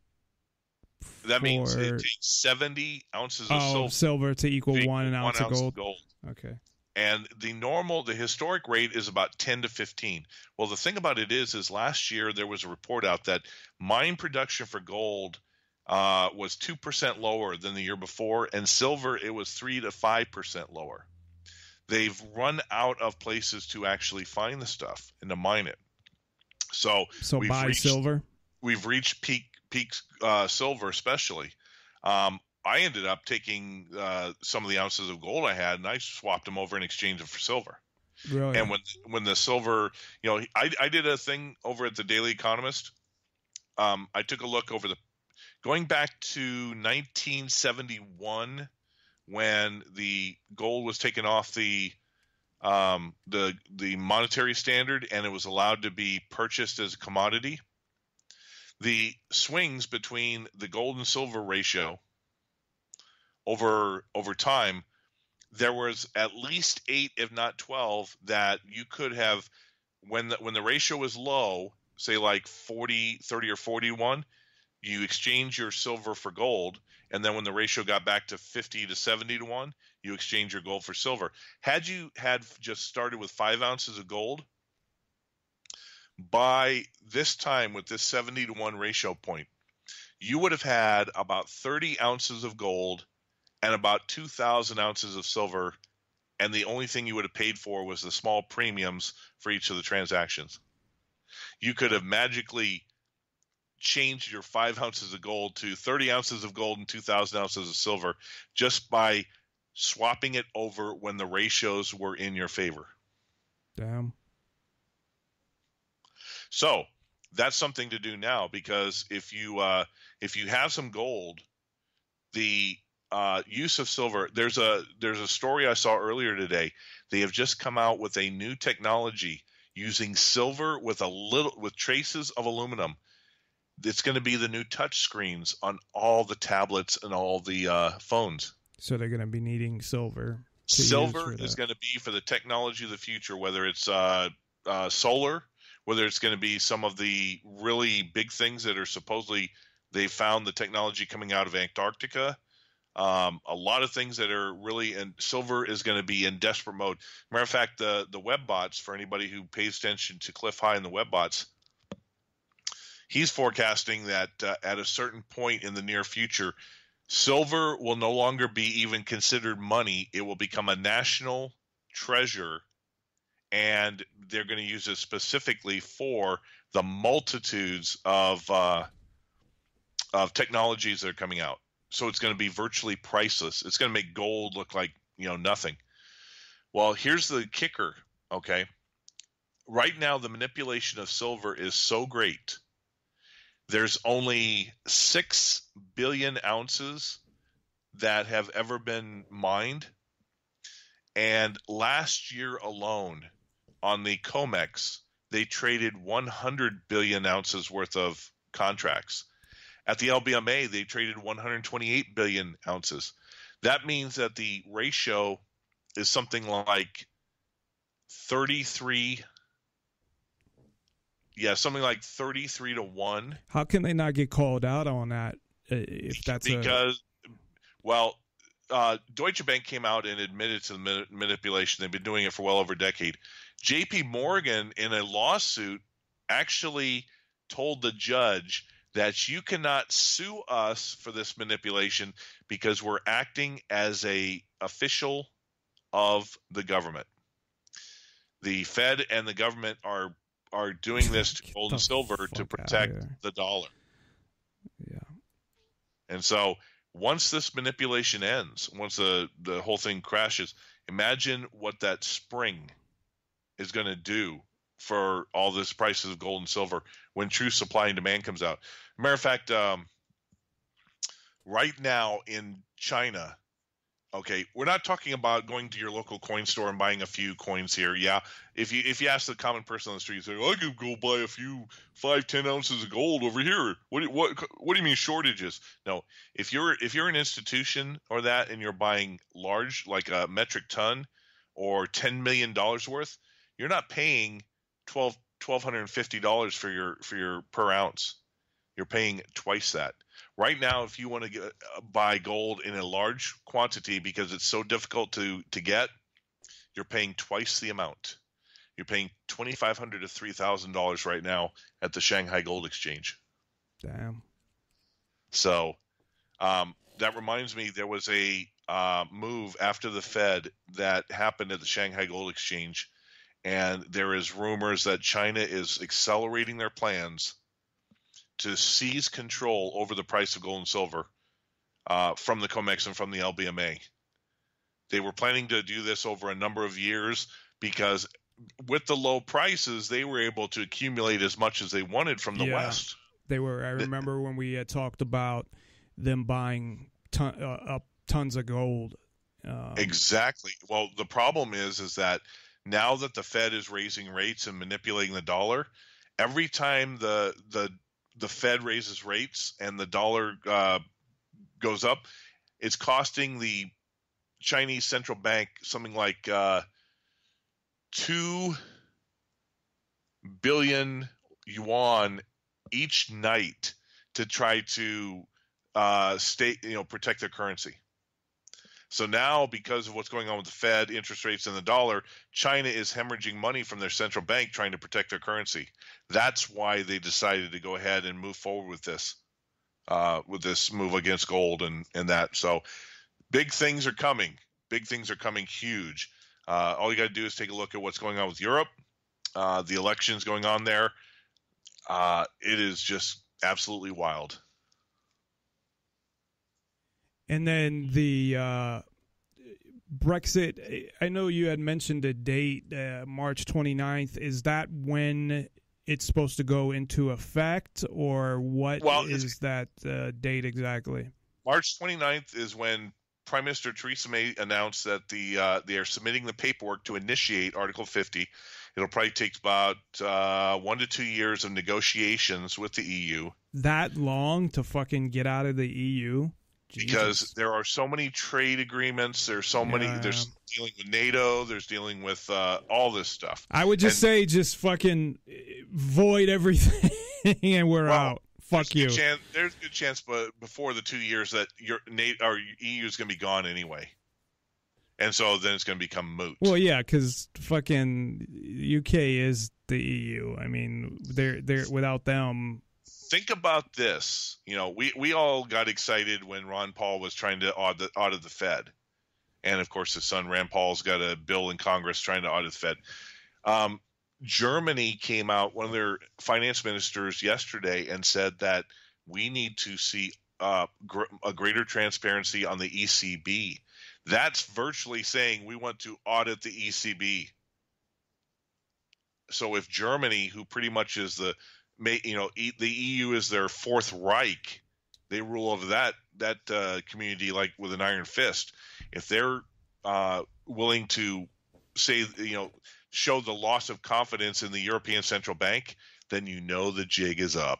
means it takes 70 ounces of silver to equal 1 ounce of gold. Okay. And the historic rate is about 10 to 15. Well, the thing about it is last year there was a report out that mine production for gold was 2% lower than the year before, and silver it was 3 to 5% lower. They've run out of places to actually find the stuff and to mine it. So buy silver. We've reached peak silver, especially. I ended up taking some of the ounces of gold I had, and I swapped them over and exchanged them for silver. Really? And when the silver, I did a thing over at the Daily Economist. I took a look going back to 1971. When the gold was taken off the monetary standard and it was allowed to be purchased as a commodity, the swings between the gold and silver ratio over time, there was at least 8, if not 12, that you could have when the ratio was low, say like 40, 30, or 41. you exchange your silver for gold, and then when the ratio got back to 50 to 70 to 1, you exchange your gold for silver. Had you had just started with 5 ounces of gold, by this time with this 70 to 1 ratio point, you would have had about 30 ounces of gold and about 2,000 ounces of silver, and the only thing you would have paid for was the small premiums for each of the transactions. You could have magically changed your 5 ounces of gold to 30 ounces of gold and 2,000 ounces of silver just by swapping it over when the ratios were in your favor. Damn. So that's something to do now, because if you have some gold, the use of silver. There's a story I saw earlier today. They have just come out with a new technology using silver with traces of aluminum. It's going to be the new touch screens on all the tablets and all the phones. So they're going to be needing silver. Silver is going to be for the technology of the future, whether it's solar, whether it's going to be some of the really big things that are supposedly they found the technology coming out of Antarctica. A lot of things that are really, and silver is going to be in desperate mode. Matter of fact, the web bots, for anybody who pays attention to Cliff High and the web bots, he's forecasting that at a certain point in the near future, silver will no longer be even considered money. It will become a national treasure, and they're going to use it specifically for the multitudes of technologies that are coming out. So it's going to be virtually priceless. It's going to make gold look like, nothing. Well, here's the kicker, okay? Right now, the manipulation of silver is so great. There's only 6 billion ounces that have ever been mined. And last year alone, on the COMEX, they traded 100 billion ounces worth of contracts. At the LBMA, they traded 128 billion ounces. That means that the ratio is something like 33. Yeah, something like 33 to 1. How can they not get called out on that? If that's Deutsche Bank came out and admitted to the manipulation. They've been doing it for well over a decade. JP Morgan, in a lawsuit, actually told the judge that you cannot sue us for this manipulation because we're acting as a official of the government. The Fed and the government are doing this to gold and silver to protect the dollar. Yeah. And so once this manipulation ends, once the whole thing crashes, imagine what that spring is going to do for all this prices of gold and silver when true supply and demand comes out. Matter of fact, right now in China, okay, we're not talking about going to your local coin store and buying a few coins here. Yeah, if you ask the common person on the street, say, I could go buy a few 5-10 ounces of gold over here. What do you mean shortages? No, if you're an institution or that, and you're buying large, like a metric ton or $10 million worth, you're not paying $1,250 for your per ounce. You're paying twice that. Right now, if you want to buy gold in a large quantity because it's so difficult to get, you're paying twice the amount. You're paying $2,500 to $3,000 right now at the Shanghai Gold Exchange. Damn. So that reminds me, there was a move after the Fed that happened at the Shanghai Gold Exchange, and there is rumors that China is accelerating their plans to seize control over the price of gold and silver from the COMEX and from the LBMA. They were planning to do this over a number of years because with the low prices, they were able to accumulate as much as they wanted from the West. They were. I remember when we had talked about them buying tons of gold. Exactly. Well, the problem is that now that the Fed is raising rates and manipulating the dollar, every time the Fed raises rates and the dollar goes up, it's costing the Chinese central bank something like 2 billion yuan each night to try to protect their currency. So now, because of what's going on with the Fed, interest rates, and the dollar, China is hemorrhaging money from their central bank trying to protect their currency. That's why they decided to go ahead and move forward with this move against gold and that. So big things are coming. Big things are coming huge. All you got to do is take a look at what's going on with Europe, the elections going on there. It is just absolutely wild. And then the Brexit, I know you had mentioned a date, March 29th. Is that when it's supposed to go into effect, or what is that date exactly? March 29th is when Prime Minister Theresa May announced that they are submitting the paperwork to initiate Article 50. It'll probably take about 1 to 2 years of negotiations with the EU. That long to fucking get out of the EU? Because there are so many trade agreements, there's so many. There's dealing with NATO, there's dealing with all this stuff. I would just say, just fucking void everything, and we're out. Fuck you. There's a good chance, but before the 2 years, that your EU is going to be gone anyway, and so then it's going to become moot. Well, yeah, because fucking UK is the EU. I mean, they're without them. Think about this. We all got excited when Ron Paul was trying to audit the Fed. And, of course, his son Rand Paul's got a bill in Congress trying to audit the Fed. Germany came out, one of their finance ministers yesterday, and said that we need to see a greater transparency on the ECB. That's virtually saying we want to audit the ECB. So if Germany, who pretty much is the EU is their Fourth Reich. They rule over that community like with an iron fist. If they're willing to say, show the loss of confidence in the European Central Bank, then the jig is up.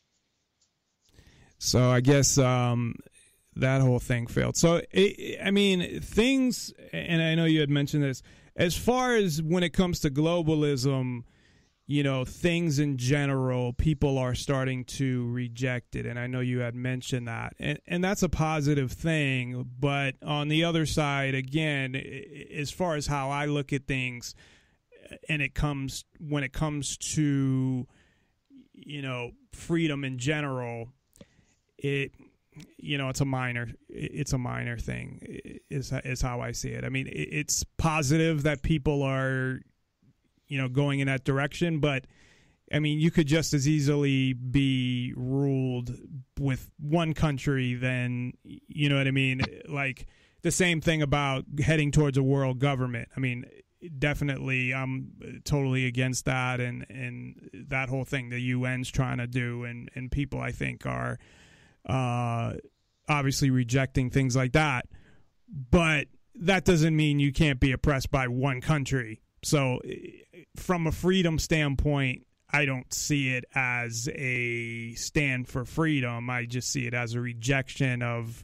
So I guess that whole thing failed. So, things, and I know you had mentioned this, as far as when it comes to globalism, things in general, people are starting to reject it. And I know you had mentioned that. And that's a positive thing. But on the other side, again, as far as how I look at things, and when it comes to, freedom in general, it's a minor thing is how I see it. I mean, it's positive that people are, going in that direction. But, you could just as easily be ruled with one country than, you know what I mean? Like the same thing about heading towards a world government. Definitely I'm totally against that and that whole thing the UN's trying to do. And people, I think, are obviously rejecting things like that. But that doesn't mean you can't be oppressed by one country. So from a freedom standpoint, I don't see it as a stand for freedom. I just see it as a rejection of,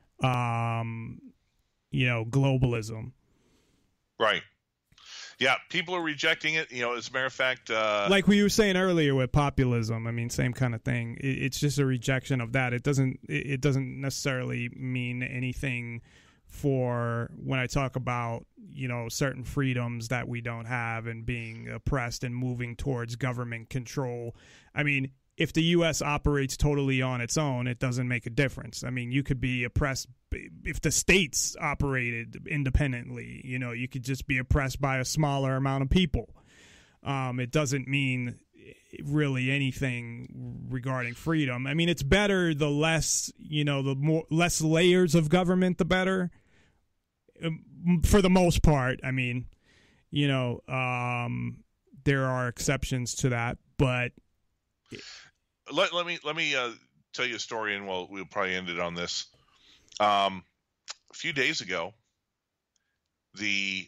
globalism. Right. Yeah, people are rejecting it. As a matter of fact, like we were saying earlier with populism. Same kind of thing. It's just a rejection of that. It doesn't necessarily mean anything for when I talk about, certain freedoms that we don't have and being oppressed and moving towards government control. If the U.S. operates totally on its own, it doesn't make a difference. You could be oppressed if the states operated independently. You could just be oppressed by a smaller amount of people. It doesn't mean really anything regarding freedom. It's better the less, less layers of government, the better. For the most part, there are exceptions to that, but let me tell you a story, and we'll probably end it on this. A few days ago, the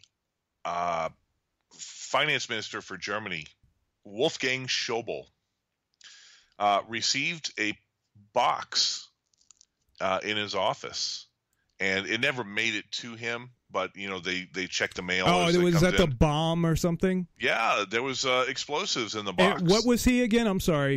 finance minister for Germany, Wolfgang Schäuble, received a box in his office, and it never made it to him. But they checked the mail. Oh, was that the bomb or something? Yeah, there was explosives in the box. And what was he again? I'm sorry.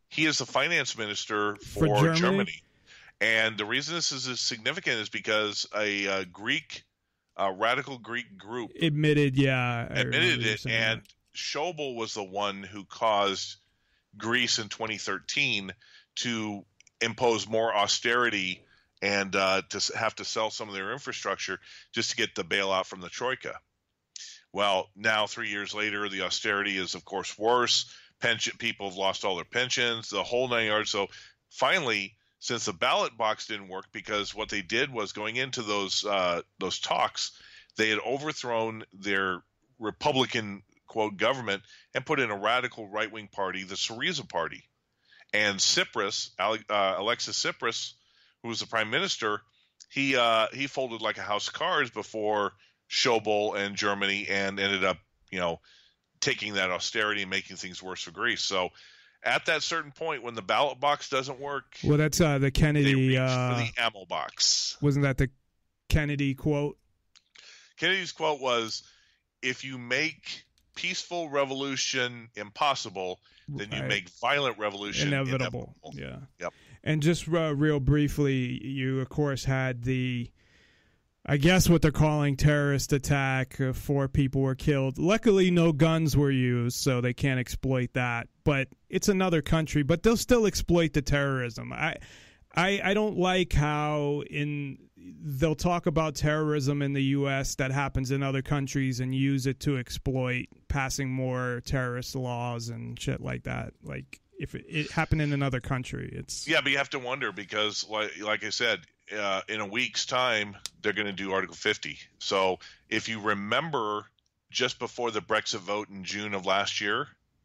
He is the finance minister for Germany. And the reason this is significant is because a radical Greek group admitted it, and Schortgen was the one who caused Greece in 2013 to impose more austerity and to have to sell some of their infrastructure just to get the bailout from the Troika. Well, now 3 years later, the austerity is, of course, worse. People have lost all their pensions, the whole 9 yards. So finally, since the ballot box didn't work, because what they did was going into those talks, they had overthrown their Republican, quote, government and put in a radical right-wing party, the Syriza Party. And Tsipras, Alexis Tsipras, who was the prime minister, he folded like a house of cards before Schortgen and Germany, and ended up, taking that austerity and making things worse for Greece. So at that certain point, when the ballot box doesn't work, well, that's the Kennedy. They reach for the ammo box. Wasn't that the Kennedy quote? Kennedy's quote was, "If you make peaceful revolution impossible, then you make violent revolution inevitable." Yeah. Yep. And just real briefly, you of course had I guess what they're calling terrorist attack. 4 people were killed. Luckily, no guns were used, so they can't exploit that. But it's another country, but they'll still exploit the terrorism. I don't like how they'll talk about terrorism in the U.S. that happens in other countries and use it to exploit passing more terrorist laws and shit like that. Like, if it happened in another country, it's... Yeah, but you have to wonder because, like I said, in a week's time, they're going to do Article 50. So if you remember, just before the Brexit vote in June of last year,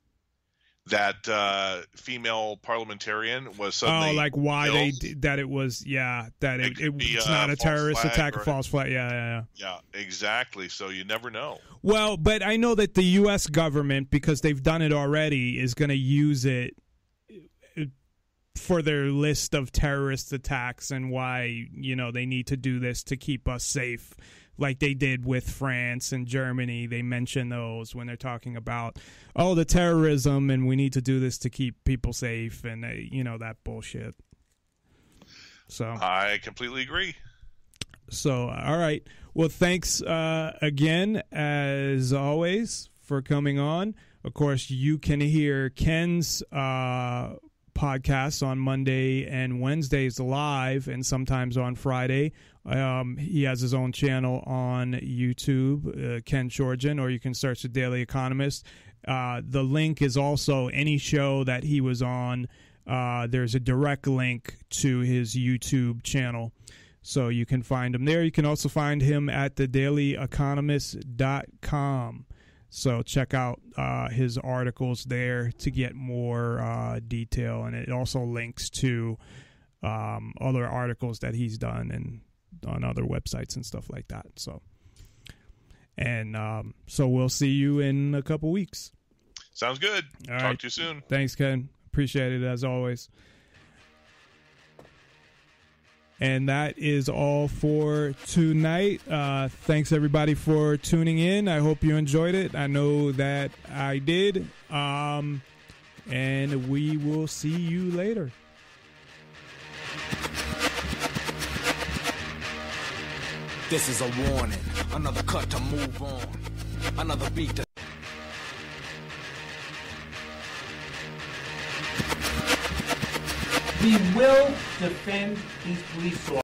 that female parliamentarian was suddenly... Oh, like why they did that? It was, it's not a terrorist attack, a false flag. Yeah, exactly. So you never know. Well, but I know that the U.S. government, because they've done it already, is going to use it for their list of terrorist attacks and why, they need to do this to keep us safe, like they did with France and Germany. They mention those when they're talking about, the terrorism, and we need to do this to keep people safe, and, that bullshit. So I completely agree. So, all right. Well, thanks again, as always, for coming on. Of course, you can hear Ken's podcasts on Monday and Wednesdays live, and sometimes on Friday. He has his own channel on YouTube, Ken Schortgen, or you can search The Daily Economist. The link is also any show that he was on. There's a direct link to his YouTube channel, so you can find him there. You can also find him at thedailyeconomist.com. So check out his articles there to get more detail, and it also links to other articles that he's done and on other websites and stuff like that. So we'll see you in a couple weeks. Sounds good. All Talk right. to you soon. Thanks, Ken. Appreciate it as always. And that is all for tonight. Thanks, everybody, for tuning in. I hope you enjoyed it. I know that I did. And we will see you later. This is a warning. Another cut to move on. Another beat to... We will defend these police officers.